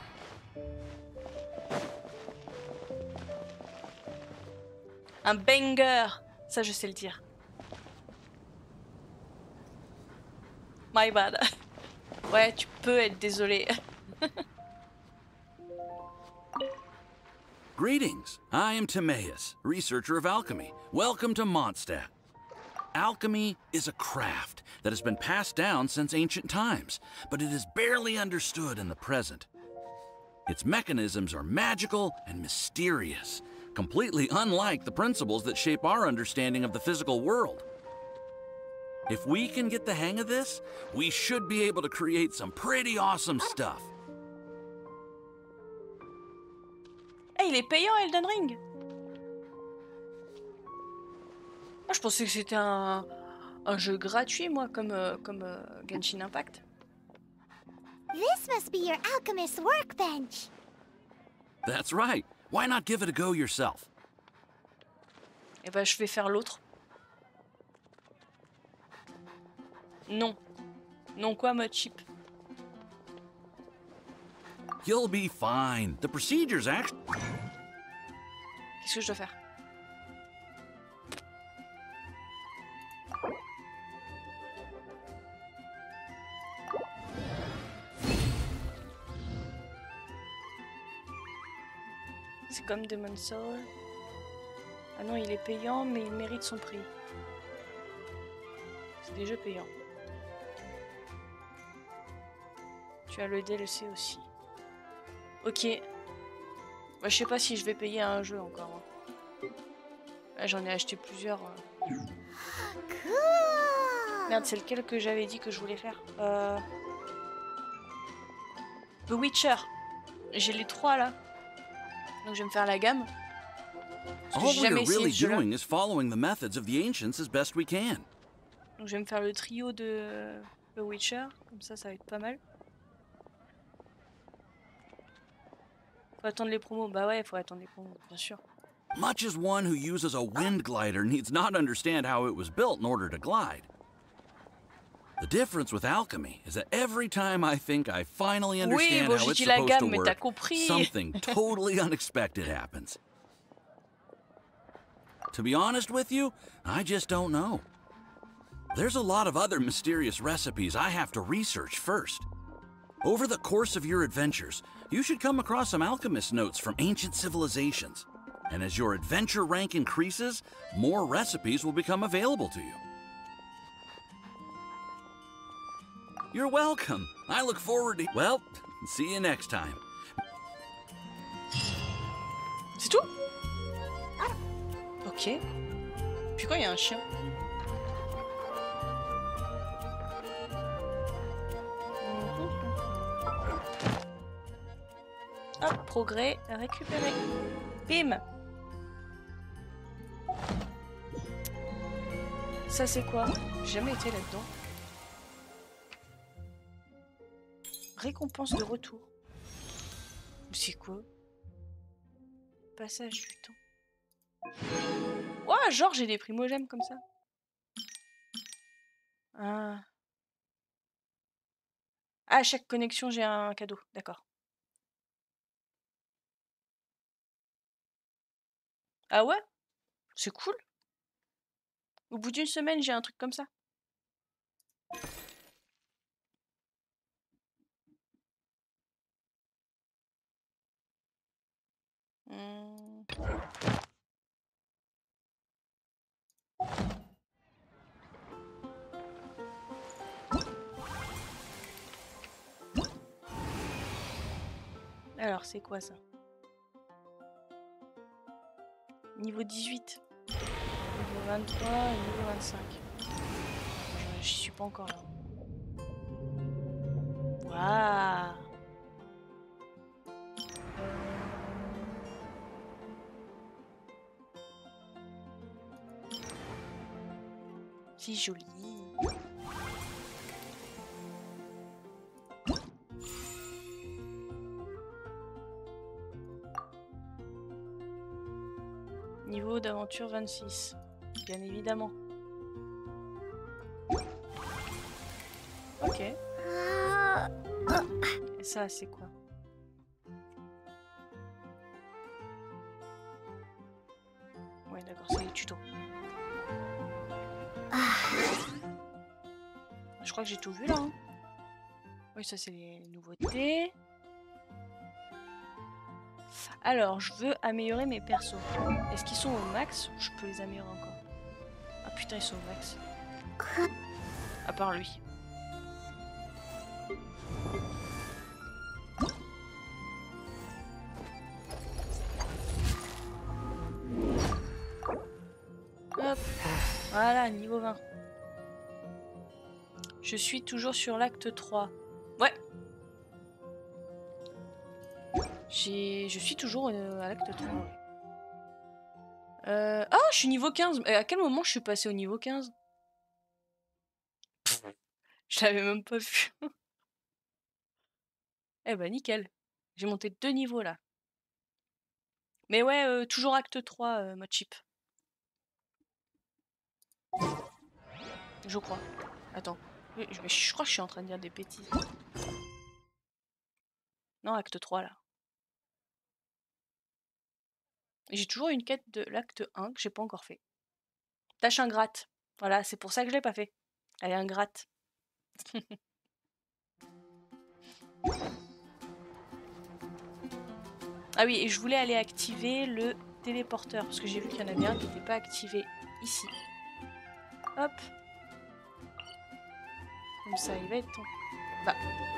Un banger. Ça, je sais le dire. My bad. Ouais, tu peux être désolé. Greetings. I am Timaeus, researcher of alchemy. Welcome to Mondstadt. Alchemy is a craft that has been passed down since ancient times, but it is barely understood in the present. Its mechanisms are magical and mysterious, completely unlike the principles that shape our understanding of the physical world. If we can get the hang of this, we should be able to create some pretty awesome stuff. Hey, il est payant Elden Ring. Moi, je pensais que c'était un jeu gratuit, moi, comme Genshin Impact. This must be your alchemist's workbench. That's right. Why not give it a go yourself? Eh ben, je vais faire l'autre. Non. Non quoi, mode cheap? You'll be fine. The procedure's actually... Qu'est-ce que je dois faire? C'est comme Demon Soul. Ah non, il est payant, mais il mérite son prix. C'est des jeux payants. Tu as le DLC aussi. Ok. Bah, je sais pas si je vais payer un jeu encore. Là, j'en ai acheté plusieurs. Merde, c'est lequel que j'avais dit que je voulais faire The Witcher. J'ai les 3 là. Donc je vais me faire la gamme. Parce que All j'ai we jamais are essayé really ce jeu-là. doing is following the methods of the ancients as best we can. Donc je vais me faire le trio de The Witcher. Comme ça va être pas mal. Faut attendre les promos. Bah ouais, faut attendre les promos, bien sûr. Much as one who uses a wind glider needs not understand how it was built in order to glide. The difference with alchemy is that every time I think I finally understand bon, how it's j'ai dit la supposed gamme, to mais work, t'as compris. something totally unexpected happens. To be honest with you, I just don't know. There's a lot of other mysterious recipes I have to research first. Over the course of your adventures, you should come across some alchemist notes from ancient civilizations. And as your adventure rank increases, more recipes will become available to you. You're welcome. I look forward to... Well, see you next time. C'est tout? Ok. Puis quoi, il y a un chien? Hop, progrès, récupéré. Bim! Ça c'est quoi? J'ai jamais été là-dedans. Récompense de retour. C'est quoi? Passage du temps. Ouah, genre j'ai des primogèmes comme ça. Ah. Ah, à chaque connexion j'ai un cadeau, d'accord. Ah ouais? C'est cool. Au bout d'une semaine, j'ai un truc comme ça. Alors, c'est quoi ça? Niveau 18. Niveau 23 et niveau 25. J'y suis pas encore là. Waouh! C'est joli. Niveau d'aventure 26. Bien évidemment. Ok. Et ça, c'est quoi? Ouais, d'accord, c'est les tutos. Je crois que j'ai tout vu là. Hein. Oui, ça c'est les nouveautés. Alors, je veux améliorer mes persos. Est-ce qu'ils sont au max ou je peux les améliorer encore? Ah putain, ils sont au max. À part lui. Hop. Voilà, niveau 20. Je suis toujours sur l'acte 3. Ouais. Je suis toujours à l'acte 3. Ouais. Ah, je suis niveau 15. À quel moment je suis passé au niveau 15? Je l'avais même pas vu. Eh bah nickel. J'ai monté 2 niveaux là. Mais ouais, toujours acte 3, mode chip. Je crois. Attends. Je crois que je suis en train de dire des bêtises. Non, acte 3 là. J'ai toujours une quête de l'acte 1 que j'ai pas encore fait. Tâche ingrate. Voilà, c'est pour ça que je l'ai pas fait. Elle est ingrate. Ah oui, et je voulais aller activer le téléporteur, parce que j'ai vu qu'il y en avait un qui n'était pas activé ici. Hop. Comme ça, il va être en bas.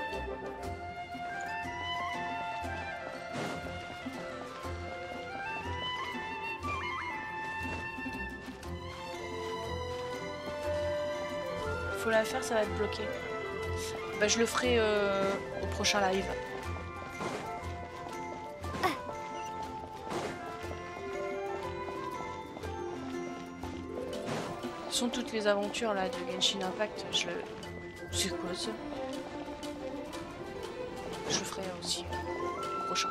Faut la faire, ça va être bloqué. Bah, je le ferai au prochain live. Sont toutes les aventures là de Genshin Impact, c'est quoi ça? Je le ferai aussi au prochain.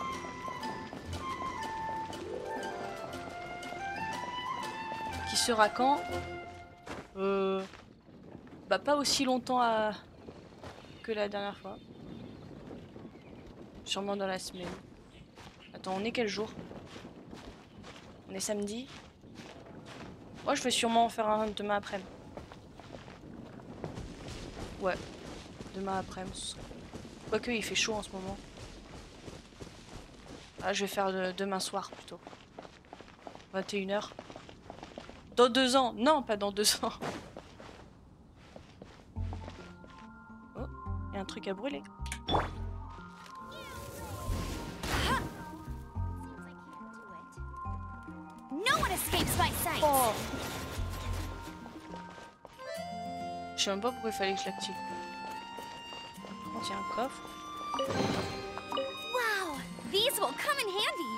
Qui sera quand? Bah pas aussi longtemps que la dernière fois. Sûrement dans la semaine. Attends, on est quel jour? On est samedi? Moi, je vais sûrement en faire un demain après-midi. Ouais, demain après-midi. Quoique, il fait chaud en ce moment. Ah, je vais faire demain soir plutôt. 21 h. Dans 2 ans. Non, pas dans 2 ans. Oh, il y a un truc à brûler. Oh. Je sais même pas pourquoi il fallait que je l'active. On tient un coffre. Wow, these will come in handy.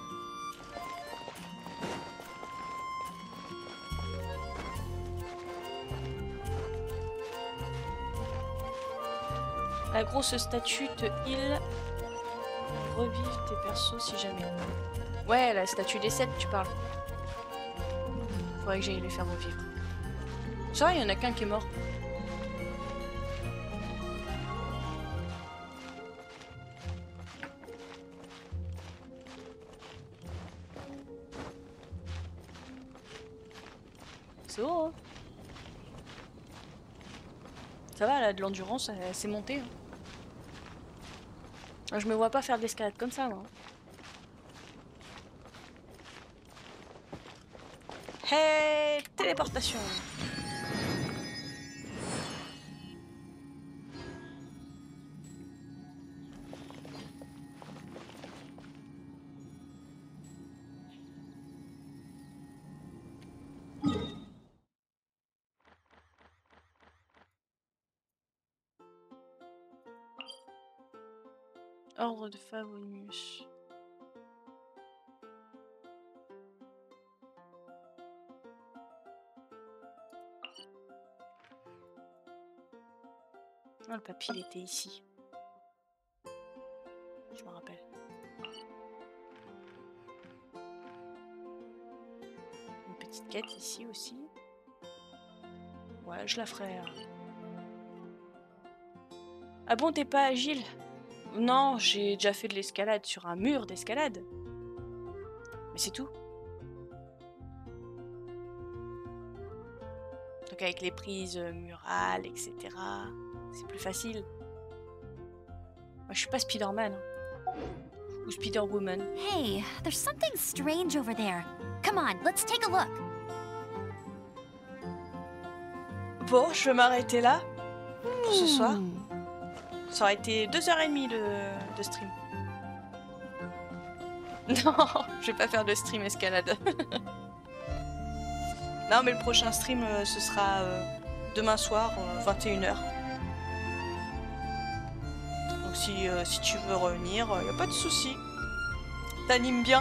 La grosse statue te heal. Revive tes persos si jamais. Ouais, la statue des 7, tu parles. Faudrait que j'aille les faire revivre. Ça, il y en a qu'un qui est mort. C'est haut, hein. Ça va, là, de l'endurance, c'est monté. Hein. Je me vois pas faire de l'escalade comme ça, moi. Hey, téléportation. Ordre de Favonius. Oh, le papier, il était ici. Je me rappelle. Une petite quête ici aussi. Ouais, je la ferai. Ah bon, t'es pas agile? Non, j'ai déjà fait de l'escalade sur un mur d'escalade. Mais c'est tout. Donc avec les prises murales, etc. C'est plus facile. Moi, je suis pas Spider-Man. Hein. Ou Spider-Woman. Hey, there's something strange over there. Come on, let's take a look. Bon, je vais m'arrêter là pour ce soir. Ça aurait été 2h30 de stream. Non, je vais pas faire de stream escalade. Non, mais le prochain stream, ce sera demain soir, 21h. Donc si tu veux revenir, y a pas de souci. T'animes bien.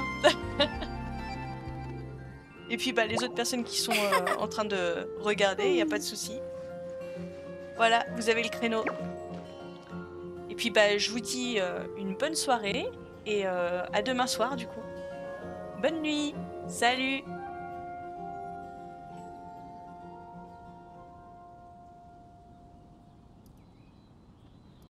Et puis bah, les autres personnes qui sont en train de regarder, y a pas de souci. Voilà, vous avez le créneau. Et puis bah, je vous dis une bonne soirée et à demain soir du coup. Bonne nuit, salut!